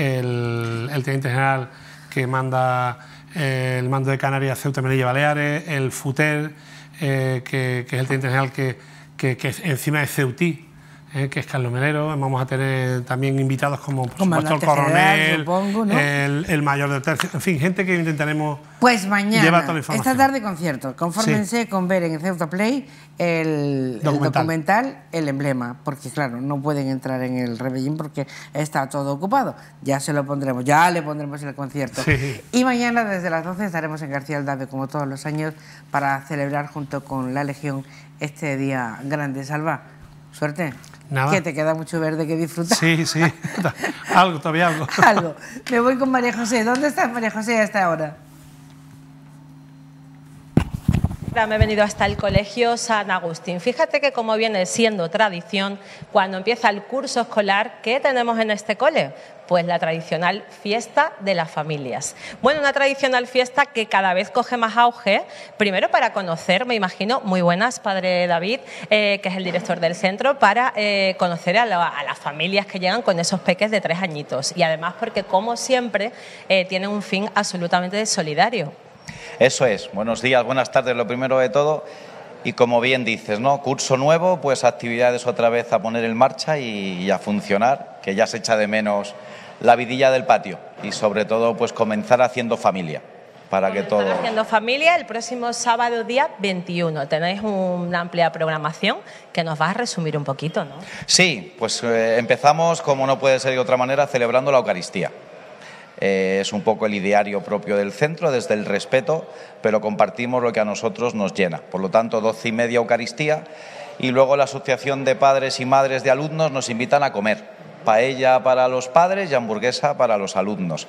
el, el teniente general que manda eh, el mando de Canarias, Ceuta, Melilla y Baleares, el FUTER, eh, que, que es el teniente general que, que, que encima es ceutí, eh, que es Carlos Melero. Vamos a tener también invitados como, por supuesto, el Comandante general, coronel, supongo, ¿no? el, el mayor del tercio, en fin, gente que intentaremos Pues mañana, llevar toda la información. esta tarde concierto. Confórmense con ver en Ceuta Play el el documental. Documental. el emblema, porque claro, no pueden entrar en el Rebellín porque está todo ocupado. Ya se lo pondremos, ya le pondremos el concierto. Sí. Y mañana desde las doce estaremos en García Aldave, como todos los años, para celebrar junto con la Legión este día grande. Salva, suerte. Nada. Que te queda mucho verde que disfrutar. Sí, sí, algo, todavía algo. Algo. Me voy con María José. ¿Dónde estás, María José, a esta hora? Ahora me he venido hasta el Colegio San Agustín. Fíjate que como viene siendo tradición, cuando empieza el curso escolar, ¿qué tenemos en este cole? Pues la tradicional fiesta de las familias. Bueno, una tradicional fiesta que cada vez coge más auge, primero para conocer, me imagino, muy buenas, padre David, eh, que es el director del centro, para eh, conocer a, la- a las familias que llegan con esos peques de tres añitos. Y además porque, como siempre, eh, tienen un fin absolutamente solidario. Eso es. Buenos días, buenas tardes, lo primero de todo. Y como bien dices, ¿no? Curso nuevo, pues actividades otra vez a poner en marcha y, y a funcionar, que ya se echa de menos la vidilla del patio y sobre todo pues comenzar haciendo familia para que todo... Están haciendo familia el próximo sábado día veintiuno. Tenéis una amplia programación que nos vas a resumir un poquito, ¿no? Sí, pues eh, empezamos, como no puede ser de otra manera, celebrando la Eucaristía. Eh, es un poco el ideario propio del centro, desde el respeto, pero compartimos lo que a nosotros nos llena. Por lo tanto, doce y media Eucaristía y luego la Asociación de Padres y Madres de Alumnos nos invitan a comer. Paella para los padres y hamburguesa para los alumnos.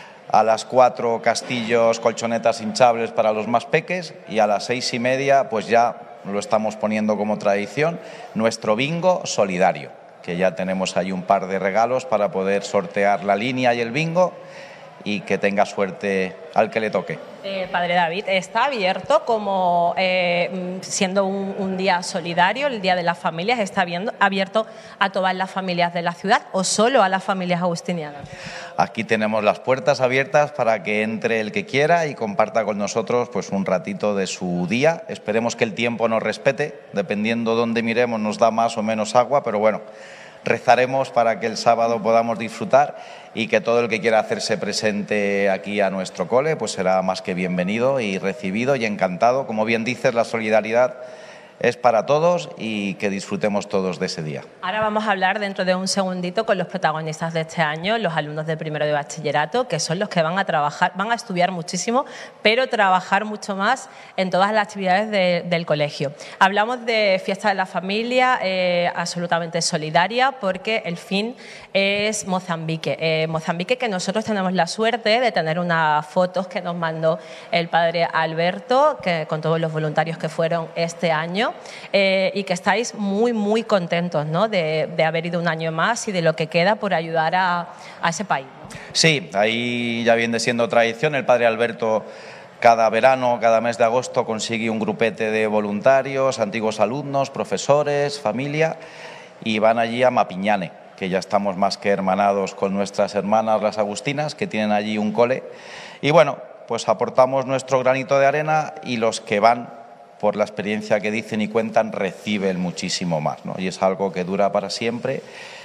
A las cuatro castillos, colchonetas hinchables para los más peques y a las seis y media pues ya lo estamos poniendo como tradición, nuestro bingo solidario, que ya tenemos ahí un par de regalos para poder sortear la línea y el bingo y que tenga suerte al que le toque. Eh, padre David, ¿está abierto como eh, siendo un, un día solidario, el Día de las Familias, está viendo, abierto a todas las familias de la ciudad o solo a las familias agustinianas? Aquí tenemos las puertas abiertas para que entre el que quiera y comparta con nosotros pues un ratito de su día. Esperemos que el tiempo nos respete, dependiendo dónde miremos nos da más o menos agua, pero bueno, rezaremos para que el sábado podamos disfrutar y que todo el que quiera hacerse presente aquí a nuestro cole pues será más que bienvenido y recibido y encantado. Como bien dices, la solidaridad es para todos y que disfrutemos todos de ese día. Ahora vamos a hablar dentro de un segundito con los protagonistas de este año, los alumnos de primero de bachillerato, que son los que van a trabajar, van a estudiar muchísimo, pero trabajar mucho más en todas las actividades de, del colegio. Hablamos de fiesta de la familia, eh, absolutamente solidaria, porque el fin es Mozambique. Eh, Mozambique, que nosotros tenemos la suerte de tener unas fotos que nos mandó el padre Alberto, que, con todos los voluntarios que fueron este año. Eh, y que estáis muy, muy contentos, ¿no?, de, de haber ido un año más y de lo que queda por ayudar a, a ese país. Sí, ahí ya viene siendo tradición. El padre Alberto cada verano, cada mes de agosto consigue un grupete de voluntarios, antiguos alumnos, profesores, familia, y van allí a Mapiñane, que ya estamos más que hermanados con nuestras hermanas las agustinas, que tienen allí un cole. Y bueno, pues aportamos nuestro granito de arena y los que van, por la experiencia que dicen y cuentan, reciben muchísimo más, ¿no? Y es algo que dura para siempre.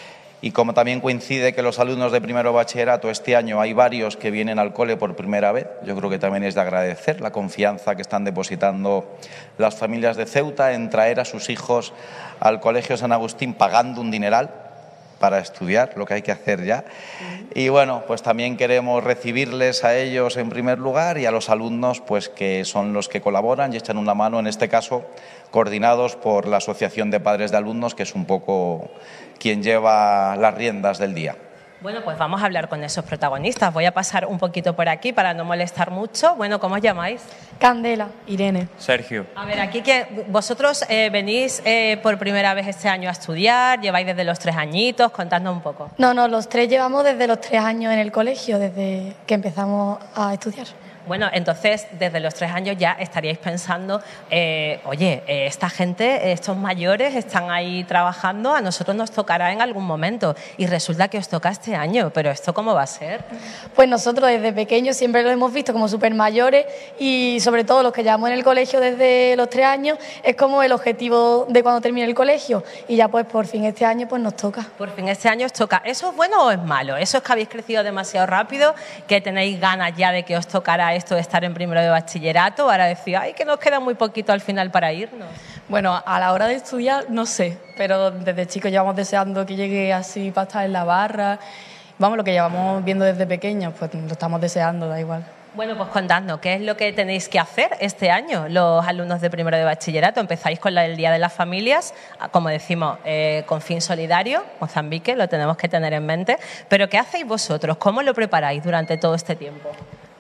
Y como también coincide que los alumnos de primero bachillerato este año hay varios que vienen al cole por primera vez, yo creo que también es de agradecer la confianza que están depositando las familias de Ceuta en traer a sus hijos al Colegio San Agustín pagando un dineral para estudiar, lo que hay que hacer ya. Y bueno, pues también queremos recibirles a ellos en primer lugar y a los alumnos, pues que son los que colaboran y echan una mano, en este caso coordinados por la Asociación de Padres de Alumnos, que es un poco quien lleva las riendas del día. Bueno, pues vamos a hablar con esos protagonistas. Voy a pasar un poquito por aquí para no molestar mucho. Bueno, ¿cómo os llamáis? Candela. Irene. Sergio. A ver, aquí que vosotros eh, venís eh, por primera vez este año a estudiar, lleváis desde los tres añitos, contadnos un poco. No, no, los tres llevamos desde los tres años en el colegio, desde que empezamos a estudiar. Bueno, entonces, desde los tres años ya estaríais pensando, eh, oye, eh, esta gente, estos mayores están ahí trabajando, a nosotros nos tocará en algún momento. Y resulta que os toca este año, pero ¿esto cómo va a ser? Pues nosotros desde pequeños siempre lo hemos visto como súper mayores y sobre todo los que llevamos en el colegio desde los tres años, es como el objetivo de cuando termine el colegio. Y ya pues por fin este año pues nos toca. Por fin este año os toca. ¿Eso es bueno o es malo? ¿Eso es que habéis crecido demasiado rápido, que tenéis ganas ya de que os tocará esto de estar en primero de bachillerato? Ahora decir, ay, que nos queda muy poquito al final para irnos. Bueno, a la hora de estudiar no sé, pero desde chicos llevamos deseando que llegue así para estar en la barra. Vamos, lo que llevamos viendo desde pequeños, pues lo estamos deseando, da igual. Bueno, pues contadnos, ¿qué es lo que tenéis que hacer este año los alumnos de primero de bachillerato? Empezáis con la, el Día de las Familias, como decimos, eh, con fin solidario, Mozambique, lo tenemos que tener en mente. Pero ¿qué hacéis vosotros? ¿Cómo lo preparáis durante todo este tiempo?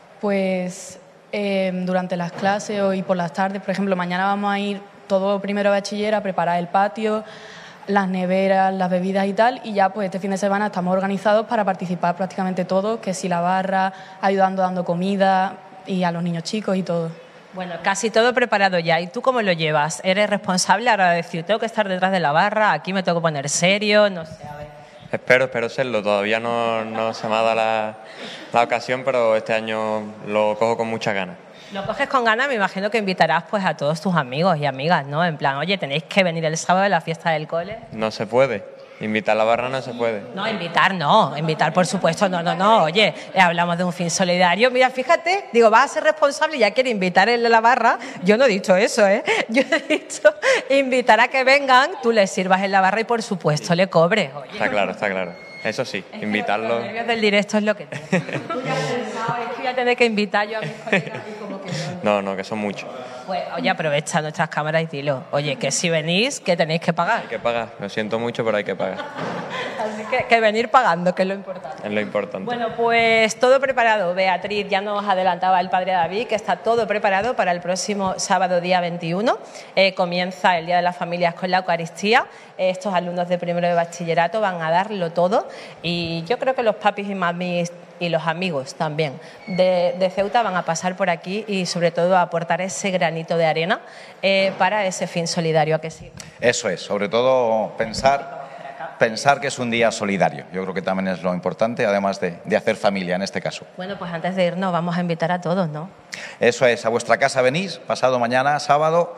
Pues eh, durante las clases y por las tardes, por ejemplo, mañana vamos a ir todo primero de bachiller a preparar el patio, las neveras, las bebidas y tal, y ya pues este fin de semana estamos organizados para participar prácticamente todos, que si la barra, ayudando dando comida y a los niños chicos y todo. Bueno, casi todo preparado ya. ¿Y tú cómo lo llevas? ¿Eres responsable ahora de decir, tengo que estar detrás de la barra, aquí me tengo que poner serio, no sé, a ver? Espero, espero serlo. Todavía no, no se me ha dado la, la ocasión, pero este año lo cojo con muchas ganas. Lo coges con ganas, me imagino que invitarás pues a todos tus amigos y amigas, ¿no? En plan, oye, tenéis que venir el sábado a la fiesta del cole. No se puede. Invitar a la barra no se puede. No, invitar no, invitar por supuesto, no, no, no, oye, hablamos de un fin solidario, mira, fíjate, digo, vas a ser responsable y ya quiere invitar a la barra, yo no he dicho eso, ¿eh? Yo he dicho invitar a que vengan, tú les sirvas en la barra y por supuesto le cobres, oye. Está claro, está claro, eso sí, es invitarlo. Los nervios del directo es lo que tengo. Tú ya has pensado, es que voy a tener que invitar yo a mis colegas y como que no. No, no, que son muchos. Pues, oye, aprovecha nuestras cámaras y dilo, oye, que si venís, que tenéis que pagar. Hay que pagar, lo siento mucho, pero hay que pagar. Así que, que venir pagando, que es lo importante. Es lo importante. Bueno, pues todo preparado. Beatriz, ya nos adelantaba el padre David que está todo preparado para el próximo sábado, día veintiuno. Eh, comienza el Día de las Familias con la Eucaristía. Eh, estos alumnos de primero de bachillerato van a darlo todo y yo creo que los papis y mamis y los amigos también de, de Ceuta van a pasar por aquí y sobre todo a aportar ese granito de arena eh, para ese fin solidario, ¿a que sí? Eso es, sobre todo pensar, pensar que es un día solidario. Yo creo que también es lo importante, además de, de hacer familia en este caso. Bueno, pues antes de irnos vamos a invitar a todos, ¿no? Eso es, a vuestra casa venís, pasado mañana, sábado,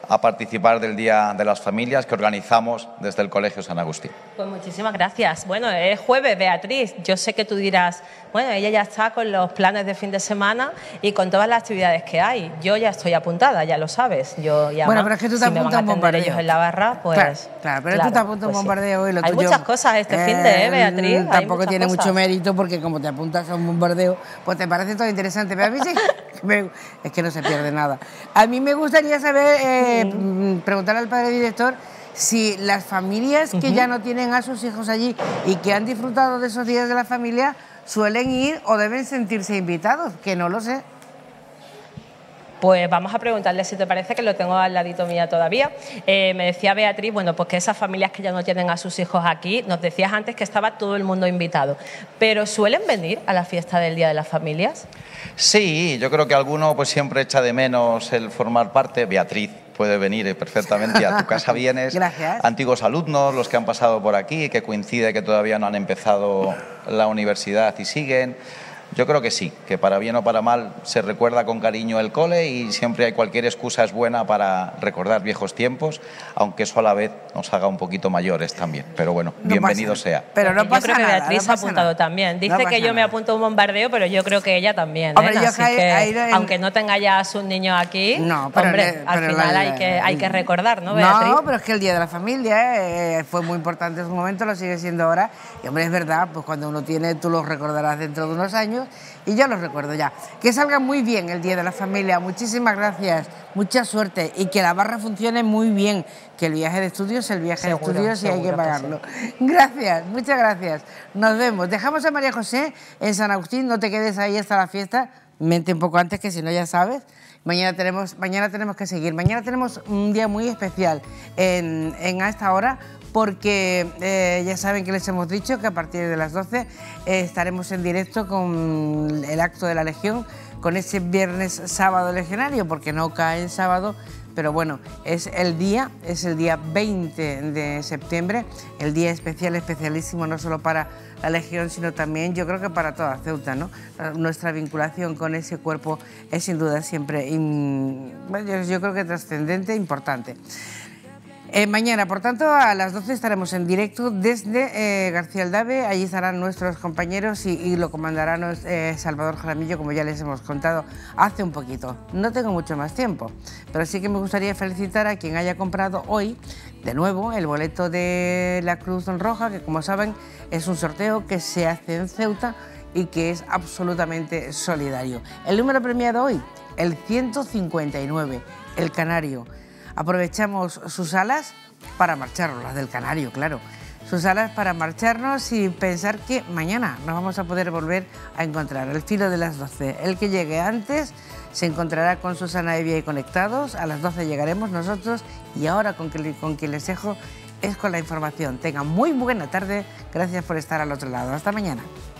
a participar del Día de las Familias que organizamos desde el Colegio San Agustín. Pues muchísimas gracias. Bueno, es jueves, Beatriz. Yo sé que tú dirás, bueno, ella ya está con los planes de fin de semana y con todas las actividades que hay. Yo ya estoy apuntada, ya lo sabes. Yo ya bueno, pero es que tú te si me van apuntas a un atender bombardeo. ellos en la barra, pues... Claro, claro pero claro, tú te apuntas pues un bombardeo sí. y lo Hay tuyo... muchas cosas este fin de, ¿eh, Beatriz? Hay Tampoco muchas tiene cosas. mucho mérito porque como te apuntas a un bombardeo, pues te parece todo interesante. Pero a mí sí, me, es que no se pierde nada. A mí me gustaría saber, eh, sí. preguntarle al padre director, si las familias que uh-huh. ya no tienen a sus hijos allí y que han disfrutado de esos días de la familia, suelen ir o deben sentirse invitados, que no lo sé. Pues vamos a preguntarle si te parece, que lo tengo al ladito mía todavía. Eh, me decía Beatriz, bueno, pues que esas familias que ya no tienen a sus hijos aquí, nos decías antes que estaba todo el mundo invitado, pero ¿suelen venir a la fiesta del Día de las Familias? Sí, yo creo que alguno pues siempre echa de menos el formar parte. Beatriz puede venir perfectamente, a tu casa vienes. Gracias. Antiguos alumnos, los que han pasado por aquí, que coincide que todavía no han empezado la universidad y siguen. Yo creo que sí, que para bien o para mal se recuerda con cariño el cole y siempre hay cualquier excusa es buena para recordar viejos tiempos, aunque eso a la vez nos haga un poquito mayores también. Pero bueno, no bienvenido pasa, sea. Pero no yo pasa creo que nada, Beatriz no ha apuntado nada. también. Dice No que yo nada. me apunto a un bombardeo, pero yo creo que ella también. Hombre, ¿eh? yo Así que, que, ahí, ahí, aunque no tenga ya a sus niños aquí, no, pero hombre, le, al pero final la, hay, que, hay que recordar, ¿no, Beatriz? No, pero es que el Día de la Familia eh, fue muy importante en su momento, lo sigue siendo ahora. Y hombre, es verdad, pues cuando uno tiene, tú lo recordarás dentro de unos años y yo lo recuerdo ya. Que salga muy bien el Día de la Familia, muchísimas gracias, mucha suerte y que la barra funcione muy bien, que el viaje de estudios, el viaje Seguro, de estudios y hay que seguro que pagarlo. Gracias, muchas gracias. Nos vemos. Dejamos a María José en San Agustín, no te quedes ahí hasta la fiesta, vente un poco antes que si no ya sabes. Mañana tenemos, mañana tenemos que seguir. Mañana tenemos un día muy especial en, en a esta hora porque eh, ya saben que les hemos dicho que a partir de las doce eh, estaremos en directo con el acto de la Legión, con ese viernes sábado legionario, porque no cae en sábado, pero bueno, es el día, es el día veinte de septiembre, el día especial, especialísimo, no solo para la Legión, sino también yo creo que para toda Ceuta, ¿no? Nuestra vinculación con ese cuerpo es sin duda siempre, in, yo, yo creo que trascendente e importante. Eh, mañana, por tanto, a las doce estaremos en directo desde eh, García Aldave. Allí estarán nuestros compañeros y, y lo comandará nos, eh, Salvador Jaramillo, como ya les hemos contado hace un poquito. No tengo mucho más tiempo, pero sí que me gustaría felicitar a quien haya comprado hoy, de nuevo, el boleto de la Cruz Roja, que como saben es un sorteo que se hace en Ceuta y que es absolutamente solidario. El número premiado hoy, el ciento cincuenta y nueve, el Canario. Aprovechamos sus alas para marcharnos, las del Canario, claro. Sus alas para marcharnos y pensar que mañana nos vamos a poder volver a encontrar al filo de las doce. El que llegue antes se encontrará con Susana Evia y Conectados. A las doce llegaremos nosotros y ahora con, que, con quien les dejo es con la información. Tengan muy buena tarde. Gracias por estar al otro lado. Hasta mañana.